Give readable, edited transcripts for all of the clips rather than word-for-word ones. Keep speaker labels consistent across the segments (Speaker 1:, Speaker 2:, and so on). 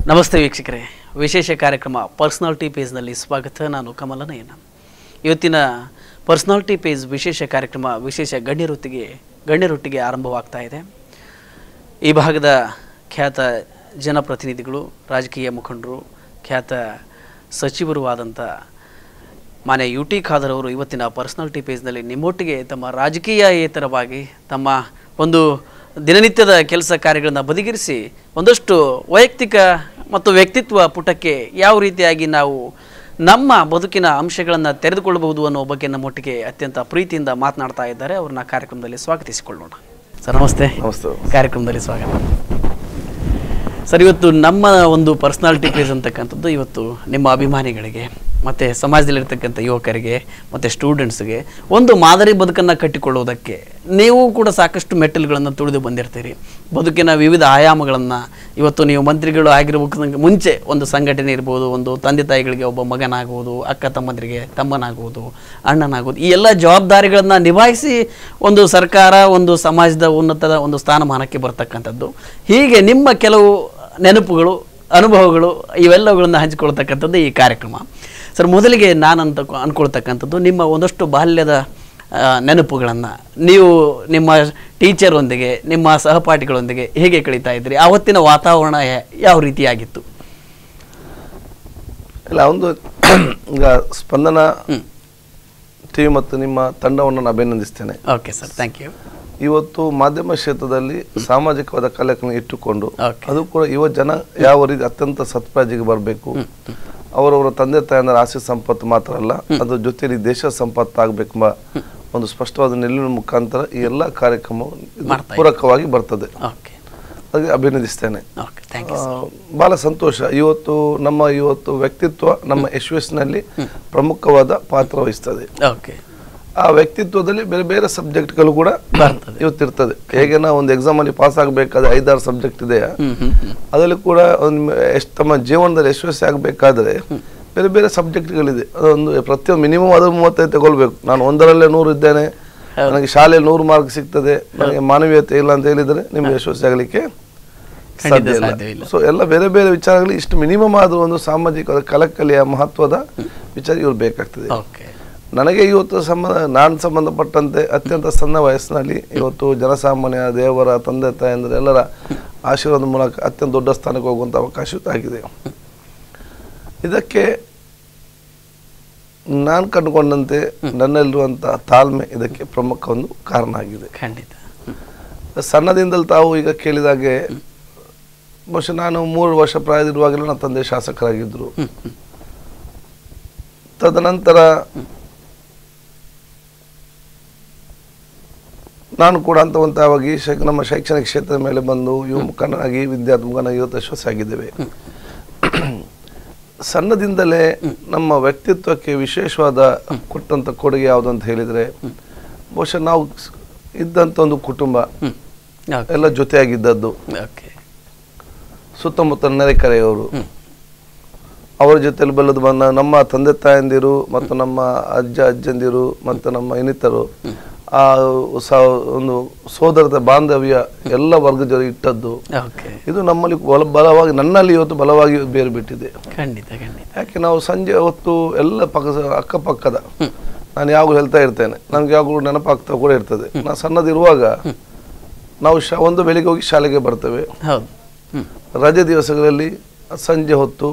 Speaker 1: ನಮಸ್ತೆ ವೀಕ್ಷಕರೇ, ವಿಶೇಷ ಕಾರ್ಯಕ್ರಮ ಪರ್ಸನಾಲಿಟಿ ಪೇಜ್ನಲ್ಲಿ ಸ್ವಾಗತ. ನಾನು ಕಮಲನಯನ. ಇವತ್ತಿನ ಪರ್ಸನಾಲಿಟಿ ಪೇಜ್ ವಿಶೇಷ ಕಾರ್ಯಕ್ರಮ ವಿಶೇಷ ಗಣ್ಯರೊಟ್ಟಿಗೆ ಆರಂಭವಾಗ್ತಾ ಇದೆ. ಈ ಭಾಗದ ಖ್ಯಾತ ಜನಪ್ರತಿನಿಧಿಗಳು, ರಾಜಕೀಯ ಮುಖಂಡರು, ಖ್ಯಾತ ಸಚಿವರು ಆದಂಥ ಮಾನ್ಯ UT ಖಾದರ್ ಅವರು ಇವತ್ತಿನ ಪರ್ಸನಾಲಿಟಿ ಪೇಜ್ನಲ್ಲಿ ನಿಮ್ಮೊಟ್ಟಿಗೆ ತಮ್ಮ ರಾಜಕೀಯೇತರವಾಗಿ ತಮ್ಮ ಒಂದು ದಿನನಿತ್ಯದ ಕೆಲಸ ಕಾರ್ಯಗಳನ್ನು ಬದಿಗಿರಿಸಿ ಒಂದಷ್ಟು ವೈಯಕ್ತಿಕ ಮತ್ತು ವ್ಯಕ್ತಿತ್ವ ಪುಟಕ್ಕೆ ಯಾವ ರೀತಿಯಾಗಿ ನಾವು ನಮ್ಮ ಬದುಕಿನ ಅಂಶಗಳನ್ನು ತೆರೆದುಕೊಳ್ಳಬಹುದು ಅನ್ನೋ ಬಗ್ಗೆ ನಮ್ಮೊಟ್ಟಿಗೆ ಅತ್ಯಂತ ಪ್ರೀತಿಯಿಂದ ಮಾತನಾಡ್ತಾ ಇದ್ದಾರೆ. ಅವ್ರನ್ನ ಕಾರ್ಯಕ್ರಮದಲ್ಲಿ ಸ್ವಾಗತಿಸಿಕೊಳ್ಳೋಣ. ಸರ್ ನಮಸ್ತೆ. ಕಾರ್ಯಕ್ರಮದಲ್ಲಿ ಸ್ವಾಗತ. ಸರ್, ಇವತ್ತು ನಮ್ಮ ಒಂದು ಪರ್ಸನಾಲಿಟಿ ಪೇಜ್ ಅಂತಕ್ಕಂಥದ್ದು ಇವತ್ತು ನಿಮ್ಮ ಅಭಿಮಾನಿಗಳಿಗೆ ಮತ್ತು ಸಮಾಜದಲ್ಲಿರ್ತಕ್ಕಂಥ ಯುವಕರಿಗೆ ಮತ್ತು ಸ್ಟೂಡೆಂಟ್ಸ್ಗೆ ಒಂದು ಮಾದರಿ ಬದುಕನ್ನು ಕಟ್ಟಿಕೊಳ್ಳೋದಕ್ಕೆ ನೀವು ಕೂಡ ಸಾಕಷ್ಟು ಮೆಟ್ಟಲುಗಳನ್ನು ತುಳಿದು ಬಂದಿರ್ತೀರಿ. ಬದುಕಿನ ವಿವಿಧ ಆಯಾಮಗಳನ್ನು ಇವತ್ತು ನೀವು ಮಂತ್ರಿಗಳು ಆಗಿರ್ಬೇಕು ಮುಂಚೆ ಒಂದು ಸಂಘಟನೆ ಇರ್ಬೋದು, ಒಂದು ತಂದೆ ತಾಯಿಗಳಿಗೆ ಒಬ್ಬ ಮಗನಾಗುವುದು, ಅಕ್ಕ ತಮ್ಮಂದರಿಗೆ ತಮ್ಮನಾಗುವುದು, ಅಣ್ಣನಾಗುವುದು, ಈ ಎಲ್ಲ ಜವಾಬ್ದಾರಿಗಳನ್ನು ನಿಭಾಯಿಸಿ ಒಂದು ಸರ್ಕಾರ, ಒಂದು ಸಮಾಜದ ಉನ್ನತದ ಒಂದು ಸ್ಥಾನಮಾನಕ್ಕೆ ಬರ್ತಕ್ಕಂಥದ್ದು. ಹೀಗೆ ನಿಮ್ಮ ಕೆಲವು ನೆನಪುಗಳು, ಅನುಭವಗಳು ಇವೆಲ್ಲವುಗಳನ್ನು ಹಂಚಿಕೊಳ್ತಕ್ಕಂಥದ್ದು ಈ ಕಾರ್ಯಕ್ರಮ. ಸರ್, ಮೊದಲಿಗೆ ನಾನಂತ ಅಂದ್ಕೊಳ್ತಕ್ಕಂಥದ್ದು ನಿಮ್ಮ ಒಂದಷ್ಟು ಬಾಲ್ಯದ ನೆನಪುಗಳನ್ನು ನೀವು ನಿಮ್ಮ ಟೀಚರೊಂದಿಗೆ, ನಿಮ್ಮ ಸಹಪಾಠಿಗಳೊಂದಿಗೆ ಹೇಗೆ ಕಳೀತಾ ಇದ್ರಿ? ಆವತ್ತಿನ ವಾತಾವರಣ ಯಾವ ರೀತಿಯಾಗಿತ್ತು?
Speaker 2: ಇಲ್ಲ, ಒಂದು ಈಗ ಸ್ಪಂದನ ಟಿವಿ ಮತ್ತು ನಿಮ್ಮ ತಂಡವನ್ನು ನಾನು ಅಭಿನಂದಿಸ್ತೇನೆ.
Speaker 1: Okay sir, thank you.
Speaker 2: ಇವತ್ತು ಮಾಧ್ಯಮ ಕ್ಷೇತ್ರದಲ್ಲಿ ಸಾಮಾಜಿಕವಾದ ಕಲೆಗಳನ್ನು ಇಟ್ಟುಕೊಂಡು ಅದು ಕೂಡ ಯುವ ಜನ ಯಾವ ರೀತಿ ಅತ್ಯಂತ ಸತ್ಪ್ರಾಜಿಗೆ ಬರಬೇಕು, ಅವರವರ ತಂದೆ ತಾಯಂದರ ಆಸ್ತಿ ಸಂಪತ್ತು ಮಾತ್ರ ಅಲ್ಲ, ಅದ್ರ ಜೊತೆಯಲ್ಲಿ ದೇಶ ಸಂಪತ್ತು ಆಗಬೇಕೆಂಬ ಒಂದು ಸ್ಪಷ್ಟವಾದ ನಿಲುವಿನ ಮುಖಾಂತರ ಈ ಎಲ್ಲ ಕಾರ್ಯಕ್ರಮ ಪೂರಕವಾಗಿ ಬರ್ತದೆ. ಹಾಗೆ ಅಭಿನಂದಿಸ್ತೇನೆ. ಬಹಳ ಸಂತೋಷ. ಇವತ್ತು ನಮ್ಮ ವ್ಯಕ್ತಿತ್ವ ನಮ್ಮ ಯಶಸ್ಸಿನಲ್ಲಿ ಪ್ರಮುಖವಾದ ಪಾತ್ರ ವಹಿಸ್ತದೆ. ಆ ವ್ಯಕ್ತಿತ್ವದಲ್ಲಿ ಬೇರೆ ಬೇರೆ ಸಬ್ಜೆಕ್ಟ್ಗಳು ಕೂಡ ಇವತ್ತಿರ್ತದೆ. ಹೇಗೆ ನಾವು ಒಂದು ಎಕ್ಸಾಮ್ ಅಲ್ಲಿ ಪಾಸ್ ಆಗಬೇಕಾದ್ರೆ 5-6 ಸಬ್ಜೆಕ್ಟ್ ಇದೆಯಾ, ಅದರಲ್ಲಿ ಕೂಡ ತಮ್ಮ ಜೀವನದಲ್ಲಿ ಯಶಸ್ವಿ ಆಗಬೇಕಾದ್ರೆ ಬೇರೆ ಬೇರೆ ಸಬ್ಜೆಕ್ಟ್ಗಳಿದೆ. ಅದೊಂದು ಪ್ರತಿಯೊಂದು ಮಿನಿಮಮ್ 35 ತಗೊಳ್ಬೇಕು. ನಾನು 100ರಲ್ಲೇ 100 ಇದ್ದೇನೆ, ನನಗೆ ಶಾಲೆಯಲ್ಲಿ 100 ಮಾರ್ಕ್ ಸಿಗ್ತದೆ, ನನಗೆ ಮಾನವೀಯತೆ ಇಲ್ಲ ಅಂತ ಹೇಳಿದ್ರೆ ನಿಮ್ಗೆ ಯಶಸ್ವಿ ಆಗಲಿಕ್ಕೆ ಸಾಧ್ಯ ಇಲ್ಲ. ಸೊ ಎಲ್ಲ ಬೇರೆ ಬೇರೆ ವಿಚಾರಗಳು ಇಷ್ಟು ಮಿನಿಮಮ್ ಆದ್ರೂ ಒಂದು ಸಾಮಾಜಿಕ ಕಳಕಳಿಯ ಮಹತ್ವದ ವಿಚಾರ ಇವ್ರು ಬೇಕಾಗ್ತದೆ. ನನಗೆ ಇವತ್ತು ನಾನು ಸಂಬಂಧಪಟ್ಟಂತೆ ಅತ್ಯಂತ ಸಣ್ಣ ವಯಸ್ಸಿನಲ್ಲಿ ಇವತ್ತು ಜನಸಾಮಾನ್ಯ, ದೇವರ, ತಂದೆ ತಾಯಂದ್ರೆ ಎಲ್ಲರ ಆಶೀರ್ವಾದ ಮೂಲಕ ಅತ್ಯಂತ ದೊಡ್ಡ ಸ್ಥಾನಕ್ಕೆ ಹೋಗುವಂಥ ಅವಕಾಶ ಆಗಿದೆ. ಇದಕ್ಕೆ ನಾನು ಕಂಡುಕೊಂಡಂತೆ ನನ್ನಲ್ಲಿರುವಂಥ ತಾಳ್ಮೆ ಇದಕ್ಕೆ ಪ್ರಮುಖ ಒಂದು ಕಾರಣ ಆಗಿದೆ.
Speaker 1: ಖಂಡಿತ.
Speaker 2: ಸಣ್ಣದಿಂದಲೂ ತಾವು ಈಗ ಕೇಳಿದಾಗೆ ಬಹುಶಃ ನಾನು 3 ವರ್ಷ ಪ್ರಾಯದಿರುವಾಗಲೂ ನನ್ನ ತಂದೆ ಶಾಸಕರಾಗಿದ್ದರು. ತದನಂತರ ನಾನು ಕೂಡ ಹಂತವಾಗಿ ನಮ್ಮ ಶೈಕ್ಷಣಿಕ ಕ್ಷೇತ್ರದ ಮೇಲೆ ಬಂದು ಯುವ ಮುಖಂಡನಾಗಿ, ವಿದ್ಯಾರ್ಥಿ ಮುಖಂಡನಾಗಿ ಇವತ್ತು ಯಶಸ್ವಿಯಾಗಿದ್ದೇವೆ. ಸಣ್ಣದಿಂದಲೇ ನಮ್ಮ ವ್ಯಕ್ತಿತ್ವಕ್ಕೆ ವಿಶೇಷವಾದ ಕೊಟ್ಟಂತ ಕೊಡುಗೆ ಯಾವುದು ಅಂತ ಹೇಳಿದ್ರೆ ಬಹುಶಃ ನಾವು ಇದ್ದಂಥ ಒಂದು ಕುಟುಂಬ ಎಲ್ಲ ಜೊತೆಯಾಗಿದ್ದದ್ದು, ಸುತ್ತಮುತ್ತ ನೆರೆಕರೆಯವರು, ಅವರ ಜೊತೆಲಿ ಬೆಳೆದು ಬಂದ ನಮ್ಮ ತಂದೆ ತಾಯಂದಿರು ಮತ್ತು ನಮ್ಮ ಅಜ್ಜಂದಿರು ಮತ್ತು ನಮ್ಮ ಇನ್ನಿತರು, ಆ ಒಂದು ಸೋದರದ ಬಾಂಧವ್ಯ ಎಲ್ಲ ವರ್ಗದ ಇಟ್ಟದ್ದು, ಇದು ನಮ್ಮಲ್ಲಿ ಬಲವಾಗಿ, ನನ್ನಲ್ಲಿ ಇವತ್ತು ಬಲವಾಗಿ ಬೇರು ಬಿಟ್ಟಿದೆ. ಯಾಕೆ ನಾವು ಸಂಜೆ ಹೊತ್ತು ಎಲ್ಲ ಅಕ್ಕಪಕ್ಕದ, ನಾನು ಯಾವಾಗಲೂ ಹೇಳ್ತಾ ಇರ್ತೇನೆ, ನಮ್ಗೆ ಯಾವಾಗಲೂ ನೆನಪಾಗ್ತಾ ಕೂಡ ಇರ್ತದೆ. ನಾವು ಸಣ್ಣದಿರುವಾಗ ನಾವು ಒಂದು ಬೆಳಿಗ್ಗೆ ಹೋಗಿ ಶಾಲೆಗೆ ಬರ್ತೇವೆ. ರಜೆ ದಿವಸಗಳಲ್ಲಿ ಸಂಜೆ ಹೊತ್ತು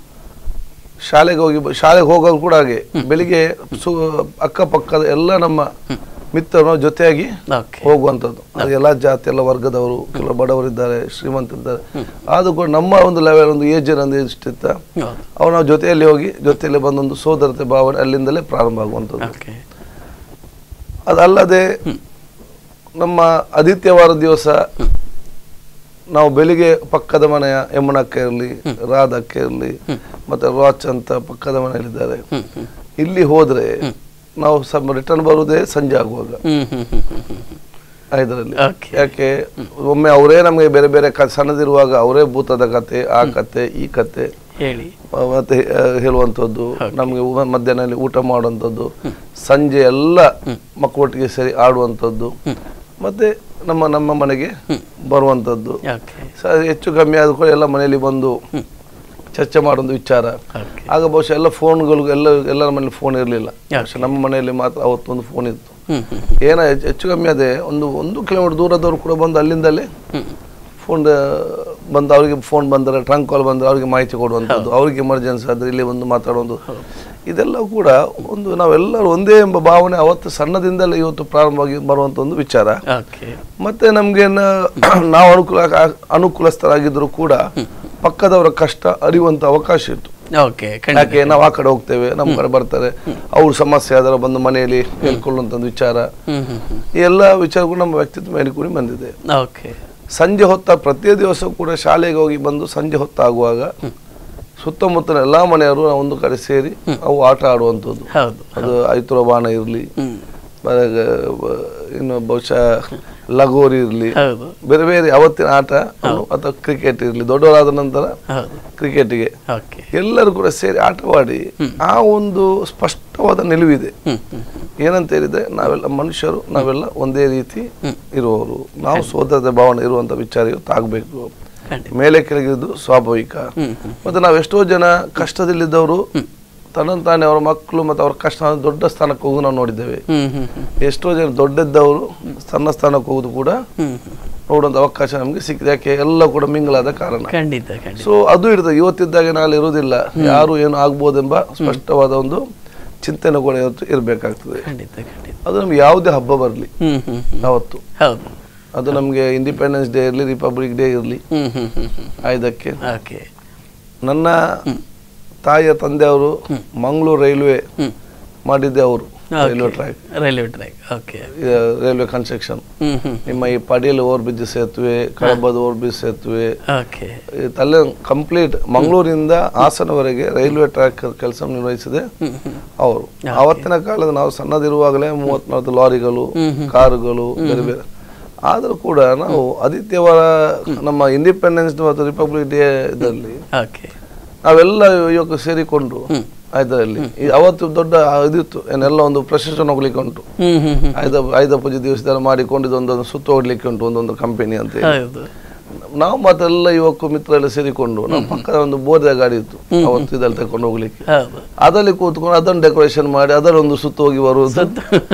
Speaker 2: ಶಾಲೆಗೆ ಹೋಗೋದು ಕೂಡ ಹಾಗೆ. ಬೆಳಿಗ್ಗೆ ಅಕ್ಕಪಕ್ಕದ ಎಲ್ಲ ನಮ್ಮ ಮಿತ್ರರು ಜೊತೆಯಾಗಿ ಹೋಗುವಂಥದ್ದು. ಅದು ಎಲ್ಲ ಜಾತಿ, ಎಲ್ಲ ವರ್ಗದವರು, ಕೆಲವು ಬಡವರಿದ್ದಾರೆ, ಶ್ರೀಮಂತರಿದ್ದಾರೆ. ಆದ್ರೂ ಕೂಡ ನಮ್ಮ ಒಂದು ಲೆವೆಲ್, ಒಂದು ಏಜ್ ಒಂದು ಇಷ್ಟಿತ್ತ, ಅವ್ರು ನಾವು ಜೊತೆಯಲ್ಲಿ ಹೋಗಿ ಜೊತೆಯಲ್ಲಿ ಬಂದೊಂದು ಸೋದರತೆ ಭಾವನೆ ಅಲ್ಲಿಂದಲೇ ಪ್ರಾರಂಭ ಆಗುವಂಥದ್ದು. ಅದಲ್ಲದೆ ನಮ್ಮ ಆದಿತ್ಯವಾರ ದಿವಸ ನಾವು ಬೆಳಿಗ್ಗೆ ಪಕ್ಕದ ಮನೆಯ ಯಮುನಕ್ಕ ಇರಲಿ, ರಾಧಕ್ಕ ಇರಲಿ, ಮತ್ತೆ ರಾಚ್ ಅಂತ ಪಕ್ಕದ ಮನೆಯಲ್ಲಿದ್ದಾರೆ, ಇಲ್ಲಿ ಹೋದ್ರೆ ನಾವು ರಿಟರ್ನ್ ಬರುವುದೇ ಸಂಜೆ ಆಗುವಾಗ 5ರಲ್ಲಿ. ಯಾಕೆ ಒಮ್ಮೆ ಅವರೇ ನಮಗೆ ಬೇರೆ ಬೇರೆ ಸಣ್ಣದಿರುವಾಗ ಅವರೇ ಭೂತದ ಕತೆ, ಆ ಕತೆ, ಈ ಕತೆ ಮತ್ತೆ ಹೇಳುವಂಥದ್ದು, ನಮಗೆ ಮಧ್ಯಾಹ್ನದಲ್ಲಿ ಊಟ ಮಾಡುವಂಥದ್ದು, ಸಂಜೆ ಎಲ್ಲ ಮಕ್ಕಳೊಟ್ಟಿಗೆ ಸೇರಿ ಆಡುವಂಥದ್ದು, ಮತ್ತೆ ನಮ್ಮ ಮನೆಗೆ ಬರುವಂಥದ್ದು. ಹೆಚ್ಚು ಕಮ್ಮಿ ಆದ ಕೂಡ ಎಲ್ಲ ಮನೆಯಲ್ಲಿ ಬಂದು ಚರ್ಚೆ ಮಾಡೊಂದು ವಿಚಾರ. ಆಗ ಬಹುಶಃ ಎಲ್ಲ ಫೋನ್ಗಳು ಎಲ್ಲರ ಮನೇಲಿ ಫೋನ್ ಇರಲಿಲ್ಲ. ಬಹುಶಃ ನಮ್ಮ ಮನೆಯಲ್ಲಿ ಮಾತ್ರ ಅವತ್ತೊಂದು ಫೋನ್ ಇತ್ತು. ಏನೋ ಹೆಚ್ಚು ಕಮ್ಮಿ ಅದೇ 1 ಕಿಲೋಮೀಟರ್ ದೂರದವ್ರು ಕೂಡ ಬಂದು ಅಲ್ಲಿಂದಲೇ ಫೋನ್ ಬಂದು ಅವರಿಗೆ ಫೋನ್ ಬಂದರೆ ಟ್ರಂಕ್ ಕಾಲ್ ಬಂದರೆ ಅವರಿಗೆ ಮಾಹಿತಿ ಕೊಡುವಂಥದ್ದು, ಅವ್ರಿಗೆ ಎಮರ್ಜೆನ್ಸಿ ಆದರೆ ಇಲ್ಲಿ ಒಂದು ಮಾತಾಡುವಂಥದ್ದು, ಇದೆಲ್ಲ ಕೂಡ ಒಂದು ನಾವೆಲ್ಲರೂ ಒಂದೇ ಎಂಬ ಭಾವನೆ ಅವತ್ತು ಸಣ್ಣದಿಂದಲೇ ಇವತ್ತು ಪ್ರಾರಂಭವಾಗಿ ಬರುವಂಥ ಒಂದು ವಿಚಾರ. ಮತ್ತೆ ನಮ್ಗೆ ನಾವು ಅನುಕೂಲಸ್ಥರಾಗಿದ್ರು ಕೂಡ ಪಕ್ಕದವರ ಕಷ್ಟ ಅರಿಯುವಂಥ ಅವಕಾಶ ಇತ್ತು. ಯಾಕೆ ನಾವು ಆ ಕಡೆ ಹೋಗ್ತೇವೆ, ನಮ್ಮ ಕಡೆ ಬರ್ತಾರೆ, ಅವ್ರ ಸಮಸ್ಯೆ ಆದ್ರೆ ಬಂದು ಮನೆಯಲ್ಲಿ ಹೇಳ್ಕೊಳ್ಳುವಂತ ವಿಚಾರ, ಈ ಎಲ್ಲ ವಿಚಾರಗಳು ನಮ್ಮ ವ್ಯಕ್ತಿತ್ವ ಮೇಲೆ ಕೂಡ ಬಂದಿದೆ. ಸಂಜೆ ಹೊತ್ತ ಪ್ರತಿ ದಿವಸ ಕೂಡ ಶಾಲೆಗೆ ಹೋಗಿ ಬಂದು ಸಂಜೆ ಹೊತ್ತಾಗುವಾಗ ಸುತ್ತಮುತ್ತಲ ಎಲ್ಲಾ ಮನೆಯವರು ಒಂದು ಕಡೆ ಸೇರಿ ಅವು ಆಟ ಆಡುವಂಥದ್ದು. ಅದು ಐತುರ ಬಾಣ ಇರ್ಲಿ, ಇನ್ನು ಬಹುಶಃ ಲಗೋರಿ ಇರ್ಲಿ, ಬೇರೆ ಬೇರೆ ಅವತ್ತಿನ ಆಟ ಅಥವಾ ಕ್ರಿಕೆಟ್ ಇರ್ಲಿ, ದೊಡ್ಡವರಾದ ನಂತರ ಕ್ರಿಕೆಟ್ಗೆ ಎಲ್ಲರೂ ಕೂಡ ಸೇರಿ ಆಟವಾಡಿ ಆ ಒಂದು ಸ್ಪಷ್ಟವಾದ ನಿಲುವಿದೆ. ಏನಂತ ಹೇಳಿದ್ರೆ ನಾವೆಲ್ಲ ಮನುಷ್ಯರು, ನಾವೆಲ್ಲ ಒಂದೇ ರೀತಿ ಇರುವವರು, ನಾವು ಸೋದರದ ಭಾವನೆ ಇರುವಂತ ವಿಚಾರ ಇವತ್ತಾಗಬೇಕು. ಮೇಲೆ ಕೆಳಗಿದ್ದು ಸ್ವಾಭಾವಿಕ. ಮತ್ತೆ ನಾವು ಎಷ್ಟೋ ಜನ ಕಷ್ಟದಲ್ಲಿದ್ದವರು ತನ್ನಂತಾನೆ ಅವರ ಮಕ್ಕಳು ಮತ್ತು ಅವ್ರ ಕಷ್ಟ ದೊಡ್ಡ ಸ್ಥಾನಕ್ಕೆ ಹೋಗುದು ನಾವು ನೋಡಿದ್ದೇವೆ. ಎಷ್ಟೋ ಜನ ದೊಡ್ಡದ್ದವರು ಸಣ್ಣ ಸ್ಥಾನಕ್ಕೆ ಹೋಗುದು ಕೂಡ ನೋಡುವಂತ ಅವಕಾಶ ನಮ್ಗೆ ಸಿಕ್ಕಿದೆ. ಯಾಕೆ ಎಲ್ಲ ಕೂಡ ಮಿಂಗಲಾದ ಕಾರಣ. ಸೊ ಅದು ಇರ್ತದೆ, ಇವತ್ತಿದ್ದಾಗ ನಾಳೆ ಇರುವುದಿಲ್ಲ, ಯಾರು ಏನು ಆಗ್ಬೋದೆಂಬ ಸ್ಪಷ್ಟವಾದ ಒಂದು ಚಿಂತನೆ ಕೂಡ ಇವತ್ತು ಇರಬೇಕಾಗ್ತದೆ. ಅದು ನಮ್ಗೆ ಯಾವುದೇ ಹಬ್ಬ ಬರಲಿ ಅವತ್ತು, ಅದು ನಮ್ಗೆ ಇಂಡಿಪೆಂಡೆನ್ಸ್ ಡೇ ಇರಲಿ, ರಿಪಬ್ಲಿಕ್ ಡೇ ಇರಲಿ, ಇದಕ್ಕೆ ನನ್ನ ತಾಯಿಯ ತಂದೆ ಅವರು ಮಂಗಳೂರು ರೈಲ್ವೆ ಮಾಡಿದ್ದೆ, ಅವರು ರೈಲ್ವೆ ರೈಲ್ವೆ ಕನ್ಸ್ಟ್ರಕ್ಷನ್. ನಿಮ್ಮ ಈ ಪಡಿಯಲ್ಲಿ ಓವರ್ ಬ್ರಿಡ್ಜ್ ಸೇತುವೆ, ಕಳಬದ ಓವರ್ ಬ್ರಿಡ್ಜ್ ಸೇತುವೆ, ತಲೆ ಕಂಪ್ಲೀಟ್ ಮಂಗಳೂರಿಂದ ಹಾಸನವರೆಗೆ ರೈಲ್ವೆ ಟ್ರ್ಯಾಕ್ ಕೆಲಸ ನಿರ್ವಹಿಸಿದೆ ಅವರು. ಆವತ್ತಿನ ಕಾಲದ ನಾವು ಸಣ್ಣದಿರುವಾಗಲೇ 34 ಲಾರಿಗಳು, ಕಾರುಗಳು, ಬೇರೆ ಬೇರೆ. ಆದರೂ ಕೂಡ ನಾವು ಆದಿತ್ಯವಾರ ನಮ್ಮ ಇಂಡಿಪೆಂಡೆನ್ಸ್ ಮತ್ತು ರಿಪಬ್ಲಿಕ್ ಡೇ ಇದರಲ್ಲಿ ನಾವೆಲ್ಲ ಯುವಕರು ಸೇರಿಕೊಂಡು ಇದರಲ್ಲಿ ಅವತ್ತು ದೊಡ್ಡ ಇದಿತ್ತು, ಏನೆಲ್ಲ ಒಂದು ಪ್ರಶಸ್ತಿ ಹೋಗ್ಲಿಕ್ಕೆ ಉಂಟು. ಆಯುಧ ಪೂಜೆ ದಿವಸದಲ್ಲಿ ಮಾಡಿಕೊಂಡು ಇದೊಂದೊಂದು ಸುತ್ತ ಹೋಗ್ಲಿಕ್ಕೆ ಉಂಟು, ಒಂದೊಂದು ಕಂಪನಿ ಅಂತ ಹೇಳಿ ನಾವು ಮತ್ತೆಲ್ಲ ಯುವಕ ಮಿತ್ರರೆಲ್ಲ ಸೇರಿಕೊಂಡು ನಮ್ಮ ಪಕ್ಕದ ಒಂದು ಬೋರ್ದ ಗಾಡಿ ಇತ್ತು ಅವತ್ತು ಇದಲ್ಲಿ ತಕೊಂಡು ಹೋಗ್ಲಿಕ್ಕೆ, ಅದರಲ್ಲಿ ಕೂತ್ಕೊಂಡು ಅದನ್ನು ಡೆಕೋರೇಷನ್ ಮಾಡಿ ಅದರೊಂದು ಸುತ್ತ ಹೋಗಿ ಬರುವುದು.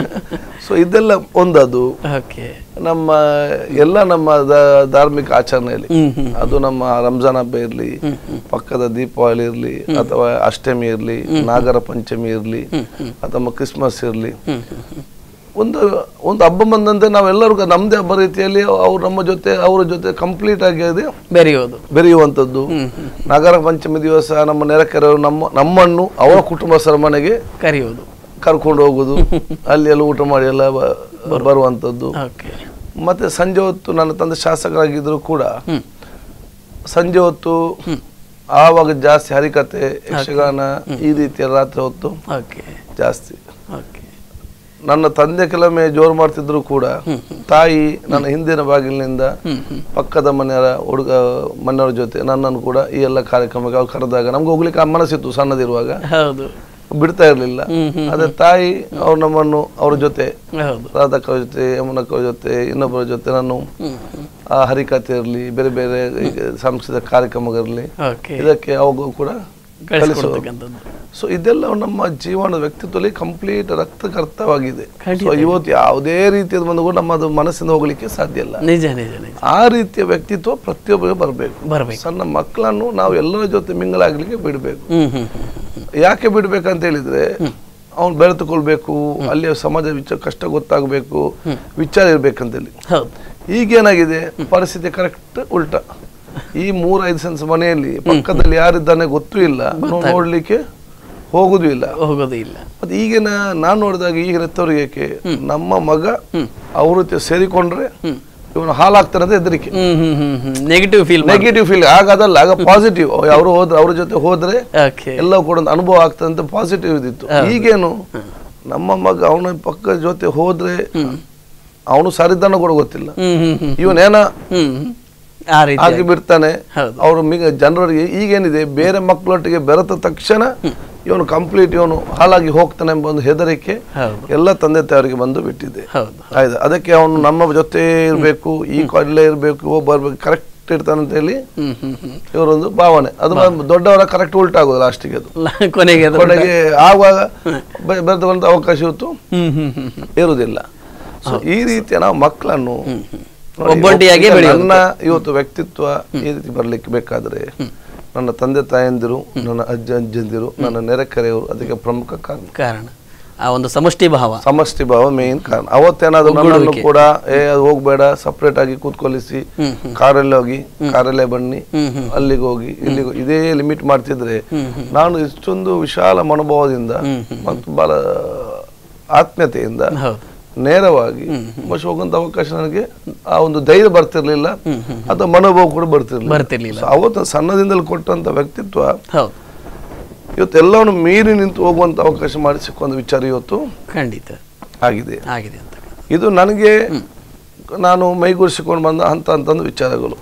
Speaker 2: ಸೊ ಇದೆಲ್ಲ ಒಂದದು ನಮ್ಮ ಎಲ್ಲ ನಮ್ಮ ಧಾರ್ಮಿಕ ಆಚರಣೆಯಲ್ಲಿ, ಅದು ನಮ್ಮ ರಂಜಾನ್ ಹಬ್ಬ ಇರ್ಲಿ, ಪಕ್ಕದ ದೀಪಾವಳಿ ಇರ್ಲಿ, ಅಥವಾ ಅಷ್ಟಮಿ ಇರ್ಲಿ, ನಾಗರ ಪಂಚಮಿ ಇರ್ಲಿ, ಅಥವಾ ಕ್ರಿಸ್ಮಸ್ ಇರ್ಲಿ, ಒಂದು ಹಬ್ಬ ಬಂದಂತೆ ನಾವೆಲ್ಲರೂ ನಮ್ದೇ ಹಬ್ಬ ರೀತಿಯಲ್ಲಿ ಅವ್ರು ನಮ್ಮ ಜೊತೆ ಅವರ ಜೊತೆ ಕಂಪ್ಲೀಟ್ ಆಗಿ ಬೆರೆಯುವಂಥದ್ದು. ನಾಗರ ಪಂಚಮಿ ದಿವಸ ನಮ್ಮ ನೆರೆಕೆರೆಯವರು ನಮ್ಮನ್ನು ಅವರ ಕುಟುಂಬಸ್ಥರ ಮನೆಗೆ ಕರ್ಕೊಂಡು ಹೋಗುದು, ಅಲ್ಲಿ ಎಲ್ಲ ಊಟ ಮಾಡಿ ಎಲ್ಲ ಬರುವಂಥದ್ದು. ಮತ್ತೆ ಸಂಜೆ ಹೊತ್ತು ನನ್ನ ತಂದೆ ಶಾಸಕರಾಗಿದ್ರು ಕೂಡ ಸಂಜೆ ಹೊತ್ತು ಆವಾಗ ಜಾಸ್ತಿ ಹರಿಕತೆ, ಯಕ್ಷಗಾನ, ಈ ರೀತಿಯ ರಾತ್ರಿ ಹೊತ್ತು ಜಾಸ್ತಿ. ನನ್ನ ತಂದೆ ಕೆಲವೊಮ್ಮೆ ಜೋರು ಮಾಡ್ತಿದ್ರು ಕೂಡ ತಾಯಿ ನನ್ನ ಹಿಂದಿನ ಬಾಗಿಲಿನಿಂದ ಪಕ್ಕದ ಮನೆಯವರ ಮನೆಯವರ ಜೊತೆ ನನ್ನನ್ನು ಕೂಡ ಈ ಎಲ್ಲ ಕಾರ್ಯಕ್ರಮಕ್ಕೆ ಅವ್ರು ಕರೆದಾಗ ನಮ್ಗೆ ಹೋಗ್ಲಿಕ್ಕೆ ಮನಸ್ಸಿತ್ತು, ಸಣ್ಣದಿರುವಾಗ ಬಿಡ್ತಾ ಇರ್ಲಿಲ್ಲ. ಅದೇ ತಾಯಿ ಅವ್ರು ನಮ್ಮನ್ನು ಅವ್ರ ಜೊತೆ, ರಾಧಕ್ಕ ಜೊತೆ, ಯಮುನಕ್ಕ ಜೊತೆ, ಇನ್ನೊಬ್ಬರ ಜೊತೆ ನಾನು ಆ ಹರಿಕತೆ ಇರಲಿ, ಬೇರೆ ಬೇರೆ ಸಾಂಸ್ಕೃತಿಕ ಕಾರ್ಯಕ್ರಮಗಳಿರಲಿ, ಇದಕ್ಕೆ ಅವಾಗ ಕೂಡ ಸೊ ಇದೆಲ್ಲ ನಮ್ಮ ಜೀವನದ ವ್ಯಕ್ತಿತ್ವದಲ್ಲಿ ಕಂಪ್ಲೀಟ್ ರಕ್ತಕರ್ತವಾಗಿದೆ. ಸೊ ಇವತ್ತು ಯಾವುದೇ ರೀತಿಯ ಬಂದು ಕೂಡ ನಮ್ಮದು ಮನಸ್ಸಿಂದ ಹೋಗ್ಲಿಕ್ಕೆ ಸಾಧ್ಯ ಇಲ್ಲ. ಆ ರೀತಿಯ ವ್ಯಕ್ತಿತ್ವ ಪ್ರತಿಯೊಬ್ಬರಿಗೆ ಬರಬೇಕು. ಸಣ್ಣ ಮಕ್ಕಳನ್ನು ನಾವು ಎಲ್ಲರ ಜೊತೆ ಮಿಂಗಲಾಗ್ಲಿಕ್ಕೆ ಬಿಡ್ಬೇಕು. ಯಾಕೆ ಬಿಡ್ಬೇಕಂತ ಹೇಳಿದ್ರೆ ಅವ್ನು ಬೆಳೆದುಕೊಳ್ಬೇಕು, ಅಲ್ಲಿಯ ಸಮಾಜ ಕಷ್ಟ ಗೊತ್ತಾಗಬೇಕು, ವಿಚಾರ ಇರ್ಬೇಕಂತೇಳಿ. ಈಗೇನಾಗಿದೆ ಪರಿಸ್ಥಿತಿ ಕರೆಕ್ಟ್ ಉಲ್ಟಾ. ಈ 3-5 ಸೆನ್ಸ್ ಮನೆಯಲ್ಲಿ ಪಕ್ಕದಲ್ಲಿ ಯಾರಿದ್ದಾನೆ ಗೊತ್ತೂ ಇಲ್ಲ, ನೋಡ್ಲಿಕ್ಕೆ ಹೋಗುದು ಇಲ್ಲ. ಮತ್ತೆ ಈಗಿನ ನಾನು ನೋಡಿದಾಗ ಈಗಿನ ಎತ್ತವರಿಗೆ ನಮ್ಮ ಮಗ ಅವ್ರ ಜೊತೆ ಸೇರಿಕೊಂಡ್ರೆ ಇವನು ಹಾಲಾಗ್ತಾನೆ ಅಂತ ಹೆದರಿಕೆ, ನೆಗೆಟಿವ್ ಫೀಲ್. ಆಗ ಪಾಸಿಟಿವ್, ಅವರು ಹೋದ್ರೆ ಅವ್ರ ಜೊತೆ ಹೋದ್ರೆ ಎಲ್ಲ ಕೂಡ ಒಂದು ಅನುಭವ ಆಗ್ತದೆ ಅಂತ ಪಾಸಿಟಿವ್ ಇದ್ದಿತ್ತು. ಈಗೇನು ನಮ್ಮ ಮಗ ಅವನ ಪಕ್ಕ ಜೊತೆ ಹೋದ್ರೆ ಅವನು ಸರಿದ್ದಾನ ಕೂಡ ಗೊತ್ತಿಲ್ಲ, ಇವನೇನ ಆಗಿ ಬಿಡ್ತಾನೆ. ಅವರು ಜನರಿಗೆ ಈಗೇನಿದೆ ಬೇರೆ ಮಕ್ಕಳೊಟ್ಟಿಗೆ ಬೆರೆತ ತಕ್ಷಣ ಇವನು ಕಂಪ್ಲೀಟ್ ಇವನು ಹಾಳಾಗಿ ಹೋಗ್ತಾನೆ ಎಂಬ ಒಂದು ಹೆದರಿಕೆ ಎಲ್ಲ ತಂದೆ ತಾಯಿಯವರಿಗೆ ಬಂದು ಬಿಟ್ಟಿದೆ. ಆಯ್ತು, ಅದಕ್ಕೆ ಅವನು ನಮ್ಮ ಜೊತೆ ಇರಬೇಕು, ಈ ಕಾಲೇ ಇರಬೇಕು, ಬರ್ಬೇಕು, ಕರೆಕ್ಟ್ ಪರ್ಫೆಕ್ಟ್ ಇರ್ತಾನೆ ಅಂತ ಹೇಳಿ ಇವರೊಂದು ಭಾವನೆ. ಅದು ದೊಡ್ಡವರ ಕರೆಕ್ಟ್ ಉಲ್ಟಾ ಆಗೋದು ಲಾಸ್ಟಿಗೆ, ಅದು ಕೊನೆಗೆ ಆಗುವಾಗ ಬೆರೆತುಕೊಂಡ ಅವಕಾಶ ಇವತ್ತು ಇರುವುದಿಲ್ಲ. ಸೊ ಈ ರೀತಿಯ ನಾವು ಮಕ್ಕಳನ್ನು ನನ್ನ ಇವತ್ತು ವ್ಯಕ್ತಿತ್ವ ಈ ರೀತಿ ಬರ್ಲಿಕ್ಕೆ ಬೇಕಾದ್ರೆ ನನ್ನ ತಂದೆ ತಾಯಂದಿರು, ನನ್ನ ಅಜ್ಜಂದಿರು, ನನ್ನ ನೆರೆಕರೆಯವರು ಅದಕ್ಕೆ ಪ್ರಮುಖ ಕಾರಣ.
Speaker 1: ಆ ಒಂದು ಸಮಷ್ಟಿ
Speaker 2: ಭಾವ ಮೇನ್ ಕಾರಣ. ಅವತ್ತೇನಾದ್ರು ನನ್ನನ್ನು ಕೂಡ ಅದು ಹೋಗ್ಬೇಡ, ಸಪ್ರೇಟ್ ಆಗಿ ಕೂತ್ಕೊಳಿಸಿ ಕಾರಲ್ಲಿ ಹೋಗಿ ಕಾರಲ್ಲೇ ಬನ್ನಿ, ಅಲ್ಲಿಗೆ ಹೋಗಿ ಇಲ್ಲಿಗೆ ಇದೇ ಲಿಮಿಟ್ ಮಾಡ್ತಿದ್ರೆ ನಾನು ಇಷ್ಟೊಂದು ವಿಶಾಲ ಮನೋಭಾವದಿಂದ ಮತ್ತು ಬಹಳ ಆತ್ಮೀಯತೆಯಿಂದ ನೇರವಾಗಿ ಹೋಗುವಂತ ಅವಕಾಶ ನನಗೆ ಆ ಒಂದು ಧೈರ್ಯ ಬರ್ತಿರ್ಲಿಲ್ಲ, ಅಥವಾ ಮನೋಭಾವ ಕೂಡ ಬರ್ತಿರ್ಲಿಲ್ಲ. ಅವತ್ತು ಸಣ್ಣದಿಂದಲೂ ಕೊಟ್ಟಂತ ವ್ಯಕ್ತಿತ್ವ ಇವತ್ತು ಎಲ್ಲವನ್ನು ಮೀರಿ ನಿಂತು ಹೋಗುವಂತ ಅವಕಾಶ ಮಾಡಿಸಿಕೊಂಡ ವಿಚಾರ ಇವತ್ತು
Speaker 1: ಖಂಡಿತ
Speaker 2: ಆಗಿದೆ ಅಂತ. ಇದು ನನಗೆ ನಾನು ಮೈಗೂಡಿಸಿಕೊಂಡು ಬಂದ ಅಂತಂದು ವಿಚಾರಗಳು.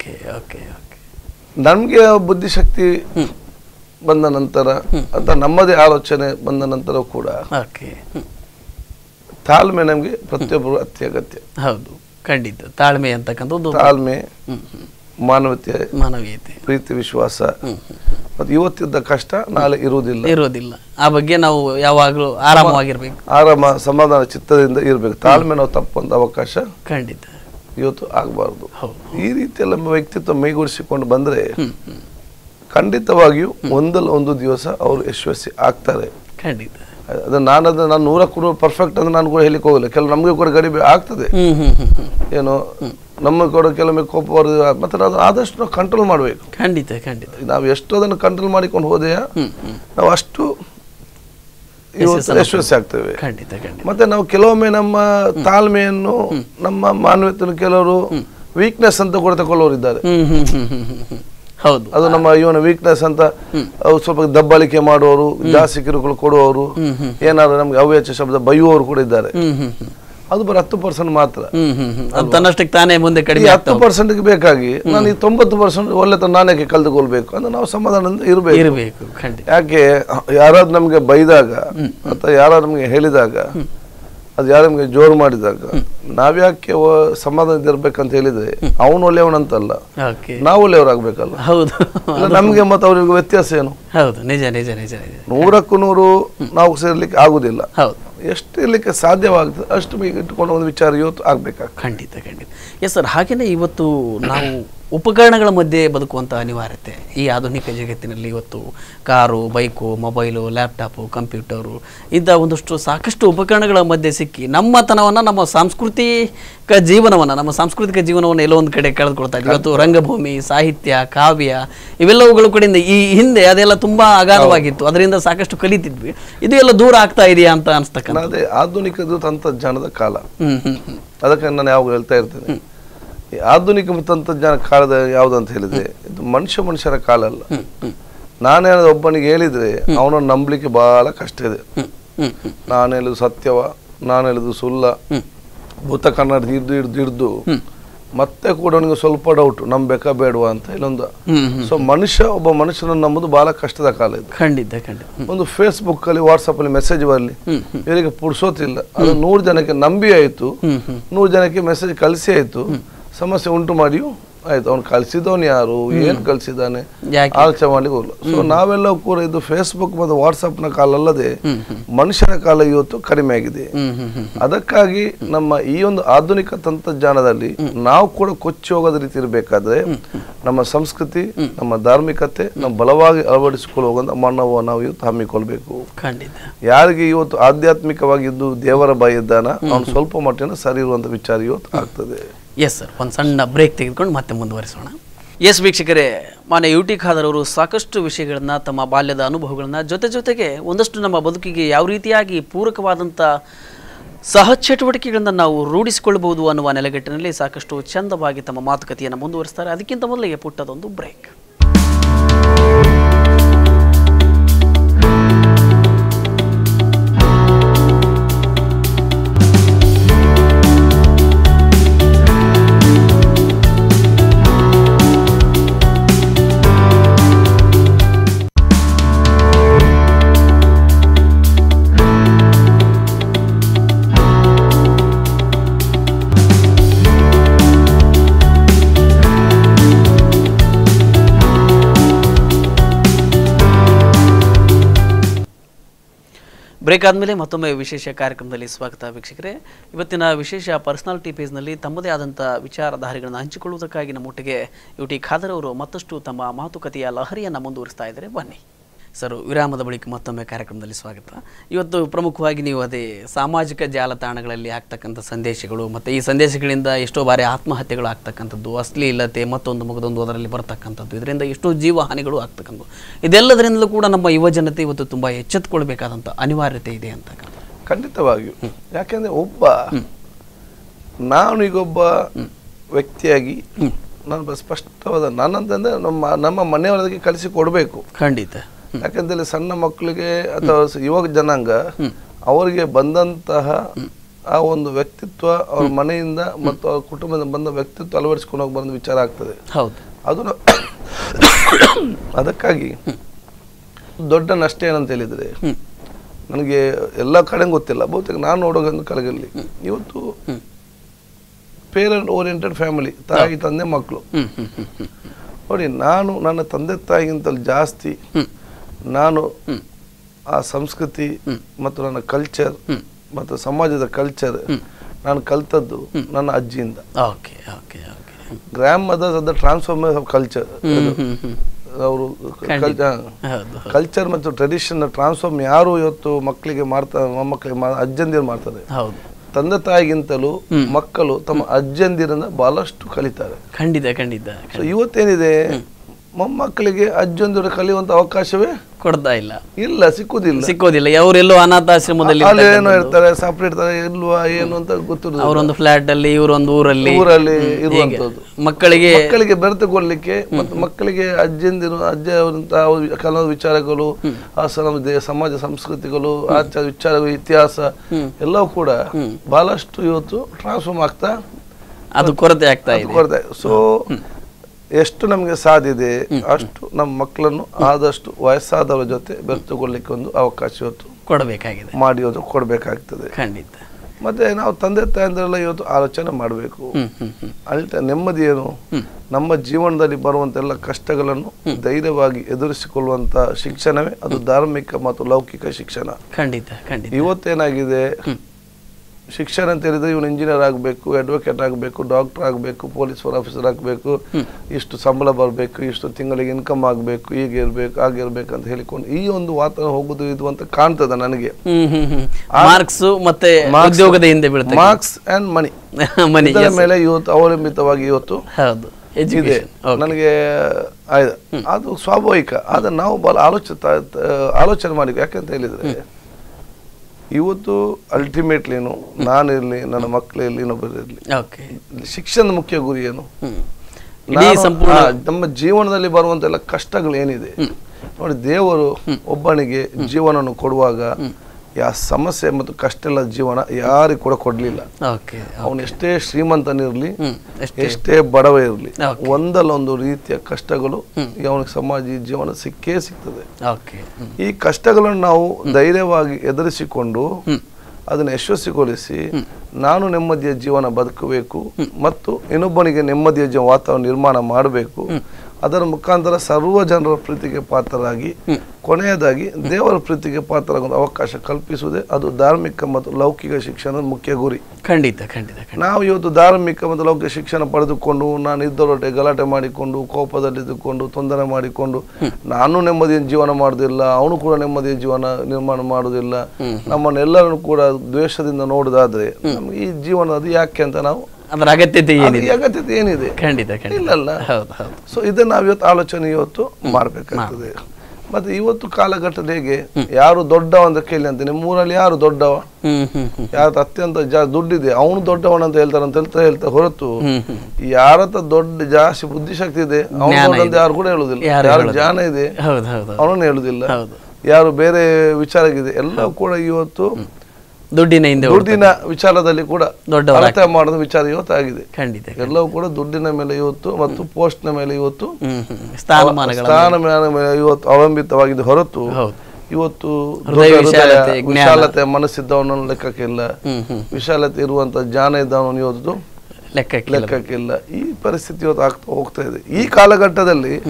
Speaker 2: ನಮ್ಗೆ ಬುದ್ಧಿಶಕ್ತಿ ಬಂದ ನಂತರ ಅಥವಾ ನಮ್ಮದೇ ಆಲೋಚನೆ ಬಂದ ನಂತರ ಕೂಡ ತಾಳ್ಮೆ ನಮ್ಗೆ ಪ್ರತಿಯೊಬ್ಬರು ಅತ್ಯಗತ್ಯ.
Speaker 1: ಹೌದು, ಖಂಡಿತ. ತಾಳ್ಮೆ ಅಂತಕ್ಕಂಥದ್ದು,
Speaker 2: ತಾಳ್ಮೆ, ಮಾನವೀಯತೆ, ಪ್ರೀತಿ, ವಿಶ್ವಾಸ. ಮತ್ತು ಇವತ್ತಿದ್ದ ಕಷ್ಟ ನಾಳೆ ಇರುವುದಿಲ್ಲ.
Speaker 1: ಆ ಬಗ್ಗೆ ನಾವು ಯಾವಾಗಲೂ ಆರಾಮವಾಗಿರ್ಬೇಕು,
Speaker 2: ಸಮಾಧಾನ ಚಿತ್ತದಿಂದ ಇರ್ಬೇಕು. ತಾಳ್ಮೆ ನಾವು ತಪ್ಪುವಂತ ಅವಕಾಶ
Speaker 1: ಖಂಡಿತ
Speaker 2: ಇವತ್ತು ಆಗಬಾರ್ದು. ಈ ರೀತಿಯೆಲ್ಲ ವ್ಯಕ್ತಿತ್ವ ಮೈಗೂಡಿಸಿಕೊಂಡು ಬಂದ್ರೆ ಖಂಡಿತವಾಗಿಯೂ ಒಂದಲ್ಲ ಒಂದು ದಿವಸ ಅವರು ಯಶಸ್ವಿ ಆಗ್ತಾರೆ.
Speaker 1: ಖಂಡಿತ.
Speaker 2: ನಾನು 100% ಪರ್ಫೆಕ್ಟ್ ಅಂದ್ರೆ ನಾನು ಕೂಡ ಹೇಳಿಕ್ ಹೋಗಲ್ಲ. ಕೆಲವು ನಮ್ಗೆ ಕೂಡ ಗಡಿಬಿ ಆಗ್ತದೆ, ಏನೋ ನಮಗೆ ಕೂಡ ಕೆಲವೊಮ್ಮೆ ಕೋಪ ಬರೋದು. ಮತ್ತೆ ಅದು ಆದಷ್ಟು ನಾವು ಕಂಟ್ರೋಲ್ ಮಾಡ್ಬೇಕು.
Speaker 1: ಖಂಡಿತ.
Speaker 2: ನಾವು ಎಷ್ಟು ಅದನ್ನು ಕಂಟ್ರೋಲ್ ಮಾಡಿಕೊಂಡು ಹೋದೆಯಾ ನಾವು ಅಷ್ಟು ಯಶಸ್ವಿ ಆಗ್ತೇವೆ. ಮತ್ತೆ ನಾವು ಕೆಲವೊಮ್ಮೆ ನಮ್ಮ ತಾಳ್ಮೆಯನ್ನು, ನಮ್ಮ ಮಾನವೀಯತೆಯನ್ನು ಕೆಲವರು ವೀಕ್ನೆಸ್ ಅಂತ ಕೂಡ ತಗೊಳ್ಳೋರು ಇದ್ದಾರೆ.
Speaker 1: ಹೌದು,
Speaker 2: ಅದು ನಮ್ಮ ಇವನ ವೀಕ್ನೆಸ್ ಅಂತ ಸ್ವಲ್ಪ ದಬ್ಬಾಳಿಕೆ ಮಾಡುವವರು, ಜಾಸ್ತಿ ಕಿರುಕುಳ ಕೊಡುವವರು, ಏನಾದ್ರು ನಮ್ಗೆ ಅವ್ಯಾಚ ಶಬ್ದ ಬೈಯುವವರು ಕೂಡ ಇದ್ದಾರೆ. ಅದು ಬರೀ 10% ಮಾತ್ರ.
Speaker 1: ತನ್ನಷ್ಟಕ್ಕೆ ತಾನೇ ಮುಂದೆ ಕಡಿಮೆ
Speaker 2: 10% ಬೇಕಾಗಿ ನಾನು ಈ 90% ಒಳ್ಳೆತನ ನಾನೇ ಕಲ್ದುಕೊಳ್ಬೇಕು ಅಂದ್ರೆ ನಾವು ಸಮಾಧಾನದಿಂದ ಇರಬೇಕು. ಯಾಕೆ ಯಾರಾದ್ರೂ ನಮ್ಗೆ ಬೈದಾಗ ಅಥವಾ ಯಾರಾದ್ರೂ ನಮ್ಗೆ ಹೇಳಿದಾಗ, ಅದು ಯಾರು ನಮ್ಗೆ ಜೋರು ಮಾಡಿದಾಗ ನಾವ್ಯಾಕೆ ಸಮಾಧಾನದಿಂದ ಇರ್ಬೇಕಂತ ಹೇಳಿದ್ರೆ ಅವನು ಒಳ್ಳೆಯವನಂತಲ್ಲ, ನಾವು ಒಳ್ಳೆಯವರಾಗ್ಬೇಕಲ್ಲ. ನಮ್ಗೆ ಮತ್ತೆ ಅವ್ರಿಗೆ ವ್ಯತ್ಯಾಸ ಏನು?
Speaker 1: 100ಕ್ಕೆ
Speaker 2: 100 ನಾವು ಸೇರ್ಲಿಕ್ಕೆ ಆಗುದಿಲ್ಲ. ಎಷ್ಟು ಇರ್ಲಿಕ್ಕೆ ಸಾಧ್ಯವಾಗ್ತದೆ ಅಷ್ಟು ಇಟ್ಟುಕೊಂಡು ಒಂದು ವಿಚಾರ ಇವತ್ತು ಆಗ್ಬೇಕಾಗ್ತದೆ.
Speaker 1: ಖಂಡಿತ. ಎಸ್ ಸರ್, ಹಾಗೇನೆ ಇವತ್ತು ನಾವು ಉಪಕರಣಗಳ ಮಧ್ಯೆ ಬದುಕುವಂಥ ಅನಿವಾರ್ಯತೆ ಈ ಆಧುನಿಕ ಜಗತ್ತಿನಲ್ಲಿ ಇವತ್ತು car, bike, mobile, laptop, computer ಇಂಥ ಸಾಕಷ್ಟು ಉಪಕರಣಗಳ ಮಧ್ಯೆ ಸಿಕ್ಕಿ ನಮ್ಮತನವನ್ನು, ನಮ್ಮ ಸಾಂಸ್ಕೃತಿಕ ಜೀವನವನ್ನು ಎಲ್ಲೋ ಒಂದು ಕಡೆ ಕಳೆದುಕೊಳ್ತಾ ಇದ್ದೀವಿ. ಇವತ್ತು ರಂಗಭೂಮಿ, ಸಾಹಿತ್ಯ, ಕಾವ್ಯ ಇವೆಲ್ಲವುಗಳ ಕಡೆಯಿಂದ ಈ ಹಿಂದೆ ಅದೆಲ್ಲ ತುಂಬಾ ಅಗಾಧವಾಗಿತ್ತು, ಅದರಿಂದ ಸಾಕಷ್ಟು ಕಲಿತಿದ್ವಿ. ಇದು ಎಲ್ಲ ದೂರ ಆಗ್ತಾ ಇದೆಯಾ ಅಂತ ಅನ್ಸ್ತಕ್ಕಂಥ.
Speaker 2: ಅದೇ ಆಧುನಿಕದ ತಂತ್ರಜ್ಞಾನದ ಕಾಲ. ಅದಕ್ಕೆ ನಾನು ಯಾವಾಗ ಹೇಳ್ತಾ ಇರ್ತೇನೆ, ಆಧುನಿಕ ತಂತ್ರಜ್ಞಾನ ಕಾಲದ ಯಾವ್ದು ಅಂತ ಹೇಳಿದ್ರೆ ಇದು ಮನುಷ್ಯರ ಕಾಲ ಅಲ್ಲ. ನಾನೇನಾದ್ರು ಒಬ್ಬನಿಗೆ ಹೇಳಿದ್ರೆ ಅವನನ್ನು ನಂಬಲಿಕ್ಕೆ ಬಹಳ ಕಷ್ಟ ಇದೆ. ನಾನು ಹೇಳುದು ಸತ್ಯವ, ನಾನು ಹೇಳುದು ಸುಳ್ಳ, ಭೂತ ಕನ್ನಡ ಹಿಡ್ದು ಮತ್ತೆ ಕೂಡ ಅವನಿಗೆ ಸ್ವಲ್ಪ ಡೌಟ್, ನಂಬೇಕಾ ಬೇಡವಾ ಅಂತ ಇಲ್ಲೊಂದು. ಸೊ ಒಬ್ಬ ಮನುಷ್ಯನನ್ನು ನಂಬುದು ಬಹಳ ಕಷ್ಟದ ಕಾಲ ಇದು.
Speaker 1: ಖಂಡಿತ.
Speaker 2: ಒಂದು ಫೇಸ್ಬುಕ್ ಅಲ್ಲಿ, ವಾಟ್ಸಪ್ ಅಲ್ಲಿ ಮೆಸೇಜ್ ಬರಲಿ, ಇವರಿಗೆ ಪುಡ್ಸೋತಿಲ್ಲ. ಅದು 100 ಜನಕ್ಕೆ ನಂಬಿ ಆಯ್ತು, 100 ಜನಕ್ಕೆ ಮೆಸೇಜ್ ಕಳಿಸಿ ಆಯ್ತು, ಸಮಸ್ಯೆ ಉಂಟು ಮಾಡಿಯೂ ಆಯ್ತು. ಅವ್ನು ಕಳ್ಸಿದವನು ಯಾರು, ಏನ್ ಕಳ್ಸಿದ್ದಾನೆ ಆಲೋಚನೆ ಮಾಡ್ಲಿಕ್ಕೆ ಹೋಗಲ್ಲ. ಸೊ ನಾವೆಲ್ಲ ಕೂಡ ಇದು ಫೇಸ್ಬುಕ್ ಮತ್ತು ವಾಟ್ಸಪ್ ನ ಕಾಲ ಅಲ್ಲದೆ ಮನುಷ್ಯನ ಕಾಲ ಇವತ್ತು ಕಡಿಮೆ ಆಗಿದೆ. ಅದಕ್ಕಾಗಿ ನಮ್ಮ ಈ ಒಂದು ಆಧುನಿಕ ತಂತ್ರಜ್ಞಾನದಲ್ಲಿ ನಾವು ಕೂಡ ಕೊಚ್ಚಿ ಹೋಗೋದ ರೀತಿ ಇರಬೇಕಾದ್ರೆ ನಮ್ಮ ಸಂಸ್ಕೃತಿ, ನಮ್ಮ ಧಾರ್ಮಿಕತೆ ನಾವು ಬಲವಾಗಿ ಅಳವಡಿಸಿಕೊಳ್ಳುವಂತ ಮನವ ನಾವು ಇವತ್ತು ಹಮ್ಮಿಕೊಳ್ಬೇಕು. ಯಾರಿಗೆ ಇವತ್ತು ಆಧ್ಯಾತ್ಮಿಕವಾಗಿದ್ದು ದೇವರ ಭಯ ಇದ್ದಾನ ಅವ್ನು ಸ್ವಲ್ಪ ಮಟ್ಟಿನ ಸರಿ ಇರುವಂತ ವಿಚಾರ ಇವತ್ತು ಆಗ್ತದೆ.
Speaker 1: ಎಸ್ ಸರ್, ಒಂದು ಸಣ್ಣ ಬ್ರೇಕ್ ತೆಗೆದುಕೊಂಡು ಮತ್ತೆ ಮುಂದುವರಿಸೋಣ. ಎಸ್ ವೀಕ್ಷಕರೇ, ಮಾನ್ಯ UT ಖಾದರ್ ಅವರು ಸಾಕಷ್ಟು ವಿಷಯಗಳನ್ನು, ತಮ್ಮ ಬಾಲ್ಯದ ಅನುಭವಗಳನ್ನು, ಜೊತೆಗೆ ಒಂದಷ್ಟು ನಮ್ಮ ಬದುಕಿಗೆ ಯಾವ ರೀತಿಯಾಗಿ ಪೂರಕವಾದಂಥ ಸಹಚಟುವಟಿಕೆಗಳನ್ನು ನಾವು ರೂಢಿಸಿಕೊಳ್ಳಬಹುದು ಅನ್ನುವ ನೆಲೆಗಟ್ಟಿನಲ್ಲಿ ಸಾಕಷ್ಟು ಚಂದವಾಗಿ ತಮ್ಮ ಮಾತುಕತೆಯನ್ನು ಮುಂದುವರಿಸ್ತಾರೆ. ಅದಕ್ಕಿಂತ ಮೊದಲಿಗೆ ಪುಟ್ಟದೊಂದು ಬ್ರೇಕ್. ಬ್ರೇಕ್ ಆದಮೇಲೆ ಮತ್ತೊಮ್ಮೆ ವಿಶೇಷ ಕಾರ್ಯಕ್ರಮದಲ್ಲಿ ಸ್ವಾಗತ ವೀಕ್ಷಕರೇ. ಇವತ್ತಿನ ವಿಶೇಷ ಪರ್ಸನಾಲಿಟಿ ಪೇಜ್ನಲ್ಲಿ ತಮ್ಮದೇ ಆದಂಥ ವಿಚಾರಧಾರೆಗಳನ್ನು ಹಂಚಿಕೊಳ್ಳುವುದಕ್ಕಾಗಿ ನಮ್ಮೊಟ್ಟಿಗೆ ಯುಟಿ ಖಾದರ್ ಅವರು ಮತ್ತಷ್ಟು ತಮ್ಮ ಮಾತುಕತೆಯ ಲಹರಿಯನ್ನು ಮುಂದುವರಿಸ್ತಾ ಇದ್ದಾರೆ. ಬನ್ನಿ ಸರ್, ವಿರಾಮದ ಬಳಿಕ ಮತ್ತೊಮ್ಮೆ ಕಾರ್ಯಕ್ರಮದಲ್ಲಿ ಸ್ವಾಗತ. ಇವತ್ತು ಪ್ರಮುಖವಾಗಿ ನೀವು ಅದೇ ಸಾಮಾಜಿಕ ಜಾಲತಾಣಗಳಲ್ಲಿ ಆಗ್ತಕ್ಕಂಥ ಸಂದೇಶಗಳು ಮತ್ತು ಈ ಸಂದೇಶಗಳಿಂದ ಎಷ್ಟೋ ಬಾರಿ ಆತ್ಮಹತ್ಯೆಗಳು ಆಗ್ತಕ್ಕಂಥದ್ದು, ಅಶ್ಲೀಲತೆ ಮತ್ತೊಂದು ಮಗದೊಂದು ಅದರಲ್ಲಿ ಬರ್ತಕ್ಕಂಥದ್ದು, ಇದರಿಂದ ಎಷ್ಟೋ ಜೀವ ಹಾನಿಗಳು ಆಗ್ತಕ್ಕಂಥದ್ದು, ಇದೆಲ್ಲದರಿಂದಲೂ ಕೂಡ ನಮ್ಮ ಯುವ ಜನತೆ ಇವತ್ತು ತುಂಬ ಎಚ್ಚೆತ್ತುಕೊಳ್ಬೇಕಾದಂಥ ಅನಿವಾರ್ಯತೆ ಇದೆ ಅಂತಕ್ಕಂಥ.
Speaker 2: ಖಂಡಿತವಾಗಿಯೂ. ಯಾಕೆಂದರೆ ನಾನು ಈಗೊಬ್ಬ ವ್ಯಕ್ತಿಯಾಗಿ ನಾನು ಸ್ಪಷ್ಟವಾದ ನಾನಂತಂದ್ರೆ ನಮ್ಮ ಮನೆಯವರಿಗೆ ಕಲಿಸಿ ಕೊಡಬೇಕು.
Speaker 1: ಖಂಡಿತ.
Speaker 2: ಯಾಕಂದ್ರೆ ಸಣ್ಣ ಮಕ್ಕಳಿಗೆ ಅಥವಾ ಯುವ ಜನಾಂಗ ಅವರಿಗೆ ಬಂದಂತಹ ಆ ಒಂದು ವ್ಯಕ್ತಿತ್ವ ಅವ್ರ ಮನೆಯಿಂದ ಮತ್ತು ಅವ್ರ ಕುಟುಂಬದಿಂದ ಬಂದ ವ್ಯಕ್ತಿತ್ವ ಅಳವಡಿಸ್ಕೊಂಡು ಹೋಗಿ ಬಂದ ವಿಚಾರ ಆಗ್ತದೆ. ಅದು ಅದಕ್ಕಾಗಿ ದೊಡ್ಡ ನಷ್ಟ ಏನಂತ ಹೇಳಿದ್ರೆ, ನನಗೆ ಎಲ್ಲ ಕಡೆ ಗೊತ್ತಿಲ್ಲ, ಬಹುತೇಕ ನಾನು ನೋಡೋದು ಕಲಗಲ್ಲಿ ಇವತ್ತು ಪೇರೆಂಟ್ ಓರಿಯೆಂಟೆಡ್ ಫ್ಯಾಮಿಲಿ, ತಾಯಿ ತಂದೆ ಮಕ್ಕಳು ನೋಡಿ. ನಾನು ನನ್ನ ತಂದೆ ತಾಯಿಗಿಂತಲೂ ಜಾಸ್ತಿ ನಾನು ಆ ಸಂಸ್ಕೃತಿ ಮತ್ತು ನನ್ನ ಕಲ್ಚರ್ ಮತ್ತು ಸಮಾಜದ ಕಲ್ಚರ್ ನಾನು ಕಲ್ತದ್ದು ನನ್ನ ಅಜ್ಜಿಯಿಂದ. Grand mothers of the transformation of culture. ಅವರು ಕಲ್ಚರ್ ಮತ್ತು ಟ್ರೆಡಿಷನ್ ಟ್ರಾನ್ಸ್ಫಾರ್ಮ್ ಯಾರು ಇವತ್ತು ಮಕ್ಕಳಿಗೆ ಮೊಮ್ಮಕ್ಕಳಿಗೆ ಅಜ್ಜಂದಿರು ಮಾಡ್ತಾರೆ. ತಂದೆ ತಾಯಿಗಿಂತಲೂ ಮಕ್ಕಳು ತಮ್ಮ ಅಜ್ಜಂದಿರನ್ನ ಬಹಳಷ್ಟು ಕಲಿತಾರೆ.
Speaker 1: ಖಂಡಿತ ಖಂಡಿತ.
Speaker 2: ಇವತ್ತೇನಿದೆ, ಮೊಮ್ಮಕ್ಕಳಿಗೆ ಅಜ್ಜಂದಿರು ಕಲಿಯುವಂತ ಅವಕಾಶವೇ ಇಲ್ಲ, ಸಿಕ್ಕುದಿಲ್ಲ.
Speaker 1: ಅವರೆಲ್ಲೋ ಅನಾಥಾಶ್ರಮದಲ್ಲಿ
Speaker 2: ಏನೋ ಇರ್ತಾರೆ, ಸಪರೇಟ್ ಇರ್ತಾರೆ, ಇಲ್ವಾ ಏನು ಅಂತ ಗೊತ್ತಿರೋದು.
Speaker 1: ಅವರೊಂದು ಫ್ಲಾಟ್ ಅಲ್ಲಿ, ಇವರೊಂದು ಊರಲ್ಲಿ
Speaker 2: ಇರುವಂತದ್ದು. ಮಕ್ಕಳಿಗೆ ಬೆರೆತುಕೊಳ್ಳಲಿಕ್ಕೆ ಮತ್ತು ಮಕ್ಕಳಿಗೆ ಅಜ್ಜಂದಿರು ಕೆಲವು ವಿಚಾರಗಳು, ಸಮಾಜ ಸಂಸ್ಕೃತಿಗಳು, ಆಚಾರ ವಿಚಾರಗಳು, ಇತಿಹಾಸ ಎಲ್ಲವೂ ಕೂಡ ಬಹಳಷ್ಟು ಇವತ್ತು ಟ್ರಾನ್ಸ್ಫಾರ್ಮ್ ಆಗ್ತಾ
Speaker 1: ಅದು ಕೊರತೆ ಆಗ್ತಾ ಇದೆ.
Speaker 2: ಸೊ ಎಷ್ಟು ನಮಗೆ ಸಾಧ್ಯತೆ ಅಷ್ಟು ನಮ್ಮ ಮಕ್ಕಳನ್ನು ಆದಷ್ಟು ವಯಸ್ಸಾದವರ ಜೊತೆ ಬೆರೆತುಕೊಳ್ಳಿಕ್ಕೆ ಒಂದು ಅವಕಾಶ ಇವತ್ತು
Speaker 1: ಕೊಡಬೇಕಾಗಿದೆ,
Speaker 2: ಕೊಡಬೇಕಾಗ್ತದೆ.
Speaker 1: ಖಂಡಿತ.
Speaker 2: ಮತ್ತೆ ನಾವು ತಂದೆ ತಾಯಂದ್ರೆಲ್ಲ ಇವತ್ತು ಆಲೋಚನೆ ಮಾಡಬೇಕು. ನೆಮ್ಮದಿ ಏನು, ನಮ್ಮ ಜೀವನದಲ್ಲಿ ಬರುವಂತೆಲ್ಲ ಕಷ್ಟಗಳನ್ನು ಧೈರ್ಯವಾಗಿ ಎದುರಿಸಿಕೊಳ್ಳುವಂತ ಶಿಕ್ಷಣವೇ ಅದು ಧಾರ್ಮಿಕ ಮತ್ತು ಲೌಕಿಕ ಶಿಕ್ಷಣ.
Speaker 1: ಖಂಡಿತ ಖಂಡಿತ.
Speaker 2: ಇವತ್ತೇನಾಗಿದೆ, ಶಿಕ್ಷಣ ಅಂತ ಹೇಳಿದ್ರೆ ಇವನು ಇಂಜಿನಿಯರ್ ಆಗಬೇಕು, ಅಡ್ವೊಕೇಟ್ ಆಗಬೇಕು, ಡಾಕ್ಟರ್ ಆಗಬೇಕು, ಪೊಲೀಸ್ ಆಫೀಸರ್ ಆಗಬೇಕು, ಇಷ್ಟು ಸಂಬಳ ಬರಬೇಕು, ಇಷ್ಟು ತಿಂಗಳಿಗೆ ಇನ್ಕಮ್ ಆಗಬೇಕು, ಹೀಗೆ ಇರ್ಬೇಕು, ಹಾಗೆ ಇರ್ಬೇಕು ಅಂತ ಹೇಳಿಕೊಂಡು ಈ ಒಂದು ವಾತಾವರಣ ಹೋಗುದು ಇದು ಅಂತ ಕಾಣ್ತದೆ ನನಗೆ.
Speaker 1: ಮಾರ್ಕ್ಸ್ ಮತ್ತೆ ಉದ್ಯೋಗದ ಹಿಂದೆ ಬೀಳುತ್ತೆ,
Speaker 2: ಮಾರ್ಕ್ಸ್ ಅಂಡ್ ಮನಿ ಮೇಲೆ ಇವತ್ತು ಅವಲಂಬಿತವಾಗಿ ಇವತ್ತು ಇದೆ. ನನಗೆ ಅದು ಸ್ವಾಭಾವಿಕ. ಆದ್ರೆ ನಾವು ಬಹಳ ಆಲೋಚನೆ ಮಾಡಿ, ಯಾಕಂತ ಹೇಳಿದ್ರೆ ಇವತ್ತು ಅಲ್ಟಿಮೇಟ್ಲಿ ಏನು, ನಾನಿರ್ಲಿ, ನನ್ನ ಮಕ್ಕಳಿರ್ಲಿ, ಇನ್ನೊಬ್ಬರಿರ್ಲಿ, ಶಿಕ್ಷಣದ ಮುಖ್ಯ ಗುರಿ ಏನು, ನಮ್ಮ ಜೀವನದಲ್ಲಿ ಬರುವಂತೆಲ್ಲ ಕಷ್ಟಗಳು ಏನಿದೆ ನೋಡಿ. ದೇವರು ಒಬ್ಬನಿಗೆ ಜೀವನವನ್ನು ಕೊಡುವಾಗ ಯಾ ಸಮಸ್ಯೆ ಮತ್ತು ಕಷ್ಟ ಇಲ್ಲ ಜೀವನ ಯಾರಿಗೂ ಕೂಡ ಕೊಡ್ಲಿಲ್ಲ. ಅವನು ಎಷ್ಟೇ ಶ್ರೀಮಂತನಿರ್ಲಿ, ಎಷ್ಟೇ ಬಡವ ಇರ್ಲಿ, ಒಂದಲ್ಲ ಒಂದು ರೀತಿಯ ಕಷ್ಟಗಳು ಅವನಿಗೆ ಸಮಾಜ ಜೀವನ ಸಿಕ್ಕೇ ಸಿಗ್ತದೆ. ಈ ಕಷ್ಟಗಳನ್ನು ನಾವು ಧೈರ್ಯವಾಗಿ ಎದುರಿಸಿಕೊಂಡು ಅದನ್ನು ಯಶಸ್ವಿಗೊಳಿಸಿ ನಾನು ನೆಮ್ಮದಿಯ ಜೀವನ ಬದುಕಬೇಕು ಮತ್ತು ಇನ್ನೊಬ್ಬನಿಗೆ ನೆಮ್ಮದಿಯ ವಾತಾವರಣ ನಿರ್ಮಾಣ ಮಾಡಬೇಕು. ಅದರ ಮುಖಾಂತರ ಸರ್ವ ಜನರ ಪ್ರೀತಿಗೆ ಪಾತ್ರರಾಗಿ ಕೊನೆಯದಾಗಿ ದೇವರ ಪ್ರೀತಿಗೆ ಪಾತ್ರರಾಗುವ ಅವಕಾಶ ಕಲ್ಪಿಸುವುದೇ ಅದು ಧಾರ್ಮಿಕ ಮತ್ತು ಲೌಕಿಕ ಶಿಕ್ಷಣದ ಮುಖ್ಯ ಗುರಿ.
Speaker 1: ಖಂಡಿತ ಖಂಡಿತ.
Speaker 2: ನಾವು ಇವತ್ತು ಧಾರ್ಮಿಕ ಮತ್ತು ಲೌಕಿಕ ಶಿಕ್ಷಣ ಪಡೆದುಕೊಂಡು ನಾನು ಇದ್ದರೊಟ್ಟೆ ಗಲಾಟೆ ಮಾಡಿಕೊಂಡು ಕೋಪದಲ್ಲಿದ್ದುಕೊಂಡು ತೊಂದರೆ ಮಾಡಿಕೊಂಡು ನಾನು ನೆಮ್ಮದಿಯ ಜೀವನ ಮಾಡುವುದಿಲ್ಲ, ಅವನು ಕೂಡ ನೆಮ್ಮದಿಯ ಜೀವನ ನಿರ್ಮಾಣ ಮಾಡುವುದಿಲ್ಲ, ನಮ್ಮನ್ನೆಲ್ಲರನ್ನು ಕೂಡ ದ್ವೇಷದಿಂದ ನೋಡುದಾದ್ರೆ ನಮ್ಗೆ ಈ ಜೀವನ ಅದು ಯಾಕೆ ಅಂತ ನಾವು
Speaker 1: ಅದರ ಅಗತ್ಯತೆ
Speaker 2: ಏನಿದೆ?
Speaker 1: ಖಂಡಿತ
Speaker 2: ಇಲ್ಲಲ್ಲ. ಸೊ ಇದನ್ನ ನಾವು ಇವತ್ತು ಆಲೋಚನೆ ಇವತ್ತು ಮಾಡ್ಬೇಕಾಗ್ತದೆ. ಮತ್ತೆ ಇವತ್ತು ಕಾಲಘಟ್ಟದ ಹೇಗೆ ಯಾರು ದೊಡ್ಡವ ಅಂತ ಕೇಳಿ ಅಂತ, ನಿಮ್ಮೂರಲ್ಲಿ ಯಾರು ದೊಡ್ಡವ, ಯಾರ ಅತ್ಯಂತ ದುಡ್ಡಿದೆ ಅವನು ದೊಡ್ಡವನ ಅಂತ ಹೇಳ್ತಾರೆ ಅಂತ ಹೇಳ್ತಾರೆ ಹೊರತು ಯಾರತ್ರ ದೊಡ್ಡ ಜಾಸ್ತಿ ಬುದ್ಧಿಶಕ್ತಿ ಇದೆ ಅವನು ದೊಡ್ಡಂತ ಯಾರು ಕೂಡ ಹೇಳುದಿಲ್ಲ. ಯಾರು ಜ್ಞಾನ ಇದೆ ಅವನನ್ನು ಹೇಳುದಿಲ್ಲ, ಯಾರು ಬೇರೆ ವಿಚಾರ ಇದೆ ಎಲ್ಲವೂ ಕೂಡ ಇವತ್ತು ದುಡ್ಡಿನ ವಿಚಾರದಲ್ಲಿ ಕೂಡ ಅರ್ಥ ಮಾಡೋದು ವಿಚಾರ ಇವತ್ತು ಆಗಿದೆ. ಎಲ್ಲವೂ ಕೂಡ ದುಡ್ಡಿನ ಮೇಲೆ ಇವತ್ತು ಮತ್ತು ಪೋಸ್ಟ್ ನ ಮೇಲೆ ಇವತ್ತು ಸ್ಥಾನಮಾನ ಮೇಲೆ ಇವತ್ತು ಅವಲಂಬಿತವಾಗಿದೆ ಹೊರತು ಇವತ್ತು ವಿಶಾಲತೆ ಮನಸ್ಸಿದ್ದವನ ಲೆಕ್ಕಕ್ಕಿಲ್ಲ, ವಿಶಾಲತೆ ಇರುವಂತ ಜ್ಞಾನ ಇದ್ದವನು ಇವತ್ತು ಲೆಕ್ಕಕ್ಕಿಲ್ಲ. ಈ ಪರಿಸ್ಥಿತಿ ಇವತ್ತು ಆಗ್ತಾ ಹೋಗ್ತಾ ಇದೆ. ಈ ಕಾಲಘಟ್ಟದಲ್ಲಿ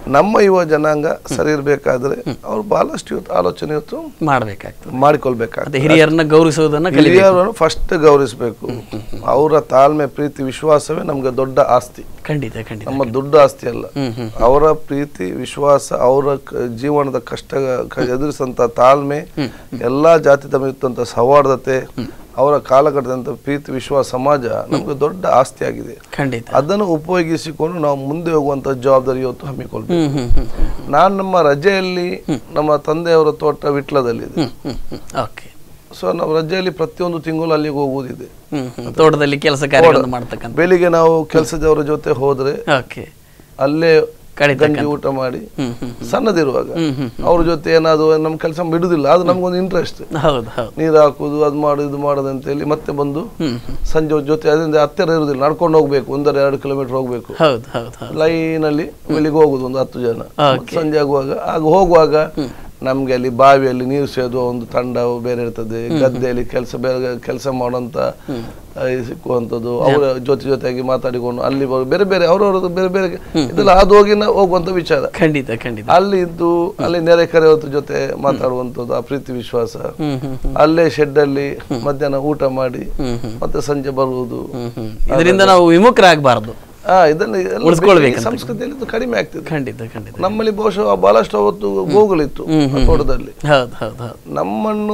Speaker 2: ನಮ್ಮ ಯುವ ಜನಾಂಗ ಸರಿ ಇರಬೇಕಾದ್ರೆ ಅವ್ರು ಬಹಳಷ್ಟು ಆಲೋಚನೆ ಇವತ್ತು
Speaker 1: ಮಾಡಬೇಕಾಗ್ತದೆ,
Speaker 2: ಮಾಡಿಕೊಳ್ಬೇಕಾಗ್ತದೆ.
Speaker 1: ಹಿರಿಯರನ್ನ ಗೌರವಿಸುವುದನ್ನ
Speaker 2: ಹಿರಿಯರನ್ನು ಫಸ್ಟ್ ಗೌರವಿಸಬೇಕು. ಅವರ ತಾಳ್ಮೆ, ಪ್ರೀತಿ, ವಿಶ್ವಾಸವೇ ನಮ್ಗೆ ದೊಡ್ಡ ಆಸ್ತಿ.
Speaker 1: ಖಂಡಿತ ಖಂಡಿತ
Speaker 2: ನಮ್ಮ ದುಡ್ಡು ಆಸ್ತಿ ಅಲ್ಲ. ಅವರ ಪ್ರೀತಿ, ವಿಶ್ವಾಸ, ಅವರ ಜೀವನದ ಕಷ್ಟ ಎದುರಿಸಂತ ತಾಳ್ಮೆ, ಎಲ್ಲಾ ಜಾತಿ ಧರ್ಮ ಇತ್ತಂತ ಸೌಹಾರ್ದತೆ, ಅವರ ಕಾಲಘಟ್ಟದಂತ ಪ್ರೀತಿ, ವಿಶ್ವಾಸ, ಸಮಾಜ ನಮ್ಗೆ ದೊಡ್ಡ ಆಸ್ತಿ ಆಗಿದೆ.
Speaker 1: ಖಂಡಿತ
Speaker 2: ಅದನ್ನು ಉಪಯೋಗಿಸಿಕೊಂಡು ನಾವು ಮುಂದೆ ಹೋಗುವಂತ ಜವಾಬ್ದಾರಿ ಇವತ್ತು ಹಮ್ಮಿಕೊಳ್ಬೇಕು. ನಾನು ನಮ್ಮ ರಜೆಯಲ್ಲಿ ನಮ್ಮ ತಂದೆಯವರ ತೋಟ ವಿಟ್ಲದಲ್ಲಿದೆ. ಸೊ ನಾವು ರಜೆಯಲ್ಲಿ ಪ್ರತಿಯೊಂದು ತಿಂಗಳು ಅಲ್ಲಿಗೆ ಹೋಗುವುದಿದೆ.
Speaker 1: ತೋಟದಲ್ಲಿ ಕೆಲಸ ಕಾರ್ಯಗಳನ್ನು ಮಾಡ್ತಕ್ಕಂಥ.
Speaker 2: ಬೆಳಿಗ್ಗೆ ನಾವು ಕೆಲಸದವರ ಜೊತೆ ಹೋದ್ರೆ ಅಲ್ಲೇ ಗಂಜಿ ಊಟ ಮಾಡಿ, ಸಣ್ಣದಿರುವಾಗ ಅವ್ರ ಜೊತೆ ಏನಾದ್ರು ನಮ್ ಕೆಲಸ ಬಿಡುದಿಲ್ಲ, ಅದು ನಮ್ಗೊಂದು ಇಂಟ್ರೆಸ್ಟ್. ನೀರ್ ಹಾಕುದು, ಅದ್ ಮಾಡುದು, ಇದು ಮಾಡೋದು ಅಂತ ಹೇಳಿ ಮತ್ತೆ ಬಂದು ಸಂಜೆ ಜೊತೆ ಅದರಿಂದ ಹತ್ತಿರ ಇರುದಿಲ್ಲ, ನಡ್ಕೊಂಡು ಹೋಗ್ಬೇಕು, 1-2 ಕಿಲೋಮೀಟರ್ ಹೋಗ್ಬೇಕು ಲೈನ್ ಅಲ್ಲಿ. ಬೆಳಿಗ್ಗೆ ಹೋಗುದು ಒಂದು 10 ಜನ, ಸಂಜೆ ಹೋಗುವಾಗ ನಮ್ಗೆ ಅಲ್ಲಿ ಬಾವಿಯಲ್ಲಿ ನೀರು ಸೇದುವ ಒಂದು ತಂಡ ಬೇರೆ ಇರ್ತದೆ, ಗದ್ದೆಯಲ್ಲಿ ಕೆಲಸ ಮಾಡುವಂತ ಸಿಕ್ಕುವಂಥದ್ದು, ಅವರ ಜೊತೆಯಾಗಿ ಮಾತಾಡಿಕೊಂಡು ಅಲ್ಲಿ ಬೇರೆ ಬೇರೆ ಅವರವರದ್ದು ಬೇರೆ ಬೇರೆ ಇದೆಲ್ಲ ಅದು ಹೋಗುವಂತ ವಿಚಾರ.
Speaker 1: ಖಂಡಿತ ಖಂಡಿತ
Speaker 2: ಅಲ್ಲಿ ಇದ್ದು ಅಲ್ಲಿ ನೆರೆ ಕರೆಯವರ ಜೊತೆ ಮಾತಾಡುವಂಥದ್ದು, ಆ ಪ್ರೀತಿ ವಿಶ್ವಾಸ, ಅಲ್ಲೇ ಶೆಡ್ ಅಲ್ಲಿ ಮಧ್ಯಾಹ್ನ ಊಟ ಮಾಡಿ ಮತ್ತೆ ಸಂಜೆ ಬರುವುದು.
Speaker 1: ಇದರಿಂದ ನಾವು ವಿಮುಖರಾಗಬಾರದು.
Speaker 2: ಇದನ್ನ ಸಂಸ್ಕೃತಿಯಲ್ಲಿ ಕಡಿಮೆ ಆಗ್ತದೆ.
Speaker 1: ಖಂಡಿತ ಖಂಡಿತ.
Speaker 2: ನಮ್ಮಲ್ಲಿ ಬಹುಶಃ ಬಹಳಷ್ಟು ಅವತ್ತು ಗೋಗಳಿತ್ತು ತೋಟದಲ್ಲಿ. ನಮ್ಮನ್ನು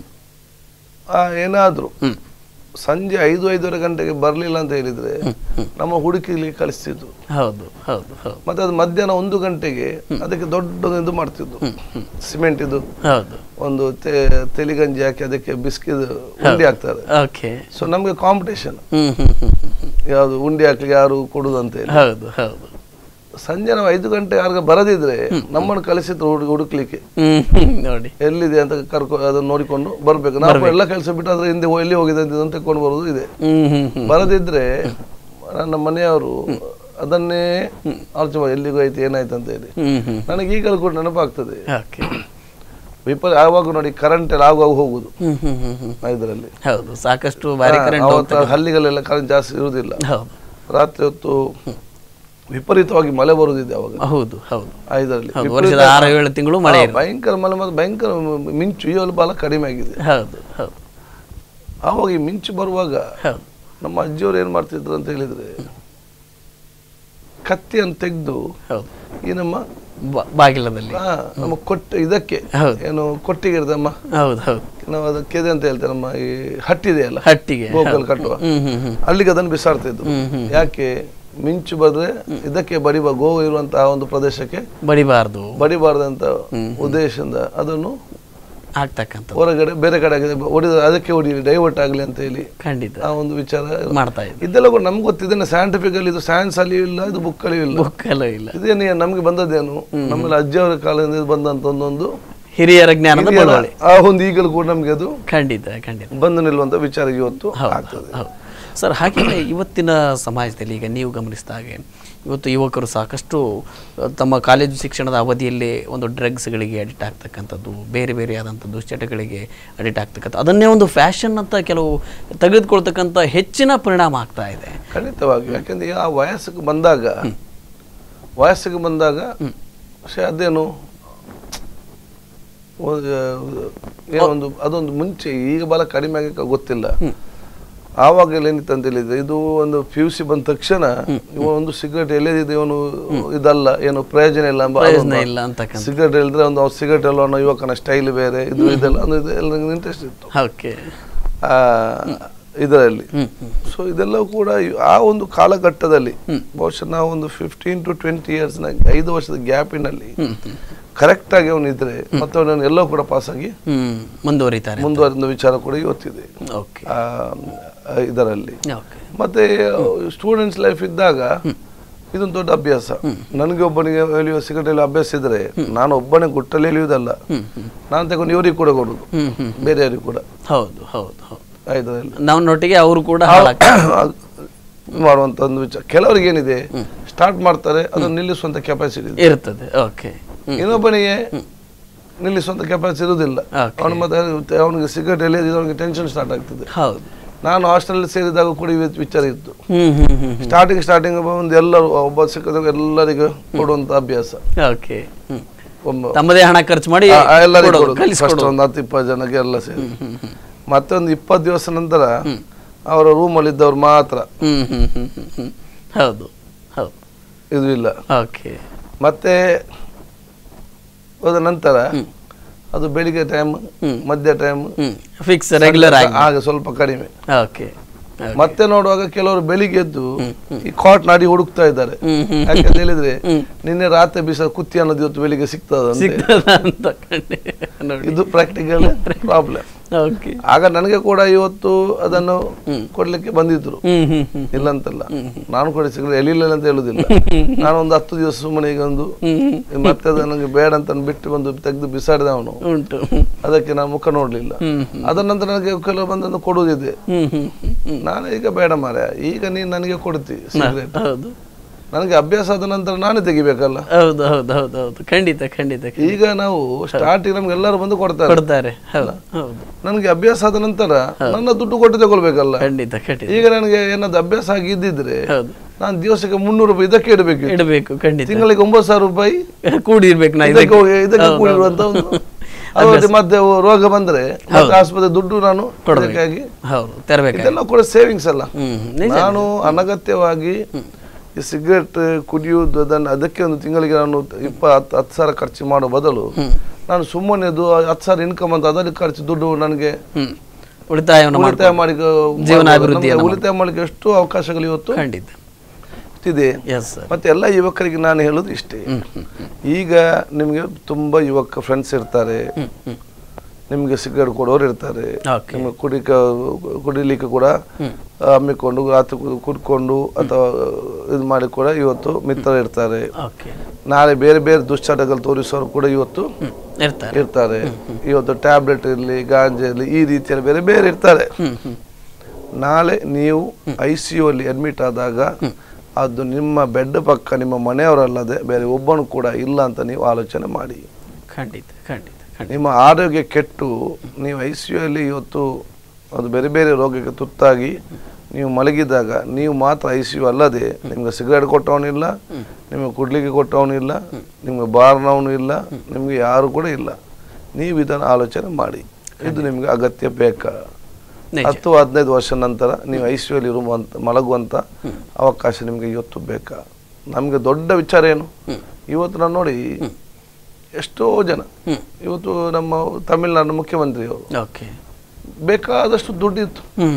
Speaker 2: ಏನಾದ್ರು ಸಂಜೆ 5-5:30 ಗಂಟೆಗೆ ಬರ್ಲಿಲ್ಲ ಅಂತ ಹೇಳಿದ್ರೆ ನಮ್ಮ ಹುಡುಕಿಲಿಕ್ಕೆ ಕಳಿಸ್ತಿದ್ರು. ಮತ್ತೆ ಅದು ಮಧ್ಯಾಹ್ನ 1 ಗಂಟೆಗೆ ಅದಕ್ಕೆ ದೊಡ್ಡದೊಂದು ಮಾಡ್ತಿದ್ರು, ಸಿಮೆಂಟ್ ಇದು ಒಂದು ತೆಲಿಗಂಜಿ ಹಾಕಿ ಅದಕ್ಕೆ ಬಿಸ್ಕಿಟ್ ಉಂಡಿ ಹಾಕ್ತಾರೆ. ಸೊ ನಮ್ಗೆ ಕಾಂಪಿಟೇಷನ್, ಯಾವ್ದು ಉಂಡಿ ಹಾಕ್ಲಿಕ್ಕೆ ಯಾರು ಕೊಡುದು ಅಂತ ಹೇಳಿ. ಸಂಜೆ ನಾವು 5 ಗಂಟೆ 6 ಬರದಿದ್ರೆ ನಮ್ಮನ್ನು ಕಳಿಸಿದ್ರು ಹುಡುಕ್ಲಿಕ್ಕೆ, ನೋಡಿ ಎಲ್ಲಿದೆ ಅಂತ ಅದನ್ನ ನೋಡಿಕೊಂಡು ಬರ್ಬೇಕು. ನಾವು ಎಲ್ಲ ಕೆಲಸ ಬಿಟ್ಟು ಅದ್ರ ಹಿಂದೆ ಎಲ್ಲಿ ಹೋಗಿದೆ ಅಂತ ತೆಕ್ಕೊಂಡು ಬರೋದು ಇದೆ. ಬರದಿದ್ರೆ ನನ್ನ ಮನೆಯವರು ಅದನ್ನೇ ಆಲೋಚನೆ ಎಲ್ಲಿಗೂ ಆಯ್ತು ಏನಾಯ್ತು ಅಂತ ಹೇಳಿ. ನನಗೆ ಈಗಲೂ ಕೂಡ ನೆನಪಾಗ್ತದೆ. ಆವಾಗ ನೋಡಿ ಕರೆಂಟ್ ಎಲ್ಲ ಆಗುವಾಗ ಹೋಗುದು ಇದರಲ್ಲಿ
Speaker 1: ಸಾಕಷ್ಟು
Speaker 2: ಹಳ್ಳಿಗಳೆಲ್ಲ ಕರೆಂಟ್ ಜಾಸ್ತಿ ಇರುವುದಿಲ್ಲ. ರಾತ್ರಿ ಹೊತ್ತು ವಿಪರೀತವಾಗಿ ಮಳೆ ಬರುದಿದೆ ಅವಾಗ. ಇದರಲ್ಲಿ ಭಯಂಕರ ಮಳೆ ಮತ್ತು ಭಯಂಕರ ಮಿಂಚು ಇವೆಲ್ಲ ಬಹಳ ಕಡಿಮೆ ಆಗಿದೆ. ಆವಾಗ ಈ ಮಿಂಚು ಬರುವಾಗ ನಮ್ಮ ಅಜ್ಜಿಯವರು ಏನ್ ಮಾಡ್ತಿದ್ರು ಅಂತ ಹೇಳಿದ್ರೆ, ಕತ್ತಿಯನ್ನು ತೆಗೆದು ಈ ನಮ್ಮ
Speaker 1: ಬಾಗಿಲದಲ್ಲಿ
Speaker 2: ನಮ್ಮ ಇದಕ್ಕೆ ಏನು ಕೊಟ್ಟಿಗೆ ಇರ್ತಮ್ಮ, ನಾವು ಅದಕ್ಕೆ ಅಂತ ಹೇಳ್ತೇವೆ, ನಮ್ಮ ಈ ಹಟ್ಟಿದೆಯಲ್ಲ, ಹಟ್ಟಿಗೆ ಗೋಕಲ್ ಕಟ್ಟುವ ಅಲ್ಲಿಗೆ ಅದನ್ನು ಬಿಸಾಡ್ತಿದ್ರು. ಯಾಕೆ ಮಿಂಚು ಬಂದ್ರೆ ಇದಕ್ಕೆ ಗೋ ಇರುವಂತಹ ಒಂದು ಪ್ರದೇಶಕ್ಕೆ ಬಡಿಬಾರ್ದು ಅಂತ ಉದ್ದೇಶದಿಂದ ಅದನ್ನು
Speaker 1: ಆಗ್ತಕ್ಕಂಥ
Speaker 2: ಹೊರಗಡೆ ಬೇರೆ ಕಡೆ ಹೊಡಿದ್ರೆ ಅದಕ್ಕೆ ಡೈವರ್ಟ್ ಆಗ್ಲಿ ಅಂತ ಹೇಳಿ
Speaker 1: ಖಂಡಿತ
Speaker 2: ಆ ಒಂದು ವಿಚಾರ
Speaker 1: ಮಾಡ್ತಾ ಇದ್ದಾರೆ.
Speaker 2: ಇದೆಲ್ಲ ನಮ್ಗೆ ಗೊತ್ತಿದೆ, ಸೈಂಟಿಫಿಕ್ ಅಲ್ಲಿ ಇದು ಸೈನ್ಸ್ ಅಲ್ಲಿ ಇಲ್ಲ, ಇದು ಬುಕ್ ಅಲ್ಲಿ ಇಲ್ಲ. ಇದೇನು ನಮ್ಗೆ ಬಂದದ್ದೇನು ನಮ್ಮಲ್ಲಿ ಅಜ್ಜಿಯವರ ಕಾಲದಿಂದ ಬಂದಂತ ಒಂದೊಂದು
Speaker 1: ಹಿರಿಯರ ಜ್ಞಾನದ
Speaker 2: ಆ ಒಂದು ಈಗಲೂ ಕೂಡ ನಮ್ಗೆ ಅದು
Speaker 1: ಖಂಡಿತ ಖಂಡಿತ
Speaker 2: ಬಂದು ನಿಲ್ಲುವಂತ ವಿಚಾರ ಇವತ್ತು ಆಗ್ತದೆ.
Speaker 1: ಸರ್, ಹಾಗೆ ಇವತ್ತಿನ ಸಮಾಜದಲ್ಲಿ ಈಗ ನೀವು ಗಮನಿಸಿದ ಹಾಗೆ ಇವತ್ತು ಯುವಕರು ಸಾಕಷ್ಟು ತಮ್ಮ ಕಾಲೇಜು ಶಿಕ್ಷಣದ ಅವಧಿಯಲ್ಲೇ ಒಂದು ಡ್ರಗ್ಸ್ಗಳಿಗೆ ಅಡಿಕ್ಟ್ ಆಗ್ತಕ್ಕಂಥದ್ದು, ಬೇರೆ ಬೇರೆ ಆದಂಥ ದುಶ್ಚಟಗಳಿಗೆ ಅಡಿಕ್ಟ್ ಆಗ್ತಕ್ಕಂಥ, ಅದನ್ನೇ ಒಂದು ಫ್ಯಾಷನ್ ಅಂತ ಕೆಲವು ತೆಗೆದುಕೊಳ್ತಕ್ಕಂಥ ಹೆಚ್ಚಿನ ಪರಿಣಾಮ ಆಗ್ತಾ ಇದೆ.
Speaker 2: ಖಂಡಿತವಾಗಿ. ಯಾಕೆಂದ್ರೆ ಆ ವಯಸ್ಸಿಗೆ ಬಂದಾಗ ಅದೇನು ಏನೊಂದು ಅದೊಂದು ಮುಂಚೆ ಈಗ ಬಹಳ ಕಡಿಮೆ ಆಗಕ್ಕೆ ಗೊತ್ತಿಲ್ಲ. ಆವಾಗೆಲ್ಲ ಏನಿತ್ತು ಅಂತ ಹೇಳಿದ್ರೆ, ಇದು ಒಂದು PUC ಬಂದ ತಕ್ಷಣ ಒಂದು ಸಿಗರೇಟ್ ಎಲ್ಲಿದೆ ಇವನು ಇದಲ್ಲ, ಏನು ಪ್ರಯೋಜನ ಇಲ್ಲ ಸಿಗರೇಟ್ ಹೇಳಿದ್ರೆ ಒಂದು ಸಿಗರೇಟ್ ಎಲ್ಲ ಯುವಕನ ಸ್ಟೈಲ್ ಬೇರೆ, ಇದು ಇದೆಲ್ಲ ಇಂಟ್ರೆಸ್ಟ್ ಇತ್ತು ಇದರಲ್ಲಿ. ಸೊ ಇದೆಲ್ಲವೂ ಕೂಡ ಆ ಒಂದು ಕಾಲಘಟ್ಟದಲ್ಲಿ ಬಹುಶಃ ನಾವು ಒಂದು 15 to 20 years 5 ವರ್ಷದ ಗ್ಯಾಪಿನಲ್ಲಿ ಕರೆಕ್ಟ್ ಆಗಿ ಅವನಿದ್ರೆ ಮತ್ತೆ ಅವನನ್ನು ಎಲ್ಲೋ ಕೂಡ ಪಾಸ್ ಆಗಿ ಮುಂದುವರಿದ ವಿಚಾರ ಕೂಡ ಇವತ್ತಿದೆ ಇದರಲ್ಲಿ. ಮತ್ತೆ ಸ್ಟೂಡೆಂಟ್ಸ್ ಲೈಫ್ ಇದ್ದಾಗ ಇದೊಂದು ದೊಡ್ಡ ಅಭ್ಯಾಸ. ನನಗೆ ಒಬ್ಬನಿಗೆ ಎಳೆಯುವ ಸಿಗರೇಟ್ ಎಳೆಯುವ ಅಭ್ಯಾಸ ಇದ್ರೆ ನಾನು ಒಬ್ಬನೇ ಗುಟ್ಟಲ್ಲಿ ಎಳೆಯುವುದಲ್ಲ, ನಾನು ತಗೊಂಡು ಇವರಿಗೆ ಕೂಡ ಕೊಡುದು, ಬೇರೆಯವರಿಗೆ ಕೂಡ
Speaker 1: ನಮ್ಮೊಟ್ಟಿಗೆ ಅವರು ಕೂಡ
Speaker 2: ಮಾಡುವಂತ ಒಂದು ವಿಚಾರ. ಕೆಲವರಿಗೆ ಏನಿದೆ, ಸ್ಟಾರ್ಟ್ ಮಾಡ್ತಾರೆ, ಅದನ್ನು ನಿಲ್ಲಿಸುವಂತ ಕೆಪಾಸಿಟಿ
Speaker 1: ಇರ್ತದೆ.
Speaker 2: ಇನ್ನೊಬ್ಬನಿಗೆ ನಿಲ್ಲಿಸುವಂತ ಕೆಪಾಸಿಟಿ ಇರುವುದಿಲ್ಲ. ಅವನು ಮತ್ತೆ ಅವನಿಗೆ ಸಿಗರೇಟ್ ಎಳೆಯೋದು ಅವನಿಗೆ ಟೆನ್ಷನ್ ಸ್ಟಾರ್ಟ್ ಆಗ್ತದೆ. ನಾನು ಹಾಸ್ಟೆಲ್ ಸೇರಿದಾಗ ಕೂಡ ವಿಚಾರ ಇತ್ತು. ಸ್ಟಾರ್ಟಿಂಗ್ ಒಂದು ಎಲ್ಲರೂ ಒಬ್ಬ ಸಿಕ್ಕಿದಾಗ ಎಲ್ಲರಿಗೂ ಕೊಡುವಂತ ಅಭ್ಯಾಸ.
Speaker 1: ತಮ್ಮದೇ ಹಣ ಖರ್ಚು ಮಾಡಿ
Speaker 2: ಎಲ್ಲರಿಗೂ ಒಂದು 10-20 ಜನಕ್ಕೆ ಎಲ್ಲ ಸೇರಿ. ಮತ್ತೆ ಒಂದು 20 ದಿವಸ ನಂತರ ಅವರ ರೂಮಲ್ಲಿ ಇದ್ದವ್ರು ಮಾತ್ರ, ಇದು ಇಲ್ಲ. ಮತ್ತೆ ಹೋದ ನಂತರ ಅದು ಬೆಳಿಗ್ಗೆ ಟೈಮ್, ಮಧ್ಯ ಟೈಮ್
Speaker 1: ಫಿಕ್ಸ್ ರೆಗ್ಯುಲರ್
Speaker 2: ಆಗ ಸ್ವಲ್ಪ ಕಡಿಮೆ. ಮತ್ತೆ ನೋಡುವಾಗ ಕೆಲವರು ಬೆಳಿಗ್ಗೆ ಎದ್ದು ಈ ಕಾಟ್ ನಾಡಿ ಹುಡುಕ್ತಾ ಇದ್ದಾರೆ. ಯಾಕಂತ ಹೇಳಿದ್ರೆ ನಿನ್ನೆ ರಾತ್ರಿ ಬಿಸ ಕುತ್ತಿ ಅನ್ನೋದು ಇವತ್ತು ಬೆಳಿಗ್ಗೆ ಸಿಗ್ತದ. ಇದು ಪ್ರಾಕ್ಟಿಕಲ್ ಪ್ರಾಬ್ಲಮ್. ಆಗ ನನಗೆ ಕೂಡ ಇವತ್ತು ಅದನ್ನು ಕೊಡ್ಲಿಕ್ಕೆ ಬಂದಿದ್ರು, ಇಲ್ಲಂತಲ್ಲ. ನಾನು ಕೂಡ ಸಿಗಲಿಲ್ಲ, ಎಲ್ಲಿಲ್ಲ ಅಂತ ಹೇಳುದಿಲ್ಲ. ನಾನು ಒಂದು 10 ದಿವಸ ಸುಮ್ಮನೆ ಈಗ ಒಂದು ಮತ್ತೆ ಅದು ನನಗೆ ಬೇಡ ಅಂತ ಬಿಟ್ಟು ಒಂದು ತೆಗೆದು ಬಿಸಾಡಿದವನು. ಅದಕ್ಕೆ ನಾನು ಮುಖ ನೋಡ್ಲಿಲ್ಲ. ಅದರ ನಂತರ ನನಗೆ ಕೆಲವು ಬಂದನ್ನು ಕೊಡುವುದಿದೆ. ನಾನು ಈಗ ಬೇಡ ಮಾರ್ರೆ, ಈಗ ನೀನು ನನಗೆ ಕೊಡ್ತಿ ಸಿಗರೇಟ್, ನನಗೆ ಅಭ್ಯಾಸ ಆದ ನಂತರ ನಾನೇ ತೆಗಿಬೇಕಲ್ಲ.
Speaker 1: ಖಂಡಿತ.
Speaker 2: ಈಗ ನಾವು ಸ್ಟಾರ್ಟಿಂಗ್ ನಮ್ಗೆ ಎಲ್ಲರೂ ಬಂದು ಕೊಡ್ತಾರೆ. ನನಗೆ ಅಭ್ಯಾಸ ಆದ ನಂತರ ನನ್ನ ದುಡ್ಡು ಕೊಟ್ಟು ತಗೊಳ್ಬೇಕಲ್ಲ. ಈಗ ನನಗೆ ಏನಾದ್ರು ಅಭ್ಯಾಸ ಆಗಿದ್ದಿದ್ರೆ ನಾನು ದಿವಸಕ್ಕೆ 300 ರೂಪಾಯಿ ಇದಕ್ಕೆ ಇಡಬೇಕು. ತಿಂಗಳಿಗೆ 9,000 ರೂಪಾಯಿ
Speaker 1: ಕೂಡಿರ್ಬೇಕು.
Speaker 2: ಇದಕ್ಕೆ ಕೂಡಿರುವಂತ ಒಂದು ಮತ್ತೆ ರೋಗ ಬಂದ್ರೆ ಆಸ್ಪತ್ರೆ ದುಡ್ಡು ನಾನು ಇದೆಲ್ಲ ಕೂಡ ಸೇವಿಂಗ್ಸ್ ಅಲ್ಲ. ನಾನು ಅನಗತ್ಯವಾಗಿ ಈ ಸಿಗರೇಟ್ ಕುಡಿಯುವುದು ಅದಕ್ಕೆ ಒಂದು ತಿಂಗಳಿಗೆ ನಾನು 10,000 ಖರ್ಚು ಮಾಡೋ ಬದಲು ನಾನು ಸುಮ್ಮನೆ 10,000 ಇನ್ಕಮ್ ಅಂತ ಅದಕ್ಕೆ ಖರ್ಚು ದುಡ್ಡು ನನಗೆ ಉಳಿತಾಯ ಮಾಡಿ ಉಳಿತಾಯ ಮಾಡಲಿಕ್ಕೆ ಎಷ್ಟು ಅವಕಾಶಗಳು ಇವತ್ತು ಇದೆ. ಮತ್ತೆ ಎಲ್ಲ ಯುವಕರಿಗೆ ನಾನು ಹೇಳೋದು ಇಷ್ಟೇ. ಈಗ ನಿಮ್ಗೆ ತುಂಬಾ ಯುವಕ ಫ್ರೆಂಡ್ಸ್ ಇರ್ತಾರೆ, ನಿಮ್ಗೆ ಸಿಗರೇಟ್ ಕೊಡೋರು ಇರ್ತಾರೆ, ನಿಮ್ಗೆ ಕುಡಿಲಿಕ್ಕೆ ಕೂಡ ಹಮ್ಮಿಕೊಂಡು ರಾತ್ರಿ ಕುಡ್ಕೊಂಡು ಅಥವಾ ಇದು ಮಾಡಿ ಕೂಡ ಇವತ್ತು ಮಿತ್ರ ಇರ್ತಾರೆ. ನಾಳೆ ಬೇರೆ ಬೇರೆ ದುಶ್ಚಟಗಳು ತೋರಿಸೋರು ಕೂಡ ಇವತ್ತು ಇರ್ತಾರೆ. ಇವತ್ತು ಟ್ಯಾಬ್ಲೆಟ್ ಇರಲಿ, ಗಾಂಜಾ ಇರಲಿ, ಈ ರೀತಿಯಲ್ಲಿ ಬೇರೆ ಬೇರೆ ಇರ್ತಾರೆ. ನಾಳೆ ನೀವು ICU ಅಲ್ಲಿ ಅಡ್ಮಿಟ್ ಆದಾಗ ಅದು ನಿಮ್ಮ ಬೆಡ್ ಪಕ್ಕ ನಿಮ್ಮ ಮನೆಯವರಲ್ಲದೆ ಬೇರೆ ಒಬ್ಬನು ಕೂಡ ಇಲ್ಲ ಅಂತ ನೀವು ಆಲೋಚನೆ ಮಾಡಿ. ನಿಮ್ಮ ಆರೋಗ್ಯ ಕೆಟ್ಟು ನೀವು ICU ಅಲ್ಲಿ ಇವತ್ತು ಅದು ಬೇರೆ ಬೇರೆ ರೋಗಕ್ಕೆ ತುತ್ತಾಗಿ ನೀವು ಮಲಗಿದಾಗ ನೀವು ಮಾತ್ರ ICU ಅಲ್ಲದೆ ನಿಮ್ಗೆ ಸಿಗರೇಟ್ ಕೊಟ್ಟವನಿಲ್ಲ, ನಿಮಗೆ ಕುಡ್ಲಿಕ್ಕೆ ಕೊಟ್ಟವನಿಲ್ಲ, ನಿಮ್ಗೆ ಬಾರ್ನವನು ಇಲ್ಲ, ನಿಮ್ಗೆ ಯಾರು ಕೂಡ ಇಲ್ಲ. ನೀವು ಇದನ್ನು ಆಲೋಚನೆ ಮಾಡಿ. ಇದು ನಿಮ್ಗೆ ಅಗತ್ಯ ಬೇಕಾ? 10-15 ವರ್ಷ ನಂತರ ನೀವು ICU ಅಲ್ಲಿ ಮಲಗುವಂತ ಅವಕಾಶ ನಿಮ್ಗೆ ಇವತ್ತು ಬೇಕಾ? ನಮ್ಗೆ ದೊಡ್ಡ ವಿಚಾರ ಏನು ಇವತ್ತು ನಾನು ನೋಡಿ, ಎಷ್ಟೋ ಜನ ಇವತ್ತು ನಮ್ಮ ತಮಿಳುನಾಡು ಮುಖ್ಯಮಂತ್ರಿಯವರು ಬೇಕಾದಷ್ಟು ದುಡ್ಡಿತ್ತು,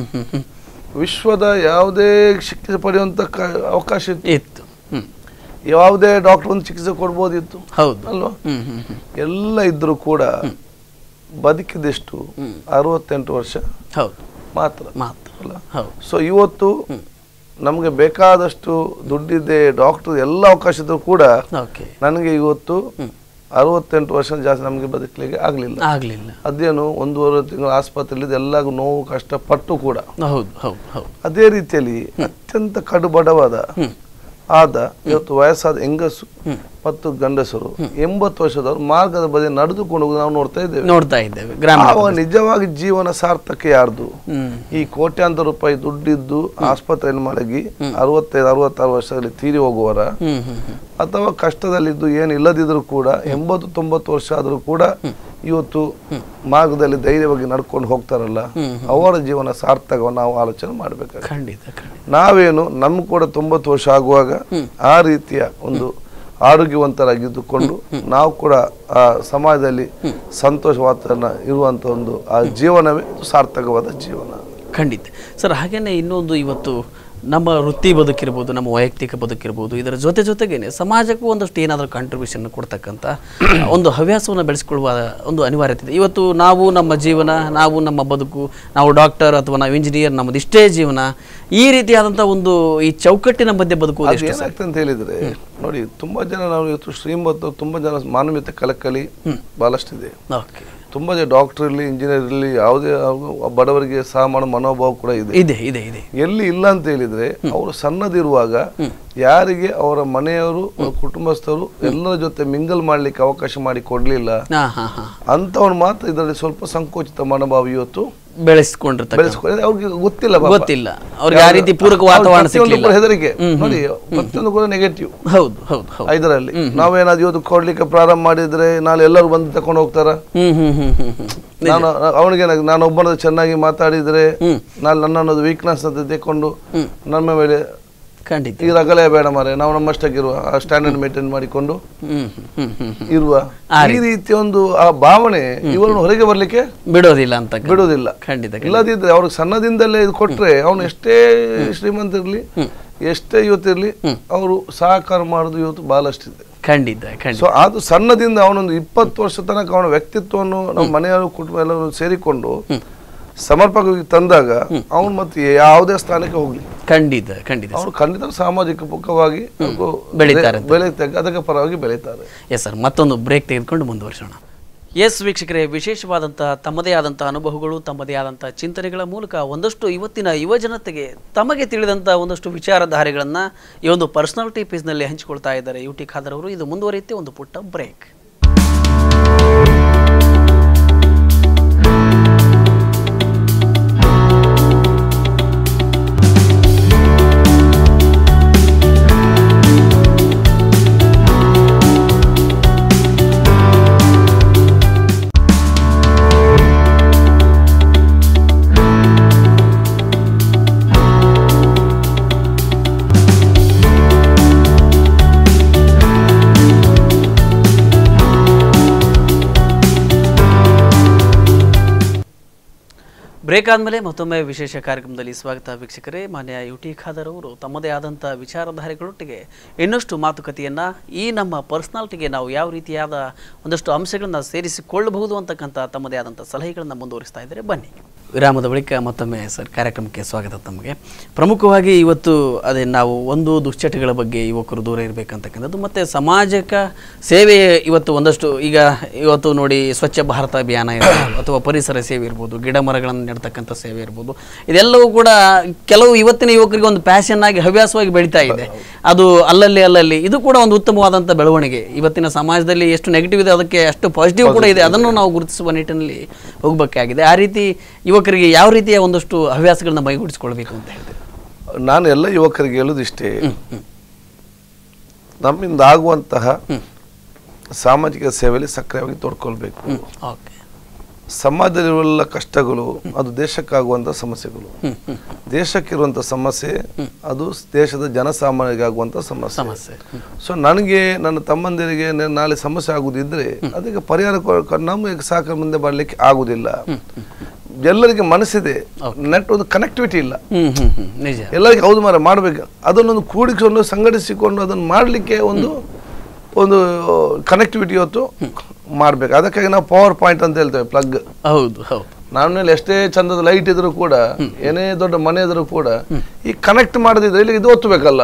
Speaker 2: ವಿಶ್ವದ ಯಾವುದೇ ಚಿಕಿತ್ಸೆ ಪಡೆಯುವಂತ ಅವಕಾಶ ಇತ್ತು, ಯಾವುದೇ ಡಾಕ್ಟರ್ ಒಂದು ಚಿಕಿತ್ಸೆ ಕೊಡ್ಬೋದಿತ್ತು ಅಲ್ವಾ? ಎಲ್ಲ ಇದ್ರು ಕೂಡ ಬದುಕಿದೆಷ್ಟು 68 ವರ್ಷ ಮಾತ್ರ. ಸೊ ಇವತ್ತು ನಮ್ಗೆ ಬೇಕಾದಷ್ಟು ದುಡ್ಡಿದೆ, ಡಾಕ್ಟರ್ ಎಲ್ಲ ಅವಕಾಶ ಇದ್ರು ಕೂಡ ನನಗೆ ಇವತ್ತು 68 ವರ್ಷ ಜಾಸ್ತಿ ನಮ್ಗೆ ಬದುಕಲಿಕ್ಕೆ ಆಗ್ಲಿಲ್ಲ. ಅದೇನು 1.5 ತಿಂಗಳು ಆಸ್ಪತ್ರೆಯಲ್ಲಿ ಎಲ್ಲರಿಗೂ ನೋವು ಕಷ್ಟಪಟ್ಟು ಕೂಡ. ಅದೇ ರೀತಿಯಲ್ಲಿ ಅತ್ಯಂತ ಕಡುಬಡವಾದ ಇವತ್ತು ವಯಸ್ಸಾದ ಹೆಂಗಸು ಮತ್ತು ಗಂಡಸರು 80 ವರ್ಷದವರು ಮಾರ್ಗದ ಬದಿ ನಡೆದುಕೊಂಡು ಹೋಗೋದು ನಾವು ನೋಡ್ತಾ ಇದ್ದೇವೆ. ಆವಾಗ ನಿಜವಾಗಿ ಜೀವನ ಸಾರ್ಥಕ ಯಾರ್ದು? ಈ ಕೋಟ್ಯಾಂತರ ರೂಪಾಯಿ ದುಡ್ಡಿದ್ದು ಆಸ್ಪತ್ರೆಯಲ್ಲಿ ಮಲಗಿ 65-66 ವರ್ಷದಲ್ಲಿ ತೀರಿ ಹೋಗುವರ, ಅಥವಾ ಕಷ್ಟದಲ್ಲಿದ್ದು ಏನು ಇಲ್ಲದಿದ್ರು ಕೂಡ 80-90 ವರ್ಷ ಆದ್ರೂ ಕೂಡ ಇವತ್ತು ಮಾರ್ಗದಲ್ಲಿ ಧೈರ್ಯವಾಗಿ ನಡ್ಕೊಂಡು ಹೋಗ್ತಾರಲ್ಲ, ಅವರ ಜೀವನ ಸಾರ್ಥಕವನ್ನು ನಾವು ಆಲೋಚನೆ ಮಾಡ್ಬೇಕಾಗ್ತದೆ. ನಾವೇನು ನಮ್ ಕೂಡ 90 ವರ್ಷ ಆಗುವಾಗ ಆ ರೀತಿಯ ಒಂದು ಆರೋಗ್ಯವಂತರಾಗಿದ್ದುಕೊಂಡು ನಾವು ಕೂಡ ಆ ಸಮಾಜದಲ್ಲಿ ಸಂತೋಷ ವಾತಾವರಣ ಇರುವಂತ ಒಂದು ಆ ಜೀವನವೇ ಸಾರ್ಥಕವಾದ ಜೀವನ.
Speaker 1: ಖಂಡಿತ ಸರ್. ಹಾಗೇನೆ ಇನ್ನೊಂದು, ಇವತ್ತು ನಮ್ಮ ವೃತ್ತಿ ಬದುಕಿರ್ಬೋದು, ನಮ್ಮ ವೈಯಕ್ತಿಕ ಬದುಕಿರ್ಬೋದು, ಇದರ ಜೊತೆಗೇನೆ ಸಮಾಜಕ್ಕೂ ಒಂದಷ್ಟು ಏನಾದರೂ ಕಾಂಟ್ರಿಬ್ಯೂಷನ್ ಕೊಡ್ತಕ್ಕಂಥ ಒಂದು ಹವ್ಯಾಸವನ್ನು ಬೆಳೆಸ್ಕೊಳ್ಳುವ ಒಂದು ಅನಿವಾರ್ಯತೆ ಇದೆ. ಇವತ್ತು ನಾವು ನಮ್ಮ ಜೀವನ, ನಾವು ನಮ್ಮ ಬದುಕು, ನಾವು ಡಾಕ್ಟರ್ ಅಥವಾ ನಾವು ಇಂಜಿನಿಯರ್, ನಮ್ಮದು ಇಷ್ಟೇ ಜೀವನ, ಈ ರೀತಿಯಾದಂಥ ಒಂದು ಈ ಚೌಕಟ್ಟಿನ ಮಧ್ಯೆ ಬದುಕುವುದು
Speaker 2: ಏನಾಗ್ತದೆ ಅಂತ ಹೇಳಿದ್ರೆ, ನೋಡಿ ತುಂಬಾ ಜನ ನಾವು ಇವತ್ತು ಶ್ರೀಮಂತ, ತುಂಬಾ ಜನ ಮಾನವೀಯತೆ ಕಳಕಳಿ ಬಹಳಷ್ಟಿದೆ. ತುಂಬಾ ಜನ ಡಾಕ್ಟರ್ ಇರಲಿ, ಇಂಜಿನಿಯರ್ ಇರಲಿ, ಯಾವುದೇ ಬಡವರಿಗೆ ಸಹ ಮಾಡೋ ಮನೋಭಾವ ಕೂಡ ಇದೆ. ಎಲ್ಲಿ ಇಲ್ಲ ಅಂತ ಹೇಳಿದ್ರೆ, ಅವರು ಸಣ್ಣದಿರುವಾಗ ಯಾರಿಗೆ ಅವರ ಮನೆಯವರು, ಕುಟುಂಬಸ್ಥರು ಎಲ್ಲರ ಜೊತೆ ಮಿಂಗಲ್ ಮಾಡ್ಲಿಕ್ಕೆ ಅವಕಾಶ ಮಾಡಿ ಕೊಡ್ಲಿಲ್ಲ ಅಂತವನು ಮಾತ್ರ ಇದರಲ್ಲಿ ಸ್ವಲ್ಪ ಸಂಕೋಚಿತ ಮನೋಭಾವ ಇವತ್ತು
Speaker 1: ಬೆಳೆಸ್ಕೊಂಡಿರ್ತಾರೆ,
Speaker 2: ಅವ್ರಿಗೆ ಗೊತ್ತಿಲ್ಲ
Speaker 1: ಅವ್ರಿಗೆ ಆ ರೀತಿ ಪೂರಕ ವಾತಾವರಣ ಸಿಗ್ಲಿಲ್ಲ,
Speaker 2: ಹೆದರಿಕೆ ನೋಡಿ, ಪ್ರತಿಯೊಂದು ಕೂಡ ನೆಗೆಟಿವ್.
Speaker 1: ಹೌದು
Speaker 2: ಇದರಲ್ಲಿ ನಾವೇನಾದ್ರು ಇವತ್ತು ಕೊಡ್ಲಿಕ್ಕೆ ಪ್ರಾರಂಭ ಮಾಡಿದ್ರೆ ನಾಳೆ ಎಲ್ಲರೂ ಬಂದು ತಕೊಂಡು ಹೋಗ್ತಾರ. ನಾನು ಅವನಿಗೆ ನಾನು ಒಬ್ಬನ ಚೆನ್ನಾಗಿ ಮಾತಾಡಿದ್ರೆ ನಾಳೆ ನನ್ನೊಂದು ವೀಕ್ನೆಸ್ ಅಂತ ತೆಕೊಂಡು ನಮ್ಮ ಮೇಲೆ ಈ ರಗಲೆ ಬೇಡ ಮಾರೆ, ನಾವು ನಮ್ಮಷ್ಟಾಗಿರುವ ಸ್ಟ್ಯಾಂಡರ್ಡ್ ಮೇಂಟೈನ್ ಮಾಡಿಕೊಂಡು ಇರುವ ಈ ರೀತಿ ಒಂದು ಆ ಭಾವನೆ ಇವರನ್ನು ಹೊರಗೆ ಬರ್ಲಿಕ್ಕೆ ಬಿಡೋದಿಲ್ಲ. ಇಲ್ಲದಿದ್ರೆ ಅವ್ರಿಗೆ ಸಣ್ಣದಿಂದಲೇ ಇದು ಕೊಟ್ರೆ ಅವನು ಎಷ್ಟೇ ಶ್ರೀಮಂತ ಇರ್ಲಿ, ಎಷ್ಟೇ ಇವತ್ತಿರ್ಲಿ, ಅವರು ಸಹಕಾರ ಮಾಡುದು ಇವತ್ತು ಬಹಳಷ್ಟಿದೆ. ಸೊ ಅದು ಸಣ್ಣದಿಂದ ಅವನೊಂದು 20 ವರ್ಷ ತನಕ ಅವನ ವ್ಯಕ್ತಿತ್ವವನ್ನು ನಮ್ಮ ಮನೆಯವರು ಕುಟುಂಬ ಎಲ್ಲರೂ ಸೇರಿಕೊಂಡು ಸಮರ್ಪಕವಾಗಿ ತಂದಾಗ ಅವನು ಮತ್ತೆ ಯಾವುದೇ ಸ್ಥಾನಕ್ಕೆ ಹೋಗ್ಲಿ ಅವರು ಖಂಡಿತ ಸಾಮಾಜಿಕ ಪುಕ್ಕವಾಗಿ ಬೆಳೀತಾರೆ, ಅದಕ್ಕೆ ಪರವಾಗಿ ಬೆಳೀತಾರೆ.
Speaker 1: ಎಸ್ ಸರ್, ಮತ್ತೊಂದು ಬ್ರೇಕ್ ತೆಗೆದುಕೊಂಡು ಮುಂದುವರಿಸೋಣ. ಎಸ್ ವೀಕ್ಷಕರೇ, ವಿಶೇಷವಾದಂತಹ ತಮ್ಮದೇ ಆದಂತಹ ಅನುಭವಗಳು, ತಮ್ಮದೇ ಆದಂತಹ ಚಿಂತನೆಗಳ ಮೂಲಕ ಒಂದಷ್ಟು ಇವತ್ತಿನ ಯುವ ಜನತೆಗೆ ತಮಗೆ ತಿಳಿದಂತಹ ಒಂದಷ್ಟು ವಿಚಾರಧಾರೆಗಳನ್ನು ಈ ಒಂದು ಪರ್ಸನಾಲಿಟಿ ಪೇಜ್ನಲ್ಲಿ ಹಂಚಿಕೊಳ್ತಾ ಇದ್ದಾರೆ UT ಖಾದರ್ ಅವರು. ಇದು ಮುಂದುವರಿಯುತ್ತೆ, ಒಂದು ಪುಟ್ಟ ಬ್ರೇಕ್. ಬ್ರೇಕ್ ಆದಮೇಲೆ ಮತ್ತೊಮ್ಮೆ ವಿಶೇಷ ಕಾರ್ಯಕ್ರಮದಲ್ಲಿ ಸ್ವಾಗತ ವೀಕ್ಷಕರೇ. ಮಾನ್ಯ UT ಖಾದರ್ ಅವರು ತಮ್ಮದೇ ಆದಂಥ ವಿಚಾರಧಾರೆಗಳೊಟ್ಟಿಗೆ ಇನ್ನಷ್ಟು ಮಾತುಕತೆಯನ್ನು ಈ ನಮ್ಮ ಪರ್ಸನಾಲಿಟಿಗೆ ನಾವು ಯಾವ ರೀತಿಯಾದ ಒಂದಷ್ಟು ಅಂಶಗಳನ್ನು ಸೇರಿಸಿಕೊಳ್ಳಬಹುದು ಅಂತಕ್ಕಂಥ ತಮ್ಮದೇ ಆದಂಥ ಸಲಹೆಗಳನ್ನು ಮುಂದುವರಿಸ್ತಾ ಇದ್ದಾರೆ. ಬನ್ನಿ ವಿರಾಮದ ಬಳಿಕ ಮತ್ತೊಮ್ಮೆ ಸರ್ ಕಾರ್ಯಕ್ರಮಕ್ಕೆ ಸ್ವಾಗತ. ತಮಗೆ ಪ್ರಮುಖವಾಗಿ ಇವತ್ತು ಅದೇ ನಾವು ಒಂದು ದುಶ್ಚಟಗಳ ಬಗ್ಗೆ ಯುವಕರು ದೂರ ಇರಬೇಕಂತಕ್ಕಂಥದ್ದು, ಮತ್ತು ಸಾಮಾಜಿಕ ಸೇವೆ ಇವತ್ತು ಒಂದಷ್ಟು ಈಗ ಇವತ್ತು ನೋಡಿ ಸ್ವಚ್ಛ ಭಾರತ ಅಭಿಯಾನ ಇರ್ಬೋದು, ಅಥವಾ ಪರಿಸರ ಸೇವೆ ಇರ್ಬೋದು, ಗಿಡ ಮರಗಳನ್ನು ನೆಡ್ತಕ್ಕಂಥ ಸೇವೆ ಇರ್ಬೋದು, ಇದೆಲ್ಲವೂ ಕೂಡ ಕೆಲವು ಇವತ್ತಿನ ಯುವಕರಿಗೆ ಒಂದು ಪ್ಯಾಷನ್ ಆಗಿ ಹವ್ಯಾಸವಾಗಿ ಬೆಳೀತಾ ಇದೆ. ಅದು ಅಲ್ಲಲ್ಲಿ ಇದು ಕೂಡ ಒಂದು ಉತ್ತಮವಾದಂಥ ಬೆಳವಣಿಗೆ. ಇವತ್ತಿನ ಸಮಾಜದಲ್ಲಿ ಎಷ್ಟು ನೆಗೆಟಿವ್ ಇದೆ ಅದಕ್ಕೆ ಅಷ್ಟು ಪಾಸಿಟಿವ್ ಕೂಡ ಇದೆ, ಅದನ್ನು ನಾವು ಗುರುತಿಸುವ ನಿಟ್ಟಿನಲ್ಲಿ ಹೋಗಬೇಕಾಗಿದೆ. ಆ ರೀತಿ ಯುವಕರಿಗೆ ಯಾವ ರೀತಿಯ ಒಂದಷ್ಟು ಹವ್ಯಾಸಗಳನ್ನ ಮೈಗೂಡಿಸಿಕೊಳ್ಬೇಕು ಅಂತ ಹೇಳ್ತೇವೆ.
Speaker 2: ನಾನು ಎಲ್ಲ ಯುವಕರಿಗೆ ಹೇಳುವುದಿಷ್ಟೇ, ನಮ್ಮಿಂದ ಆಗುವಂತಹ ಸಾಮಾಜಿಕ ಸೇವೆಯಲ್ಲಿ ಸಕ್ರಿಯವಾಗಿ ತೊಡ್ಕೊಳ್ಬೇಕು. ಸಮಾಜದಲ್ಲಿರುವ ಕಷ್ಟಗಳು ಅದು ದೇಶಕ್ಕಾಗುವಂಥ ಸಮಸ್ಯೆಗಳು, ದೇಶಕ್ಕಿರುವಂಥ ಸಮಸ್ಯೆ ಅದು ದೇಶದ ಜನಸಾಮಾನ್ಯರಿಗೆ ಆಗುವಂಥ ಸಮಸ್ಯೆ. ಸೊ ನನಗೆ ನನ್ನ ತಮ್ಮಂದಿರಿಗೆ ನಾಳೆ ಸಮಸ್ಯೆ ಆಗುದಿದ್ರೆ ಅದಕ್ಕೆ ಪರಿಹಾರ ನಮಗೆ ಸಾಕ ಮುಂದೆ ಬರಲಿಕ್ಕೆ ಆಗುದಿಲ್ಲ. ಎಲ್ಲರಿಗೆ ಮನಸ್ಸಿದೆ, ನೆಟ್ ಒಂದು ಕನೆಕ್ಟಿವಿಟಿ ಇಲ್ಲ. ಎಲ್ಲರಿಗೆ ಹೌದು ಮಾರ ಮಾಡ್ಬೇಕು, ಅದನ್ನೊಂದು ಕೂಡಿಕೊಂಡು ಸಂಘಟಿಸಿಕೊಂಡು ಅದನ್ನು ಮಾಡಲಿಕ್ಕೆ ಒಂದು ಕನೆಕ್ಟಿವಿಟಿ ಇವತ್ತು ಮಾಡ್ಬೇಕು. ಅದಕ್ಕಾಗಿ ನಾವು ಪವರ್ ಪಾಯಿಂಟ್ ಅಂತ ಹೇಳ್ತೇವೆ, ಪ್ಲಗ್.
Speaker 1: ಹೌದು,
Speaker 2: ನಾನಲ್ಲಿ ಎಷ್ಟೇ ಚಂದದ ಲೈಟ್ ಇದ್ರು ಕೂಡ, ಏನೇ ದೊಡ್ಡ ಮನೆ ಇದ್ರು ಕೂಡ, ಈ ಕನೆಕ್ಟ್ ಮಾಡದಿದ್ರೆ ಇಲ್ಲಿ ಇದು ಒತ್ತಬೇಕಲ್ಲ.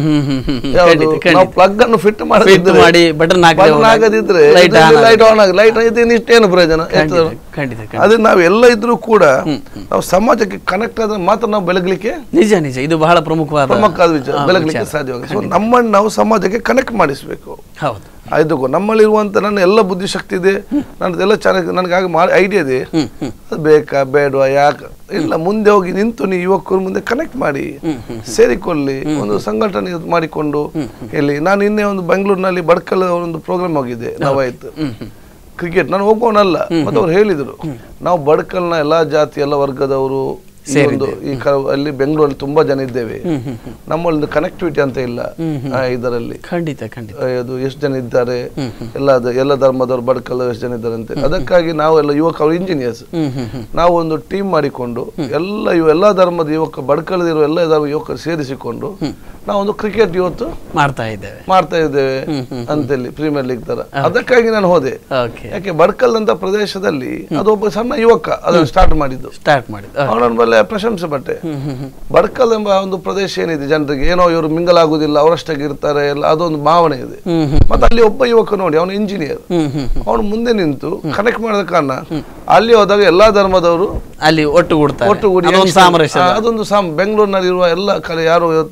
Speaker 2: ನಾವು ಪ್ಲಗ್ ಅನ್ನು ಫಿಟ್ ಮಾಡಿ ಬಟನ್ ಆಗದಿದ್ರೆ ಲೈಟ್ ಆನ್ ಆಗಿ ಲೈಟ್ ಇಷ್ಟೇನು ಪ್ರಯೋಜನ? ಅದೇ ನಾವು ಎಲ್ಲ ಇದ್ರೂ ಕೂಡ ನಾವು ಸಮಾಜಕ್ಕೆ ಕನೆಕ್ಟ್ ಆದ್ರೆ ಮಾತ್ರ ನಾವು ಬೆಳಗ್ಲಿಕ್ಕೆ
Speaker 1: ನಿಜ ಇದು ಬಹಳ ಪ್ರಮುಖವಾದ
Speaker 2: ವಿಚಾರ, ಬೆಳಗ್ಲಿಕ್ಕೆ ಸಾಧ್ಯವಾಗುತ್ತೆ. ಸೊ ನಮ್ಮನ್ನು ನಾವು ಸಮಾಜಕ್ಕೆ ಕನೆಕ್ಟ್ ಮಾಡಿಸ್ಬೇಕು. ಆಯ್ತು, ನಮ್ಮಲ್ಲಿರುವಂತ ನನ್ನ ಎಲ್ಲ ಬುದ್ಧಿಶಕ್ತಿ ಇದೆ, ನನ್ನದೆಲ್ಲ ಚೆನ್ನಾಗಿ ನನಗೆ ಐಡಿಯಾ ಇದೆ, ಅದು ಬೇಕಾ ಬೇಡವಾ ಯಾಕೆ ಇಲ್ಲ, ಮುಂದೆ ಹೋಗಿ ನಿಂತು ನೀವು ಯುವಕರು ಮುಂದೆ ಕನೆಕ್ಟ್ ಮಾಡಿ ಸೇರಿಕೊಳ್ಳಿ, ಒಂದು ಸಂಘಟನೆ ಮಾಡಿಕೊಂಡು ಇಲ್ಲಿ. ನಾನು ನಿನ್ನೆ ಒಂದು ಬೆಂಗಳೂರಿನಲ್ಲಿ ಬಡ್ಕಲ್ ಒಂದು ಪ್ರೋಗ್ರಾಮ್ ಹೋಗಿದ್ದೆ, ನಾವಾಯ್ತು ಕ್ರಿಕೆಟ್. ನಾನು ಹೋಗೋನಲ್ಲ, ಮತ್ತೆ ಅವ್ರು ಹೇಳಿದ್ರು ನಾವು ಬಡ್ಕಲ್ನ ಎಲ್ಲಾ ಜಾತಿ ಎಲ್ಲ ವರ್ಗದವರು ಅಲ್ಲಿ ಬೆಂಗಳೂರಲ್ಲಿ ತುಂಬಾ ಜನ ಇದ್ದೇವೆ, ನಮ್ಮಲ್ಲಿ ಕನೆಕ್ಟಿವಿಟಿ ಅಂತ ಇಲ್ಲ ಇದರಲ್ಲಿ. ಅದು ಎಷ್ಟು ಜನ ಇದ್ದಾರೆ, ಎಲ್ಲ ಧರ್ಮದವರು ಬಡ್ಕಲ್ ಎಷ್ಟು ಜನ ಇದ್ದಾರೆ ಅಂತ. ಅದಕ್ಕಾಗಿ ನಾವೆಲ್ಲ ಯುವಕರು ಇಂಜಿನಿಯರ್ಸ್ ನಾವು ಒಂದು ಟೀಮ್ ಮಾಡಿಕೊಂಡು ಎಲ್ಲಾ ಧರ್ಮದ ಯುವಕ ಬಡ್ಕಲ್ದಿರುವ ಎಲ್ಲ ಯುವಕರು ಸೇರಿಸಿಕೊಂಡು ನಾವೊಂದು ಕ್ರಿಕೆಟ್ ಇವತ್ತು ಮಾಡ್ತಾ ಇದ್ದೇವೆ ಅಂತೇಳಿ ಪ್ರೀಮಿಯರ್ ಲೀಗ್ ತರ. ಅದಕ್ಕಾಗಿ ನಾನು ಹೋದೆ, ಯಾಕೆ ಬಡ್ಕಲ್ ಅಂತ ಪ್ರದೇಶದಲ್ಲಿ ಅದೊಬ್ಬ ಸಣ್ಣ ಯುವಕ ಅದನ್ನು ಸ್ಟಾರ್ಟ್ ಮಾಡಿದ್ದು. ಅವನ ಮೇಲೆ ಪ್ರಶಂಸೆ ಪಟ್ಟೆ. ಬಡ್ಕಲ್ ಎಂಬ ಒಂದು ಪ್ರದೇಶ ಏನಿದೆ, ಜನರಿಗೆ ಏನೋ ಇವರು ಮಿಂಗಲ್ ಆಗುದಿಲ್ಲ, ಅವರಷ್ಟಾಗಿ ಇರ್ತಾರೆ ಎಲ್ಲ, ಅದೊಂದು ಭಾವನೆ ಇದೆ. ಮತ್ತೆ ಅಲ್ಲಿ ಒಬ್ಬ ಯುವಕ ನೋಡಿ, ಅವನು ಇಂಜಿನಿಯರ್, ಅವನು ಮುಂದೆ ನಿಂತು ಕನೆಕ್ಟ್ ಮಾಡಿದ ಕಾರಣ ಅಲ್ಲಿ ಹೋದಾಗ ಎಲ್ಲಾ ಧರ್ಮದವರು ಅಲ್ಲಿ ಒಟ್ಟುಗೂಡಿ ಅದೊಂದು ಬೆಂಗಳೂರಿನಲ್ಲಿ ಇರುವ ಎಲ್ಲ ಕಡೆ ಯಾರು ಇವತ್ತು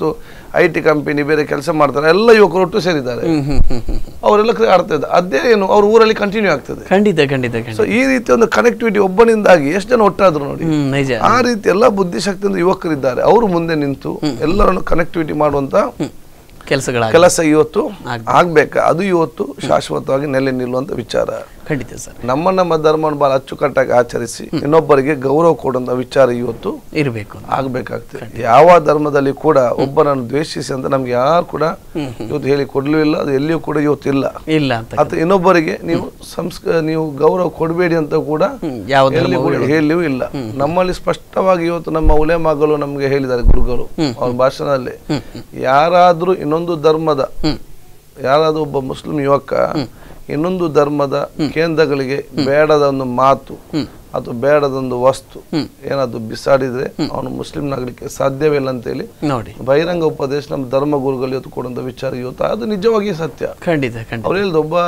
Speaker 2: IT ಕಂಪನಿ ಬೇರೆ ಕೆಲಸ ಮಾಡ್ತಾರೆ, ಎಲ್ಲ ಯುವಕರು ಒಟ್ಟು ಸೇರಿದ್ದಾರೆ, ಅವರೆಲ್ಲ ಆಡ್ತಾ ಇದ್ದಾರೆ. ಅದೇ ಏನು ಅವ್ರ ಊರಲ್ಲಿ ಕಂಟಿನ್ಯೂ ಆಗ್ತದೆ. ಸೊ ಈ ರೀತಿ ಒಂದು ಕನೆಕ್ಟಿವಿಟಿ ಒಬ್ಬನಿಂದಾಗಿ ಎಷ್ಟು ಜನ ಒಟ್ಟಾದ್ರು ನೋಡಿ. ಆ ರೀತಿ ಎಲ್ಲ ಬುದ್ಧಿಶಕ್ತಿಯಿಂದ ಯುವಕರಿದ್ದಾರೆ, ಅವರು ಮುಂದೆ ನಿಂತು ಎಲ್ಲರನ್ನು ಕನೆಕ್ಟಿವಿಟಿ ಮಾಡುವಂತ ಕೆಲಸ ಇವತ್ತು ಆಗ್ಬೇಕಾ, ಅದು ಇವತ್ತು ಶಾಶ್ವತವಾಗಿ ನೆಲೆ ನಿಲ್ಲುವಂತ ವಿಚಾರ.
Speaker 1: ಖಂಡಿತ ಸರ್.
Speaker 2: ನಮ್ಮ ಧರ್ಮವನ್ನು ಬಹಳ ಅಚ್ಚುಕಟ್ಟಾಗಿ ಆಚರಿಸಿ ಇನ್ನೊಬ್ಬರಿಗೆ ಗೌರವ ಕೊಡುವಂತ ವಿಚಾರ ಇವತ್ತು
Speaker 1: ಇರಬೇಕು,
Speaker 2: ಆಗ್ಬೇಕಾಗ್ತದೆ. ಯಾವ ಧರ್ಮದಲ್ಲಿ ಕೂಡ ಒಬ್ಬನನ್ನು ದ್ವೇಷಿಸಿ ಅಂತ ನಮ್ಗೆ ಯಾರು ಕೂಡ ಇವತ್ತು ಹೇಳಿ ಕೊಡ್ಲೂ ಇಲ್ಲ, ಅದು ಎಲ್ಲಿಯೂ ಕೂಡ ಇವತ್ತು ಇಲ್ಲ. ಅಥವಾ ಇನ್ನೊಬ್ಬರಿಗೆ ನೀವು ಗೌರವ ಕೊಡಬೇಡಿ ಅಂತ ಕೂಡ ಹೇಳಿಯೂ ಇಲ್ಲ. ನಮ್ಮಲ್ಲಿ ಸ್ಪಷ್ಟವಾಗಿ ಇವತ್ತು ನಮ್ಮ ಉಲೇಮಾಗಳು ನಮ್ಗೆ ಹೇಳಿದ್ದಾರೆ, ಗುರುಗಳು ಅವ್ರ ಭಾಷಣದಲ್ಲಿ, ಯಾರಾದ್ರೂ ಇನ್ನೊಂದು ಧರ್ಮದ ಯಾರಾದ್ರೂ ಒಬ್ಬ ಮುಸ್ಲಿಂ ಯುವಕ ಇನ್ನೊಂದು ಧರ್ಮದ ಕೇಂದ್ರಗಳಿಗೆ ಬೇಡದ ಒಂದು ಮಾತು ಅಥವಾ ಬೇಡದೊಂದು ವಸ್ತು ಏನಾದ್ರು ಬಿಸಾಡಿದ್ರೆ ಅವನು ಮುಸ್ಲಿಂನಾಗಲಿಕ್ಕೆ ಸಾಧ್ಯವಿಲ್ಲ ಅಂತೇಳಿ ಬಹಿರಂಗ ಉಪದೇಶ ನಮ್ಮ ಧರ್ಮ ಗುರುಗಳು ಇವತ್ತು ಕೊಡುವಂತ ವಿಚಾರ ಇವತ್ತು ಅದು ನಿಜವಾಗಿ ಸತ್ಯ. ಅವ್ರು ಹೇಳಿದ ಒಬ್ಬ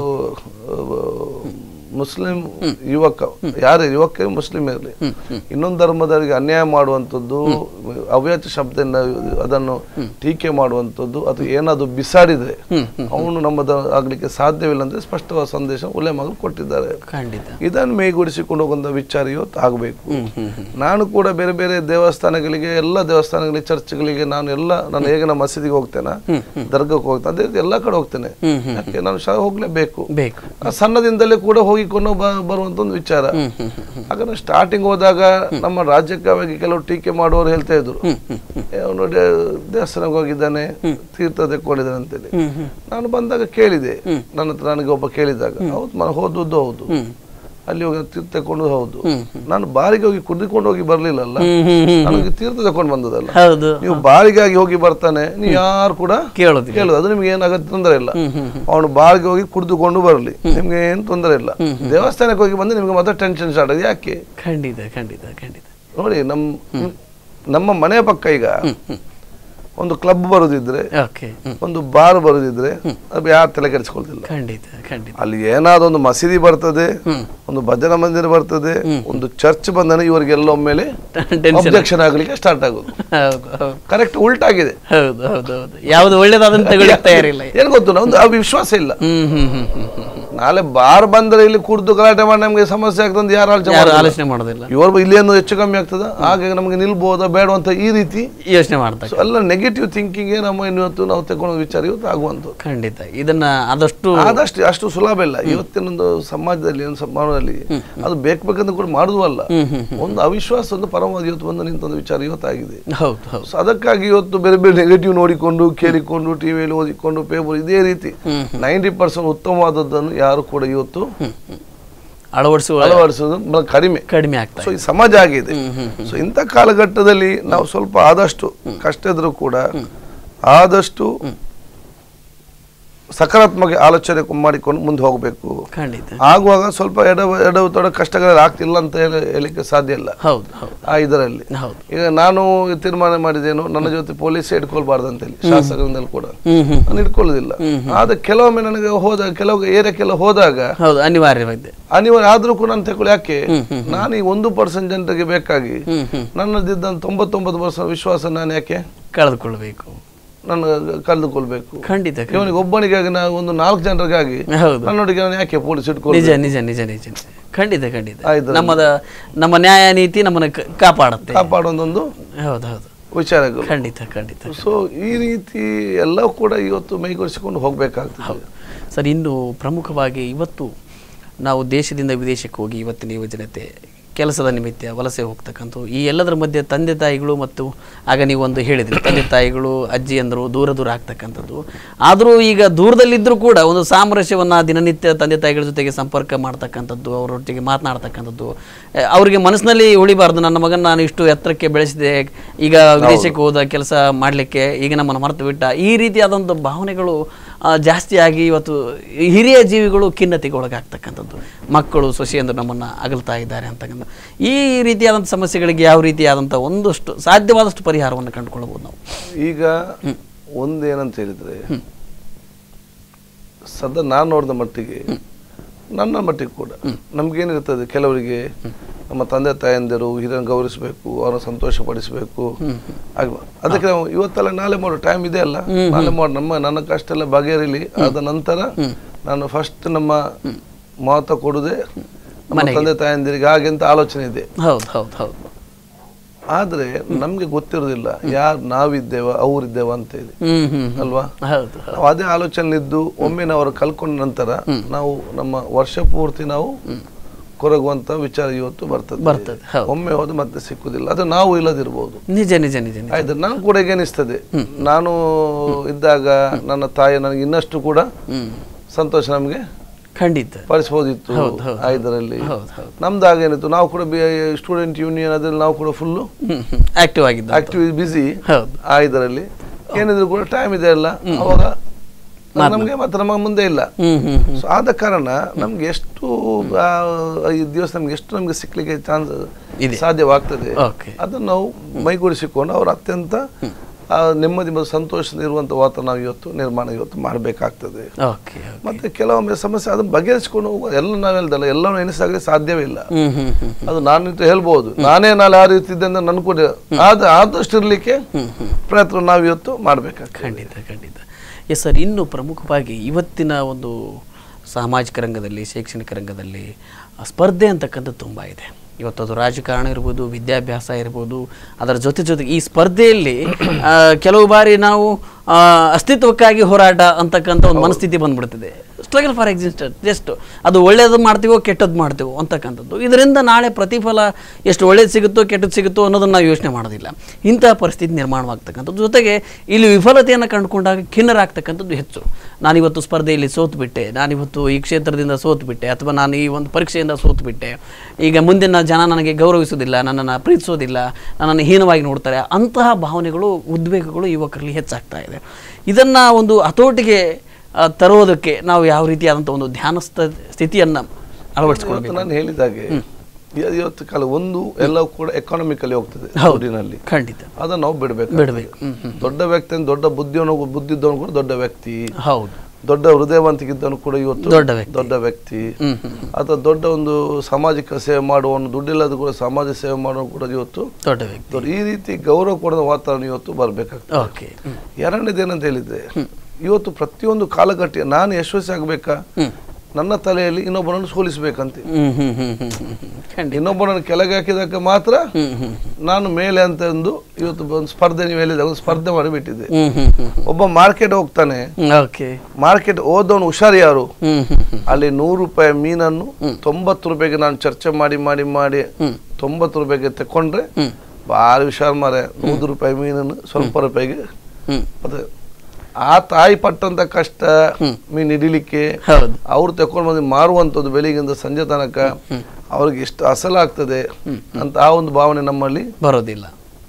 Speaker 2: ಮುಸ್ಲಿಂ ಯುವಕ, ಯಾರೇ ಯುವಕ ಮುಸ್ಲಿಂ ಇರಲಿ, ಇನ್ನೊಂದು ಧರ್ಮದವರಿಗೆ ಅನ್ಯಾಯ ಮಾಡುವಂಥದ್ದು, ಅವ್ಯಾಚ ಶಬ್ದದಿಂದ ಅದನ್ನು ಟೀಕೆ ಮಾಡುವಂಥದ್ದು ಅಥವಾ ಏನಾದ್ರು ಬಿಸಾಡಿದ್ರೆ ಅವನು ನಮ್ಮ ಆಗ್ಲಿಕ್ಕೆ ಸಾಧ್ಯವಿಲ್ಲ ಅಂತ ಸ್ಪಷ್ಟವಾದ ಸಂದೇಶ ಉಲೇಮಾಗಳು ಕೊಟ್ಟಿದ್ದಾರೆ. ಇದನ್ನು ಮೇಗೂಡಿಸಿಕೊಂಡು ಹೋಗುವಂತ ವಿಚಾರ ಇವತ್ತು ಆಗಬೇಕು. ನಾನು ಕೂಡ ಬೇರೆ ಬೇರೆ ದೇವಸ್ಥಾನಗಳಿಗೆ, ಎಲ್ಲ ದೇವಸ್ಥಾನಗಳಿಗೆ, ಚರ್ಚ್ಗಳಿಗೆ ನಾನು ಹೇಗೆ ನಮ್ಮ ಮಸೀದಿಗೆ ಹೋಗ್ತೇನೆ, ದರ್ಗಕ್ಕೆ ಹೋಗ್ತೇನೆ, ಅದೇ ರೀತಿ ಎಲ್ಲ ಕಡೆ ಹೋಗ್ತೇನೆ. ಯಾಕೆ ನಾನು ಹೋಗ್ಲೇಬೇಕು. ಸಣ್ಣದಿಂದಲೇ ಕೂಡ ಹೋಗಿಕೊಂಡು ಬರುವಂತ ಒಂದು ವಿಚಾರ. ಹಾಗಾದ್ರೆ ಸ್ಟಾರ್ಟಿಂಗ್ ಹೋದಾಗ ನಮ್ಮ ರಾಜ್ಯಕ್ಕಾಗಿ ಕೆಲವು ಟೀಕೆ ಮಾಡುವವರು ಹೇಳ್ತಾ ಇದ್ರು, ನೋಡಿ ದೇವಸ್ಥಾನಕ್ಕೆ ಹೋಗಿದ್ದಾನೆ, ತೀರ್ಥ ತೆಕ್ಕೊಂಡಿದ್ದಾನೆ ಅಂತೇಳಿ. ನಾನು ಬಂದಾಗ ಕೇಳಿದೆ, ನನ್ನ ಹತ್ರ ನನಗೆ ಒಬ್ಬ ಕೇಳಿದಾಗ, ಹೌದು ಹೋದದ್ದು ಹೌದು, ಅಲ್ಲಿ ಹೋಗಿ ತೀರ್ಥ ತಕೊಂಡು ಹೌದು, ನಾನು ಬಾರಿಗೆ ಹೋಗಿ ಕುಡಿದುಕೊಂಡು ಹೋಗಿ ಬರ್ಲಿಲ್ಲಲ್ಲ, ನನಗೆ ತೀರ್ಥ ತಕೊಂಡು ಬಂದದಲ್ಲ. ನೀವು ಬಾರಿಗಾಗಿ ಹೋಗಿ ಬರ್ತಾನೆ, ನೀವು ಯಾರು ಕೂಡ ಕೇಳೋದು, ಅದು ನಿಮ್ಗೆ ಏನಾಗತ್ತೆ ತೊಂದರೆ ಇಲ್ಲ. ಅವನು ಬಾರಿಗೆ ಹೋಗಿ ಕುಡಿದುಕೊಂಡು ಬರ್ಲಿ, ನಿಮ್ಗೆ ಏನ್ ತೊಂದರೆ ಇಲ್ಲ. ದೇವಸ್ಥಾನಕ್ಕೆ ಹೋಗಿ ಬಂದ್ರೆ ನಿಮ್ಗೆ ಮತ್ತೆ ಟೆನ್ಷನ್ ಸ್ಟಾರ್ಟ್ ಆಗಿದೆ. ಯಾಕೆ? ನೋಡಿ, ನಮ್ಮ ಮನೆ ಪಕ್ಕ ಈಗ ಒಂದು ಕ್ಲಬ್ ಬರುದಿದ್ರೆ, ಒಂದು ಬಾರ್ ಬರುದಿದ್ರೆ ಅದು ಯಾರು ತಲೆ ಕೆಡಿಸ್ಕೊಳ್ತಿಲ್ಲ. ಅಲ್ಲಿ ಏನಾದ್ರು ಒಂದು ಮಸೀದಿ ಬರ್ತದೆ, ಒಂದು ಭಜನಾ ಮಂದಿರ ಬರ್ತದೆ, ಒಂದು ಚರ್ಚ್ ಬಂದಾನೆ, ಇವರಿಗೆಲ್ಲ ಒಮ್ಮೆಲೆ ಅಬ್ಜೆಕ್ಷನ್ ಆಗ್ಲಿಕ್ಕೆ ಸ್ಟಾರ್ಟ್ ಆಗೋದು. ಕರೆಕ್ಟ್ ಉಲ್ಟಾಗಿದೆ.
Speaker 1: ಯಾವ್ದು ಒಳ್ಳೇದಾದಂತ
Speaker 2: ಏನ್ ಗೊತ್ತು, ಒಂದು ಆ ವಿಶ್ವಾಸ ಇಲ್ಲ. ನಾಳೆ ಬಾರ್ ಬಂದ್ರೆ ಇಲ್ಲಿ ಕುಡ್ದು ಗಲಾಟೆ ಮಾಡಿ ನಮ್ಗೆ ಸಮಸ್ಯೆ ಆಗ್ತದೆ, ಯಾರು ಆಲೋಚನೆ ಮಾಡೋದಿಲ್ಲ. ಇವರು ಇಲ್ಲಿ ಏನು ಹೆಚ್ಚು ಕಮ್ಮಿ ಆಗ್ತದ, ಹಾಗೆ ನಮ್ಗೆ ನಿಲ್ಬೋದ ಬೇಡ ಅಂತ ಈ ರೀತಿ ಯೋಚನೆ ಮಾಡ್ತಾರೆ. ಎಲ್ಲ ನೆಗೆಟಿವ್ ಥಿಂಕಿಂಗ್ ನಮ್ಮ ಇವತ್ತು ನಾವು ತಗೊಳ್ಳೋ ವಿಚಾರ ಇವತ್ತು ಆಗುವಂತ.
Speaker 1: ಖಂಡಿತ ಇದನ್ನ
Speaker 2: ಅಷ್ಟು ಸುಲಭ ಇಲ್ಲ. ಇವತ್ತಿನೊಂದು ಸಮಾಜದಲ್ಲಿ, ಒಂದು ಸಮಾಜದಲ್ಲಿ ಅದು ಬೇಕಂತ ಕೂಡ ಮಾಡುದಲ್ಲ, ಒಂದು ಅವಿಶ್ವಾಸ, ಒಂದು ಪರವಾದ ಇವತ್ತು ಬಂದು ನಿಂತ ವಿಚಾರ ಇವತ್ತಾಗಿದೆ. ಸೊ ಅದಕ್ಕಾಗಿ ಇವತ್ತು ಬೇರೆ ಬೇರೆ ನೆಗೆಟಿವ್ ನೋಡಿಕೊಂಡು, ಕೇಳಿಕೊಂಡು, ಟಿವಿಯಲ್ಲಿ ಓದಿಕೊಂಡು, ಪೇಪರ್, ಇದೇ ರೀತಿ 90% ಉತ್ತಮವಾದದ್ದನ್ನು ಯಾರು ಕೂಡ ಇವತ್ತು ಅಳವಡಿಸೋದು ಕಡಿಮೆ ಆಗ್ತದೆ. ಸೊ ಈ ಸಮಾಜ ಆಗಿದೆ. ಸೊ ಇಂಥ ಕಾಲಘಟ್ಟದಲ್ಲಿ ನಾವು ಸ್ವಲ್ಪ ಆದಷ್ಟು ಕಷ್ಟ ಇದ್ರೂ ಕೂಡ ಆದಷ್ಟು ಸಕಾರಾತ್ಮಕ ಆಲೋಚನೆ ಮಾಡಿಕೊಂಡು ಮುಂದೆ ಹೋಗಬೇಕು. ಆಗುವಾಗ ಸ್ವಲ್ಪ ಎಡವು ತೊಡ ಕಷ್ಟಗಳು ಆಗ್ತಿಲ್ಲ ಅಂತ ಹೇಳಿಕ್ಕೆ ಸಾಧ್ಯ ಇಲ್ಲ. ಇದರಲ್ಲಿ ಈಗ ನಾನು ತೀರ್ಮಾನ ಮಾಡಿದ್ದೇನು, ನನ್ನ ಜೊತೆ ಪೊಲೀಸ್ ಇಟ್ಕೊಳ್ಬಾರ್ದು ಅಂತೇಳಿ ಶಾಸಕರಿಂದಲೂ ಕೂಡ ನಾನು ಇಟ್ಕೊಳ್ಳೋದಿಲ್ಲ. ಆದ್ರೆ ಕೆಲವೊಮ್ಮೆ ನನಗೆ ಹೋದಾಗ, ಕೆಲವು ಏರಿಯಾಕ್ಕೆಲ್ಲ ಹೋದಾಗ ಅನಿವಾರ್ಯ ಆದ್ರೂ ಕೂಡ ನಾನು ತಗೊಳ್ಳಿ. ಯಾಕೆ? ನಾನು ಈ 1% ಜನರಿಗೆ ಬೇಕಾಗಿ ನನ್ನದಿದ್ದ 99% ವಿಶ್ವಾಸ ನಾನು ಯಾಕೆ ಕಳೆದುಕೊಳ್ಬೇಕು? ಖಂಡಿತ. ಇವನಿಗೆ ಒಬ್ಬನಿಗಾಗಿ ನಾವು ಒಂದು 4 ಜನರಿಗಾಗಿ ನನ್ನೊಟ್ಟಿಗೆ ನಾನು ಯಾಕೆ ಪೊಲೀಸ್ ಇಟ್ಕೊಳ್ಳಿ?
Speaker 1: ನಿಜ. ಖಂಡಿತ. ನಮ್ಮ ನ್ಯಾಯ ನೀತಿ ನಮ್ಮನ್ನ
Speaker 2: ಕಾಪಾಡೋದೊಂದು ವಿಚಾರಗಳು.
Speaker 1: ಖಂಡಿತ.
Speaker 2: ಸೊ ಈ ರೀತಿ ಎಲ್ಲ ಕೂಡ ಇವತ್ತು ಮೈಗೂಡಿಸಿಕೊಂಡು ಹೋಗ್ಬೇಕಾಗ್ತದೆ
Speaker 1: ಸರ್. ಇನ್ನು ಪ್ರಮುಖವಾಗಿ ಇವತ್ತು ನಾವು ದೇಶದಿಂದ ವಿದೇಶಕ್ಕೆ ಹೋಗಿ ಇವತ್ತಿನ ಯುವ ಜನತೆ ಕೆಲಸದ ನಿಮಿತ್ತ ವಲಸೆ ಹೋಗ್ತಕ್ಕಂಥ ಈ ಎಲ್ಲದರ ಮಧ್ಯೆ ತಂದೆ ತಾಯಿಗಳು ಮತ್ತು ಆಗ ನೀವು ಒಂದು ಹೇಳಿದ್ರಿ, ತಂದೆ ತಾಯಿಗಳು ಅಜ್ಜಿಯಂದರು ದೂರ ಆಗ್ತಕ್ಕಂಥದ್ದು. ಆದರೂ ಈಗ ದೂರದಲ್ಲಿದ್ದರೂ ಕೂಡ ಒಂದು ಸಾಮರಸ್ಯವನ್ನು ದಿನನಿತ್ಯ ತಂದೆ ತಾಯಿಗಳ ಜೊತೆಗೆ ಸಂಪರ್ಕ ಮಾಡ್ತಕ್ಕಂಥದ್ದು, ಅವರೊಟ್ಟಿಗೆ ಮಾತನಾಡ್ತಕ್ಕಂಥದ್ದು ಅವರಿಗೆ ಮನಸ್ಸಿನಲ್ಲಿ ಉಳಿಬಾರ್ದು. ನನ್ನ ಮಗನ ನಾನು ಇಷ್ಟು ಎತ್ತರಕ್ಕೆ ಬೆಳೆಸಿದೆ, ಈಗ ವಿದೇಶಕ್ಕೆ ಹೋದ ಕೆಲಸ ಮಾಡಲಿಕ್ಕೆ ಈಗ ನಮ್ಮನ್ನು ಮರೆತು ಬಿಟ್ಟ, ಈ ರೀತಿಯಾದಂಥ ಭಾವನೆಗಳು ಜಾಸ್ತಿಯಾಗಿ ಇವತ್ತು ಹಿರಿಯ ಜೀವಿಗಳು ಖಿನ್ನತೆಗೆ ಒಳಗಾಗ್ತಕ್ಕಂಥದ್ದು, ಮಕ್ಕಳು ಸೊಸೆಯಂದು ನಮ್ಮನ್ನು ಅಗಲ್ತಾ ಇದ್ದಾರೆ ಅಂತಕ್ಕಂಥ ಈ ರೀತಿಯಾದಂಥ ಸಮಸ್ಯೆಗಳಿಗೆ ಯಾವ ರೀತಿಯಾದಂಥ ಒಂದಷ್ಟು ಸಾಧ್ಯವಾದಷ್ಟು ಪರಿಹಾರವನ್ನು ಕಂಡುಕೊಳ್ಳಬಹುದು ನಾವು.
Speaker 2: ಈಗ ಒಂದೇನಂತ ಹೇಳಿದ್ರೆ, ಸದಾ ನಾನು ನೋಡಿದ ಮಟ್ಟಿಗೆ ನನ್ನ ಮಟ್ಟಿಗೆ ಕೂಡ ನಮ್ಗೇನಿರ್ತದೆ, ಕೆಲವರಿಗೆ ನಮ್ಮ ತಂದೆ ತಾಯಂದಿರು ಹಿರಿಯರನ್ನು ಗೌರವಿಸಬೇಕು, ಅವರನ್ನು ಸಂತೋಷ ಪಡಿಸಬೇಕು. ಅದಕ್ಕೆ ನಾವು ಇವತ್ತೆಲ್ಲ ನಾಳೆ ಮಾಡೋ ಟೈಮ್ ಇದೆ ಅಲ್ಲ, ನಾಳೆ ಮಾಡಿ ನನ್ನ ಕಷ್ಟ ಎಲ್ಲ ಬಗೆಹರಿಲಿ. ಅದ ನಂತರ ನಾನು ಫಸ್ಟ್ ನಮ್ಮ ಮಹತ್ವ ಕೊಡುದೇ ನಮ್ಮ ತಂದೆ ತಾಯಂದಿರಿಗೆ, ಹಾಗೆ ಅಂತ ಆಲೋಚನೆ ಇದೆ. ಆದ್ರೆ ನಮ್ಗೆ ಗೊತ್ತಿರೋದಿಲ್ಲ ಯಾರು ನಾವಿದ್ದೇವ ಅವರಿದ್ದೇವ ಅಂತ ಇದೆ ಅಲ್ವಾ. ನಾವು ಅದೇ ಆಲೋಚನೆ ಇದ್ದು ಒಮ್ಮೆ ನಾವು ಅವ್ರು ಕಲ್ಕೊಂಡ ನಂತರ ನಾವು ನಮ್ಮ ವರ್ಷ ಪೂರ್ತಿ ನಾವು ಕೊರಗುವಂತ ವಿಚಾರ ಇವತ್ತು ಬರ್ತದೆ. ಒಮ್ಮೆ ಹೋದ್ರೆ ಮತ್ತೆ ಸಿಕ್ಕುದಿಲ್ಲ, ಅದು ನಾವು ಇಲ್ಲದಿರ್ಬೋದು.
Speaker 1: ನಿಜ ನಿಜ ನಿಜ.
Speaker 2: ಆಯ್ತು, ನಾನು ಕೂಡ ಈಗ ಅನಿಸ್ತದೆ, ನಾನು ಇದ್ದಾಗ ನನ್ನ ತಾಯಿ ನನಗೆ ಇನ್ನಷ್ಟು ಕೂಡ ಸಂತೋಷ ನಮ್ಗೆ
Speaker 1: ಖಂಡಿತ
Speaker 2: ಪಡಿಸಬಹುದಿತ್ತು. ಇದರಲ್ಲಿ ನಮ್ದಾಗೇನಿತ್ತು, ನಾವು ಕೂಡ ಸ್ಟೂಡೆಂಟ್ ಯೂನಿಯನ್ ಅದ್ರಲ್ಲಿ ನಾವು ಕೂಡ ಫುಲ್ ಆಕ್ಟಿವ್ ಬಿಸಿ. ಇದರಲ್ಲಿ ಏನಿದ್ರು ಕೂಡ ಟೈಮ್ ಇದೆ ಅಲ್ಲ, ಅವಾಗ ನಮ್ಗೆ ಮತ್ತೆ ನಮ್ಮ ಮುಂದೆ ಇಲ್ಲ. ಸೊ ಆದ ಕಾರಣ ನಮ್ಗೆ ಎಷ್ಟು ಈ ದಿವಸ ನಮ್ಗೆ ಎಷ್ಟು ನಮ್ಗೆ ಸಿಕ್ಲಿಕ್ಕೆ ಚಾನ್ಸ್ ಸಾಧ್ಯವಾಗ್ತದೆ, ಅದನ್ನು ನಾವು ಮೈಗೂಡಿಸಿಕೊಂಡು ಅವ್ರ ಅತ್ಯಂತ ನೆಮ್ಮದಿ ಮತ್ತು ಸಂತೋಷ ಇರುವಂತ ವಾತಾವರಣ ನಾವು ಇವತ್ತು ನಿರ್ಮಾಣ ಮಾಡಬೇಕಾಗ್ತದೆ. ಮತ್ತೆ ಕೆಲವೊಮ್ಮೆ ಸಮಸ್ಯೆ ಅದನ್ನ ಬಗೆಹರಿಸಿಕೊಂಡು ಹೋಗುವ ಎಲ್ಲ ನಾವು ಹೇಳ್ದಲ್ಲ, ಎಲ್ಲವೂ ಎನಿಸಾಗಲಿ ಸಾಧ್ಯವೇ ಇಲ್ಲ. ಅದು ನಾನು ಹೇಳ್ಬಹುದು, ನಾನೇ ನಾಳೆ ಆ ರೀತಿ ಇದ್ದೆ ಅಂತ ನನ್ ಕೂಡ ಆದಷ್ಟು ಇರ್ಲಿಕ್ಕೆ ಪ್ರಯತ್ನ ನಾವು ಇವತ್ತು ಮಾಡ್ಬೇಕಾಗ್ತದೆ.
Speaker 1: ಖಂಡಿತ ಖಂಡಿತ. ಎಸ್ ಸರ್, ಇನ್ನು ಪ್ರಮುಖವಾಗಿ ಇವತ್ತಿನ ಒಂದು ಸಾಮಾಜಿಕ ರಂಗದಲ್ಲಿ, ಶೈಕ್ಷಣಿಕ ರಂಗದಲ್ಲಿ ಸ್ಪರ್ಧೆ ಅಂತಕ್ಕಂಥದ್ದು ತುಂಬ ಇದೆ. ಇವತ್ತು ಅದು ರಾಜಕಾರಣ ಇರ್ಬೋದು, ವಿದ್ಯಾಭ್ಯಾಸ ಇರ್ಬೋದು, ಅದರ ಜೊತೆಗೆ ಈ ಸ್ಪರ್ಧೆಯಲ್ಲಿ ಕೆಲವು ಬಾರಿ ನಾವು ಅಸ್ತಿತ್ವಕ್ಕಾಗಿ ಹೋರಾಟ ಅಂತಕ್ಕಂಥ ಒಂದು ಮನಸ್ಥಿತಿ ಬಂದ್ಬಿಡ್ತದೆ. ಸ್ಟ್ರಗಲ್ ಫಾರ್ ಎಕ್ಸಿಸ್ಟೆನ್ಸ್, ಜಸ್ಟ್ ಅದು ಒಳ್ಳೇದು ಮಾಡ್ತೀವೋ ಕೆಟ್ಟದ್ದು ಮಾಡ್ತೀವೋ ಅಂತಕ್ಕಂಥದ್ದು. ಇದರಿಂದ ನಾಳೆ ಪ್ರತಿಫಲ ಎಷ್ಟು ಒಳ್ಳೇದು ಸಿಗುತ್ತೋ ಕೆಟ್ಟದ್ದು ಸಿಗುತ್ತೋ ಅನ್ನೋದನ್ನು ನಾವು ಯೋಚನೆ ಮಾಡೋದಿಲ್ಲ. ಇಂತಹ ಪರಿಸ್ಥಿತಿ ನಿರ್ಮಾಣವಾಗ್ತಕ್ಕಂಥದ್ದು. ಜೊತೆಗೆ ಇಲ್ಲಿ ವಿಫಲತೆಯನ್ನು ಕಂಡುಕೊಂಡಾಗ ಖಿನ್ನರಾಗ್ತಕ್ಕಂಥದ್ದು ಹೆಚ್ಚು. ನಾನಿವತ್ತು ಸ್ಪರ್ಧೆಯಲ್ಲಿ ಸೋತುಬಿಟ್ಟೆ, ನಾನಿವತ್ತು ಈ ಕ್ಷೇತ್ರದಿಂದ ಸೋತುಬಿಟ್ಟೆ, ಅಥವಾ ನಾನು ಈ ಒಂದು ಪರೀಕ್ಷೆಯಿಂದ ಸೋತುಬಿಟ್ಟೆ, ಈಗ ಮುಂದಿನ ಜನ ನನಗೆ ಗೌರವಿಸೋದಿಲ್ಲ, ನನ್ನನ್ನು ಪ್ರೀತಿಸೋದಿಲ್ಲ, ನನ್ನನ್ನು ಹೀನವಾಗಿ ನೋಡ್ತಾರೆ, ಅಂತಹ ಭಾವನೆಗಳು, ಉದ್ವೇಗಗಳು ಯುವಕರಲ್ಲಿ ಹೆಚ್ಚಾಗ್ತಾ ಇದೆ. ಇದನ್ನು ಒಂದು ಹತೋಟಿಗೆ ತರೋದಕ್ಕೆ ನಾವು ಯಾವ ರೀತಿಯಾದಂಥ ಒಂದು ಧ್ಯಾನ ಸ್ಥಿತಿಯನ್ನು ಅಳವಡಿಸಿಕೊಳ್ಳಬೇಕು?
Speaker 2: ನಾನು ಹೇಳಿದಾಗೆ ಇವತ್ತು ಕಾಲ ಒಂದು ಎಲ್ಲವೂ ಕೂಡ ಎಕಾನಮಿಕಲಿ ಹೋಗ್ತದೆ ದುಡ್ಡಿನಲ್ಲಿ.
Speaker 1: ಖಂಡಿತ
Speaker 2: ಅದನ್ನು ನಾವು ಬಿಡಬೇಕು. ದೊಡ್ಡ ವ್ಯಕ್ತಿ, ದೊಡ್ಡ ಬುದ್ಧಿದ್ದವನು ಕೂಡ ದೊಡ್ಡ ವ್ಯಕ್ತಿ, ಹೌದು. ದೊಡ್ಡ ಹೃದಯವಂತಿಗಿದ್ದವನು ಕೂಡ ಇವತ್ತು ದೊಡ್ಡ ವ್ಯಕ್ತಿ. ಅಥವಾ ದೊಡ್ಡ ಒಂದು ಸಾಮಾಜಿಕ ಸೇವೆ ಮಾಡುವವನು, ದುಡ್ಡಿಲ್ಲದ ಕೂಡ ಸಮಾಜ ಸೇವೆ ಮಾಡುವ ಕೂಡ ಇವತ್ತು
Speaker 1: ದೊಡ್ಡ ವ್ಯಕ್ತಿ.
Speaker 2: ಈ ರೀತಿ ಗೌರವ ಕೊಡದ ವಾತಾವರಣ ಇವತ್ತು ಬರ್ಬೇಕಾಗ್ತದೆ. ಎರಡನೇದೇನಂತ ಹೇಳಿದ್ರೆ, ಇವತ್ತು ಪ್ರತಿಯೊಂದು ಕಾಲಘಟ್ಟ ನಾನು ಯಶಸ್ವಿ ಆಗ್ಬೇಕಾ, ನನ್ನ ತಲೆಯಲ್ಲಿ ಇನ್ನೊಬ್ಬನನ್ನು ಸೋಲಿಸ್ಬೇಕಂತೆ. ಇನ್ನೊಬ್ಬನನ್ನು ಕೆಳಗೆ ಹಾಕಿದಕ್ಕೆ ಮಾತ್ರ ನಾನು ಮೇಲೆ ಅಂತ ಒಂದು ಇವತ್ತು ಒಂದು ಸ್ಪರ್ಧೆ, ನೀವು ಹೇಳಿದ ಒಂದು ಸ್ಪರ್ಧೆ ಮಾಡಿಬಿಟ್ಟಿದೆ. ಒಬ್ಬ ಮಾರ್ಕೆಟ್ ಹೋಗ್ತಾನೆ, ಮಾರ್ಕೆಟ್ ಹೋದವನು ಹುಷಾರು ಯಾರು? ಅಲ್ಲಿ 100 ರೂಪಾಯಿ ಮೀನನ್ನು 90 ರೂಪಾಯಿಗೆ ನಾನು ಚರ್ಚೆ ಮಾಡಿ ಮಾಡಿ ಮಾಡಿ 90 ರೂಪಾಯಿಗೆ ತಕೊಂಡ್ರೆ ಭಾರಿ ಹುಷಾರು ಮಾರೆ. 100 ರೂಪಾಯಿ ಮೀನನ್ನು ಸ್ವಲ್ಪ ರೂಪಾಯಿಗೆ. ಮತ್ತೆ ಆ ತಾಯಿ ಪಟ್ಟಂತ ಕಷ್ಟ ಮೀನು ಹಿಡಿಲಿಕ್ಕೆ, ಅವ್ರು ತಕೊಂಡ್ ಬಂದು ಮಾರುವಂಥದ್ದು ಬೆಳಿಗ್ಗಿಂದ ಸಂಜೆ ತನಕ ಅವ್ರಿಗೆ ಎಷ್ಟು ಅಸಲಾಗ್ತದೆ ಅಂತ ಆ ಒಂದು ಭಾವನೆ ನಮ್ಮಲ್ಲಿ ಬರುವುದಿಲ್ಲ.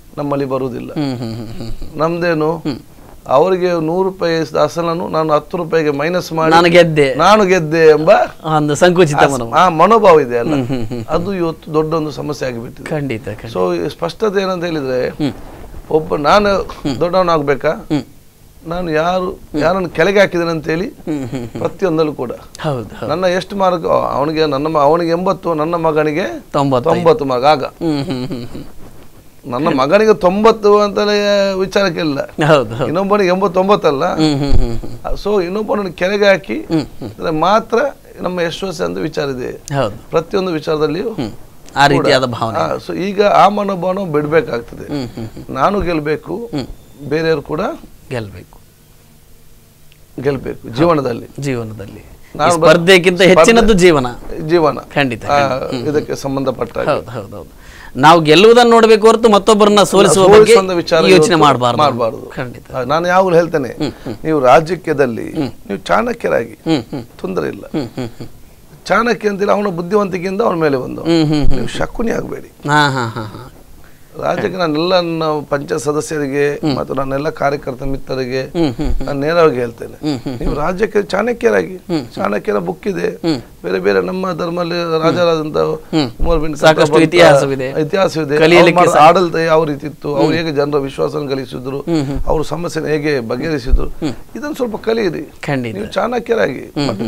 Speaker 2: ನಮ್ದೇನು, ಅವರಿಗೆ 100 ರೂಪಾಯಿ ಅಸಲನ್ನು ನಾನು 10 ರೂಪಾಯಿಗೆ ಮೈನಸ್ ಮಾಡಿ ನಾನು ಗೆದ್ದೆ ಎಂಬ
Speaker 1: ಸಂಕುಚಿತ
Speaker 2: ಮನೋಭಾವ ಇದೆ ಅಲ್ಲ, ಅದು ಇವತ್ತು ದೊಡ್ಡ ಒಂದು ಸಮಸ್ಯೆ ಆಗಿಬಿಟ್ಟಿದೆ. ಖಂಡಿತ. ಸೊ ಸ್ಪಷ್ಟತೆ ಏನಂತ ಹೇಳಿದ್ರೆ, ಒಬ್ಬ ನಾನು ದೊಡ್ಡವನಾಗ್ಬೇಕಾ, ನಾನು ಯಾರನ್ನು ಕೆಳಗೆ ಹಾಕಿದ್ದೇನೆ ಅಂತ ಹೇಳಿ ಪ್ರತಿಯೊಂದಲ್ಲೂ ಕೂಡ ನನ್ನ ಎಷ್ಟು ಮಾರ್ಕ್ ಅವನಿಗೆ 80, ನನ್ನ ಮಗನಿಗೆ 90 ಮಾರ್ಕ್. ಆಗ ನನ್ನ ಮಗನಿಗೆ 90 ಅಂತಲೇ ವಿಚಾರಕ್ಕೆ ಇಲ್ಲ, ಇನ್ನೊಬ್ಬನಿಗೆ 89 ಅಲ್ಲ. ಸೊ ಇನ್ನೊಬ್ಬನ ಕೆಳಗೆ ಹಾಕಿ ಮಾತ್ರ ನಮ್ಮ ಯಶಸ್ಸು ಅಂತ ವಿಚಾರ ಇದೆ ಪ್ರತಿಯೊಂದು ವಿಚಾರದಲ್ಲಿಯೂ. ಸೊ ಈಗ ಆ ಮನೋಭಾವನ ಬಿಡ್ಬೇಕಾಗ್ತದೆ. ನಾನು ಗೆಲ್ಬೇಕು, ಬೇರೆಯವರು ಕೂಡ ಗೆಲ್ಬೇಕು ಜೀವನದಲ್ಲಿ
Speaker 1: ಸ್ಪರ್ಧೆಗಿಂತ ಹೆಚ್ಚಿನದ್ದು ಜೀವನ. ಖಂಡಿತ.
Speaker 2: ಇದಕ್ಕೆ ಸಂಬಂಧಪಟ್ಟ
Speaker 1: ನಾವು ಗೆಲ್ಲುವುದನ್ನು ನೋಡಬೇಕು ಹೊರತು ಮತ್ತೊಬ್ಬರನ್ನ ಸೋಲಿಸುವ ವಿಚಾರ ಯೋಚನೆ ಮಾಡಬಾರ್ದು.
Speaker 2: ನಾನು ಯಾವಾಗಲೂ ಹೇಳ್ತೇನೆ, ನೀವು ರಾಜಕೀಯದಲ್ಲಿ ನೀವು ಚಾಣಕ್ಯರಾಗಿ ತೊಂದರೆ ಇಲ್ಲ. ಚಾಣಕ್ಯ ಅಂತಿಲ್ಲ, ಅವನ ಬುದ್ಧಿವಂತಿಕೆಯಿಂದ ಅವನ ಮೇಲೆ ಬಂದು ನೀವು ಶಕುನಿ ಆಗಬೇಡಿ. ರಾಜ್ಯಕ್ಕೆ ನಾನೆಲ್ಲ ನನ್ನ ಪಂಚಾಯತ್ ಸದಸ್ಯರಿಗೆ ಮತ್ತು ನನ್ನೆಲ್ಲ ಕಾರ್ಯಕರ್ತ ಮಿತ್ರರಿಗೆ ನಾನು ನೇರವಾಗಿ ಹೇಳ್ತೇನೆ, ನೀವು ರಾಜ್ಯಕ್ಕೆ ಚಾಣಕ್ಯನ ಬುಕ್ ಇದೆ, ಬೇರೆ ಬೇರೆ ನಮ್ಮ ಧರ್ಮದಲ್ಲಿ ರಾಜರಾದಂತ ಉಮರ್ ಬಿನ್
Speaker 1: ಸಾಕಷ್ಟು ಇತಿಹಾಸವಿದೆ,
Speaker 2: ಆಡಳಿತ ಯಾವ ರೀತಿ ಇತ್ತು, ಅವ್ರು ಹೇಗೆ ಜನರ ವಿಶ್ವಾಸ ಗಳಿಸಿದ್ರು, ಅವ್ರ ಸಮಸ್ಯೆ ಹೇಗೆ ಬಗೆಹರಿಸಿದ್ರು, ಇದನ್ನು ಸ್ವಲ್ಪ ಕಲಿಯಿರಿ. ನೀವು ಚಾಣಕ್ಯರಾಗಿ,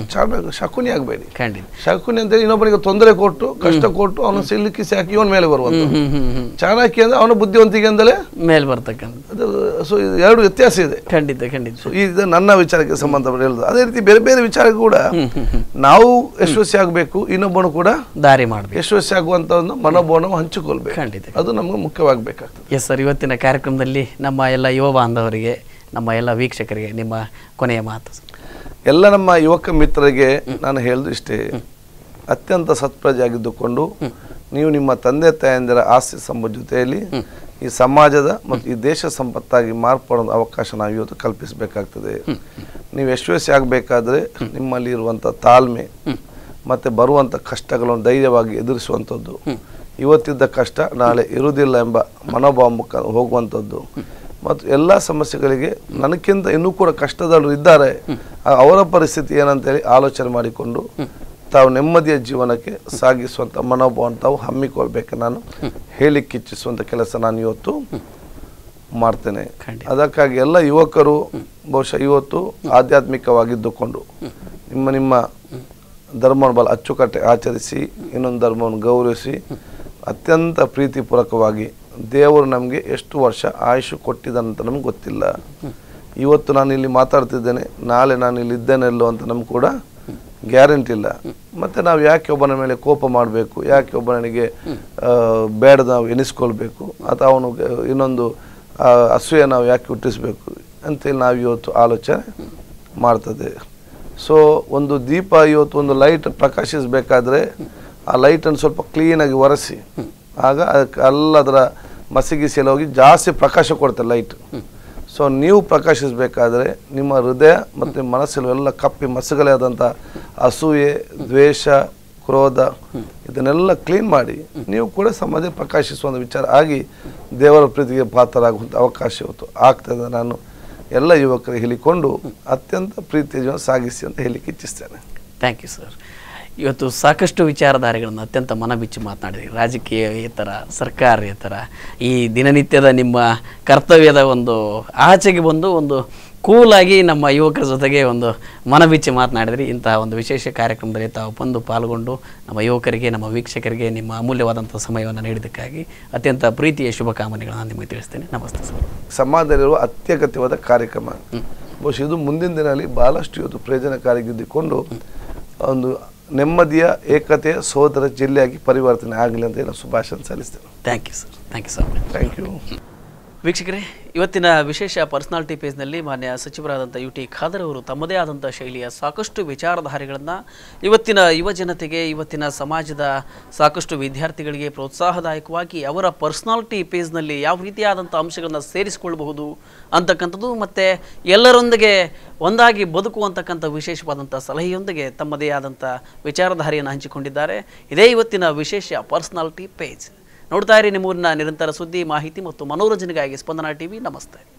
Speaker 2: ಶಕುನಿ ಆಗಬೇಡಿ. ಶಕುನಿ ಅಂತ ಇನ್ನೊಬ್ಬನಿಗೆ ತೊಂದರೆ ಕೊಟ್ಟು ಕಷ್ಟ ಕೊಟ್ಟು ಅವನು ಸಿಲುಕಿಸಿ ಹಾಕಿ ಇವನ್ ಮೇಲೆ ಬರುವಂತ. ಚಾಣಕ್ಯ ಅಂದ್ರೆ ಅವನ ಬುದ್ಧಿವಂತಿಕೆ ಅಂತಲೇ
Speaker 1: ಮೇಲೆ ಬರ್ತಕ್ಕಂಥ.
Speaker 2: ಸೊ ಎರಡು ವ್ಯತ್ಯಾಸ ಇದೆ.
Speaker 1: ಖಂಡಿತ.
Speaker 2: ಇದು ನನ್ನ ವಿಚಾರಕ್ಕೆ ಸಂಬಂಧಪಟ್ಟ ಹೇಳುದು. ಅದೇ ರೀತಿ ಬೇರೆ ಬೇರೆ ವಿಚಾರ ಕೂಡ ನಾವು ಯಶಸ್ವಿ ಆಗಬೇಕು, ಇನ್ನೊಬ್ಬನು ಕೂಡ
Speaker 1: ದಾರಿ ಮಾಡಬೇಕು,
Speaker 2: ಯಶಸ್ವಿ ಆಗುವಂತ ಒಂದು ಮನೋಭಾವನ ಹಂಚಿಕೊಳ್ಬೇಕು.
Speaker 1: ಖಂಡಿತ
Speaker 2: ಅದು ನಮ್ಗೆ ಮುಖ್ಯವಾಗಬೇಕಾಗ್ತದೆ.
Speaker 1: ಎಸ್ ಸರ್, ಇವತ್ತಿನ ಕಾರ್ಯಕ್ರಮದಲ್ಲಿ ನಮ್ಮ ಎಲ್ಲ ಯುವ ಬಾಂಧವರಿಗೆ, ನಮ್ಮ ಎಲ್ಲ ವೀಕ್ಷಕರಿಗೆ ನಿಮ್ಮ ಕೊನೆಯ ಮಾತು.
Speaker 2: ಎಲ್ಲ ನಮ್ಮ ಯುವಕ ಮಿತ್ರರಿಗೆ ನಾನು ಹೇಳುದು ಇಷ್ಟೇ, ಅತ್ಯಂತ ಸತ್ಪ್ರಜೆ ಆಗಿದ್ದುಕೊಂಡು ನೀವು ನಿಮ್ಮ ತಂದೆ ತಾಯಂದಿರ ಆಸ್ತಿ ಸಂಪದ ಜೊತೆಯಲ್ಲಿ ಈ ಸಮಾಜದ ಮತ್ತು ಈ ದೇಶ ಸಂಪತ್ತಾಗಿ ಮಾರ್ಪಡೋ ಅವಕಾಶ ನಾವು ಇವತ್ತು ಕಲ್ಪಿಸಬೇಕಾಗ್ತದೆ. ನೀವು ಯಶಸ್ವಿ ಆಗಬೇಕಾದ್ರೆ ನಿಮ್ಮಲ್ಲಿ ಇರುವಂಥ ತಾಳ್ಮೆ ಮತ್ತು ಬರುವಂಥ ಕಷ್ಟಗಳನ್ನು ಧೈರ್ಯವಾಗಿ ಎದುರಿಸುವಂಥದ್ದು, ಇವತ್ತಿದ್ದ ಕಷ್ಟ ನಾಳೆ ಇರುವುದಿಲ್ಲ ಎಂಬ ಮನೋಭಾವ ಮುಖ ಹೋಗುವಂಥದ್ದು, ಮತ್ತು ಎಲ್ಲ ಸಮಸ್ಯೆಗಳಿಗೆ ನನಗಿಂತ ಇನ್ನೂ ಕೂಡ ಕಷ್ಟದಲ್ಲೂ ಇದ್ದಾರೆ, ಅವರ ಪರಿಸ್ಥಿತಿ ಏನಂತೇಳಿ ಆಲೋಚನೆ ಮಾಡಿಕೊಂಡು ತಾವು ನೆಮ್ಮದಿಯ ಜೀವನಕ್ಕೆ ಸಾಗಿಸುವಂಥ ಮನೋಭಾವ ತಾವು ಹಮ್ಮಿಕೊಳ್ಬೇಕು. ನಾನು ಹೇಳಿಕ್ಕಿಚ್ಛಿಸುವಂಥ ಕೆಲಸ ನಾನು ಇವತ್ತು ಮಾಡ್ತೇನೆ. ಅದಕ್ಕಾಗಿ ಎಲ್ಲ ಯುವಕರು ಬಹುಶಃ ಇವತ್ತು ಆಧ್ಯಾತ್ಮಿಕವಾಗಿದ್ದುಕೊಂಡು ನಿಮ್ಮ ಧರ್ಮವನ್ನು ಬಲ ಅಚ್ಚುಕಟ್ಟೆ ಆಚರಿಸಿ, ಇನ್ನೊಂದು ಧರ್ಮವನ್ನು ಗೌರವಿಸಿ, ಅತ್ಯಂತ ಪ್ರೀತಿಪೂರ್ವಕವಾಗಿ ದೇವರು ನಮಗೆ ಎಷ್ಟು ವರ್ಷ ಆಯುಷು ಕೊಟ್ಟಿದ್ದಾನಂತ ನಮ್ಗೆ ಗೊತ್ತಿಲ್ಲ. ಇವತ್ತು ನಾನು ಇಲ್ಲಿ ಮಾತಾಡ್ತಿದ್ದೇನೆ, ನಾಳೆ ನಾನು ಇಲ್ಲಿ ಇದ್ದೇನೆಲ್ಲೋ ಅಂತ ನಮ್ಗೆ ಕೂಡ ಗ್ಯಾರಂಟಿ ಇಲ್ಲ. ಮತ್ತು ನಾವು ಯಾಕೆ ಒಬ್ಬನ ಮೇಲೆ ಕೋಪ ಮಾಡಬೇಕು, ಯಾಕೆ ಒಬ್ಬನಿಗೆ ಬೇಡ ನಾವು ಎನಿಸ್ಕೊಳ್ಬೇಕು, ಅಥವಾ ಅವನು ಇನ್ನೊಂದು ಅಸೂಯೆ ನಾವು ಯಾಕೆ ಹುಟ್ಟಿಸ್ಬೇಕು ಅಂತೇಳಿ ನಾವು ಇವತ್ತು ಆಲೋಚನೆ ಮಾಡ್ತದೆ. ಸೊ ಒಂದು ದೀಪ ಇವತ್ತು ಒಂದು ಲೈಟ್ ಪ್ರಕಾಶಿಸಬೇಕಾದ್ರೆ ಆ ಲೈಟನ್ನು ಸ್ವಲ್ಪ ಕ್ಲೀನಾಗಿ ಒರೆಸಿ, ಆಗ ಅದರ ಮಸಿಗಿಸಿಯಲ್ಲಿ ಹೋಗಿ ಜಾಸ್ತಿ ಪ್ರಕಾಶ ಕೊಡ್ತಾರೆ ಲೈಟ್. ಸೊ ನೀವು ಪ್ರಕಾಶಿಸಬೇಕಾದ್ರೆ ನಿಮ್ಮ ಹೃದಯ ಮತ್ತು ನಿಮ್ಮ ಮನಸ್ಸಲ್ಲಿ ಎಲ್ಲ ಕಪ್ಪಿ ಮಸಗಲೇ ಆದಂಥ ಅಸೂಯೆ, ದ್ವೇಷ, ಕ್ರೋಧ ಇದನ್ನೆಲ್ಲ ಕ್ಲೀನ್ ಮಾಡಿ ನೀವು ಕೂಡ ಸಮಾಜ ಪ್ರಕಾಶಿಸುವಂಥ ವಿಚಾರ ಆಗಿ ದೇವರ ಪ್ರೀತಿಗೆ ಪಾತ್ರರಾಗುವಂಥ ಅವಕಾಶ ಇವತ್ತು ಆಗ್ತದೆ. ನಾನು ಎಲ್ಲ ಯುವಕರಿಗೆ ಹೇಳಿಕೊಂಡು ಅತ್ಯಂತ ಪ್ರೀತಿಯ ಜೀವನ ಸಾಗಿಸಿ ಅಂತ ಹೇಳಿಕ್ಕೆ ಇಚ್ಛಿಸ್ತೇನೆ.
Speaker 1: Thank you sir. ಇವತ್ತು ಸಾಕಷ್ಟು ವಿಚಾರಧಾರೆಗಳನ್ನು ಅತ್ಯಂತ ಮನಬಿಚ್ಚಿ ಮಾತನಾಡಿದ್ರಿ. ರಾಜಕೀಯೇತರ, ಸರ್ಕಾರೇತರ, ಈ ದಿನನಿತ್ಯದ ನಿಮ್ಮ ಕರ್ತವ್ಯದ ಒಂದು ಆಚೆಗೆ ಬಂದು ಒಂದು ಕೂಲಾಗಿ ನಮ್ಮ ಯುವಕರ ಜೊತೆಗೆ ಒಂದು ಮನಬಿಚ್ಚಿ ಮಾತನಾಡಿದ್ರಿ. ಇಂತಹ ಒಂದು ವಿಶೇಷ ಕಾರ್ಯಕ್ರಮದಲ್ಲಿ ತಾವು ಬಂದು ಪಾಲ್ಗೊಂಡು ನಮ್ಮ ಯುವಕರಿಗೆ, ನಮ್ಮ ವೀಕ್ಷಕರಿಗೆ ನಿಮ್ಮ ಅಮೂಲ್ಯವಾದಂಥ ಸಮಯವನ್ನು ನೀಡಿದ್ದಕ್ಕಾಗಿ ಅತ್ಯಂತ ಪ್ರೀತಿಯ ಶುಭಕಾಮನೆಗಳನ್ನು ನಿಮಗೆ ತಿಳಿಸ್ತೇನೆ. ನಮಸ್ತೆ ಸರ್.
Speaker 2: ಸಮಾಜದಲ್ಲಿರುವ ಅತ್ಯಗತ್ಯವಾದ ಕಾರ್ಯಕ್ರಮ ಬಹುಶಃ ಇದು ಮುಂದಿನ ದಿನದಲ್ಲಿ ಬಹಳಷ್ಟು ಇವತ್ತು ಪ್ರಯೋಜನಕಾರಿಗಿದ್ದುಕೊಂಡು ಒಂದು ನೆಮ್ಮದಿಯ ಏಕತೆಯ ಸೋದರ ಜಿಲ್ಲೆಯಾಗಿ ಪರಿವರ್ತನೆ ಆಗಲಿ ಅಂತ ನಾನು ಶುಭಾಶಯ ಸಲ್ಲಿಸ್ತೇನೆ.
Speaker 1: Thank you sir. Thank you so much.
Speaker 2: Thank you.
Speaker 1: ವೀಕ್ಷಕರೇ, ಇವತ್ತಿನ ವಿಶೇಷ ಪರ್ಸನಾಲಿಟಿ ಪೇಜ್ನಲ್ಲಿ ಮಾನ್ಯ ಸಚಿವರಾದಂಥ UT ಖಾದರ್ ಅವರು ತಮ್ಮದೇ ಆದಂಥ ಶೈಲಿಯ ಸಾಕಷ್ಟು ವಿಚಾರಧಾರೆಗಳನ್ನು ಇವತ್ತಿನ ಯುವ ಜನತೆಗೆ, ಇವತ್ತಿನ ಸಮಾಜದ ಸಾಕಷ್ಟು ವಿದ್ಯಾರ್ಥಿಗಳಿಗೆ ಪ್ರೋತ್ಸಾಹದಾಯಕವಾಗಿ ಅವರ ಪರ್ಸನಾಲಿಟಿ ಪೇಜ್ನಲ್ಲಿ ಯಾವ ರೀತಿಯಾದಂಥ ಅಂಶಗಳನ್ನು ಸೇರಿಸಿಕೊಳ್ಳಬಹುದು ಅಂತಕ್ಕಂಥದ್ದು, ಮತ್ತು ಎಲ್ಲರೊಂದಿಗೆ ಒಂದಾಗಿ ಬದುಕುವಂತಕ್ಕಂಥ ವಿಶೇಷವಾದಂಥ ಸಲಹೆಯೊಂದಿಗೆ ತಮ್ಮದೇ ಆದಂಥ ವಿಚಾರಧಾರೆಯನ್ನು ಹಂಚಿಕೊಂಡಿದ್ದಾರೆ. ಇದೇ ಇವತ್ತಿನ ವಿಶೇಷ ಪರ್ಸನಾಲಿಟಿ ಪೇಜ್. ನೋಡ್ತಾ ಇರಿ ನಿಮ್ಮೂರಿನ ನಿರಂತರ ಸುದ್ದಿ, ಮಾಹಿತಿ ಮತ್ತು ಮನೋರಂಜನೆಗಾಗಿ ಸ್ಪಂದನ TV. ನಮಸ್ತೆ.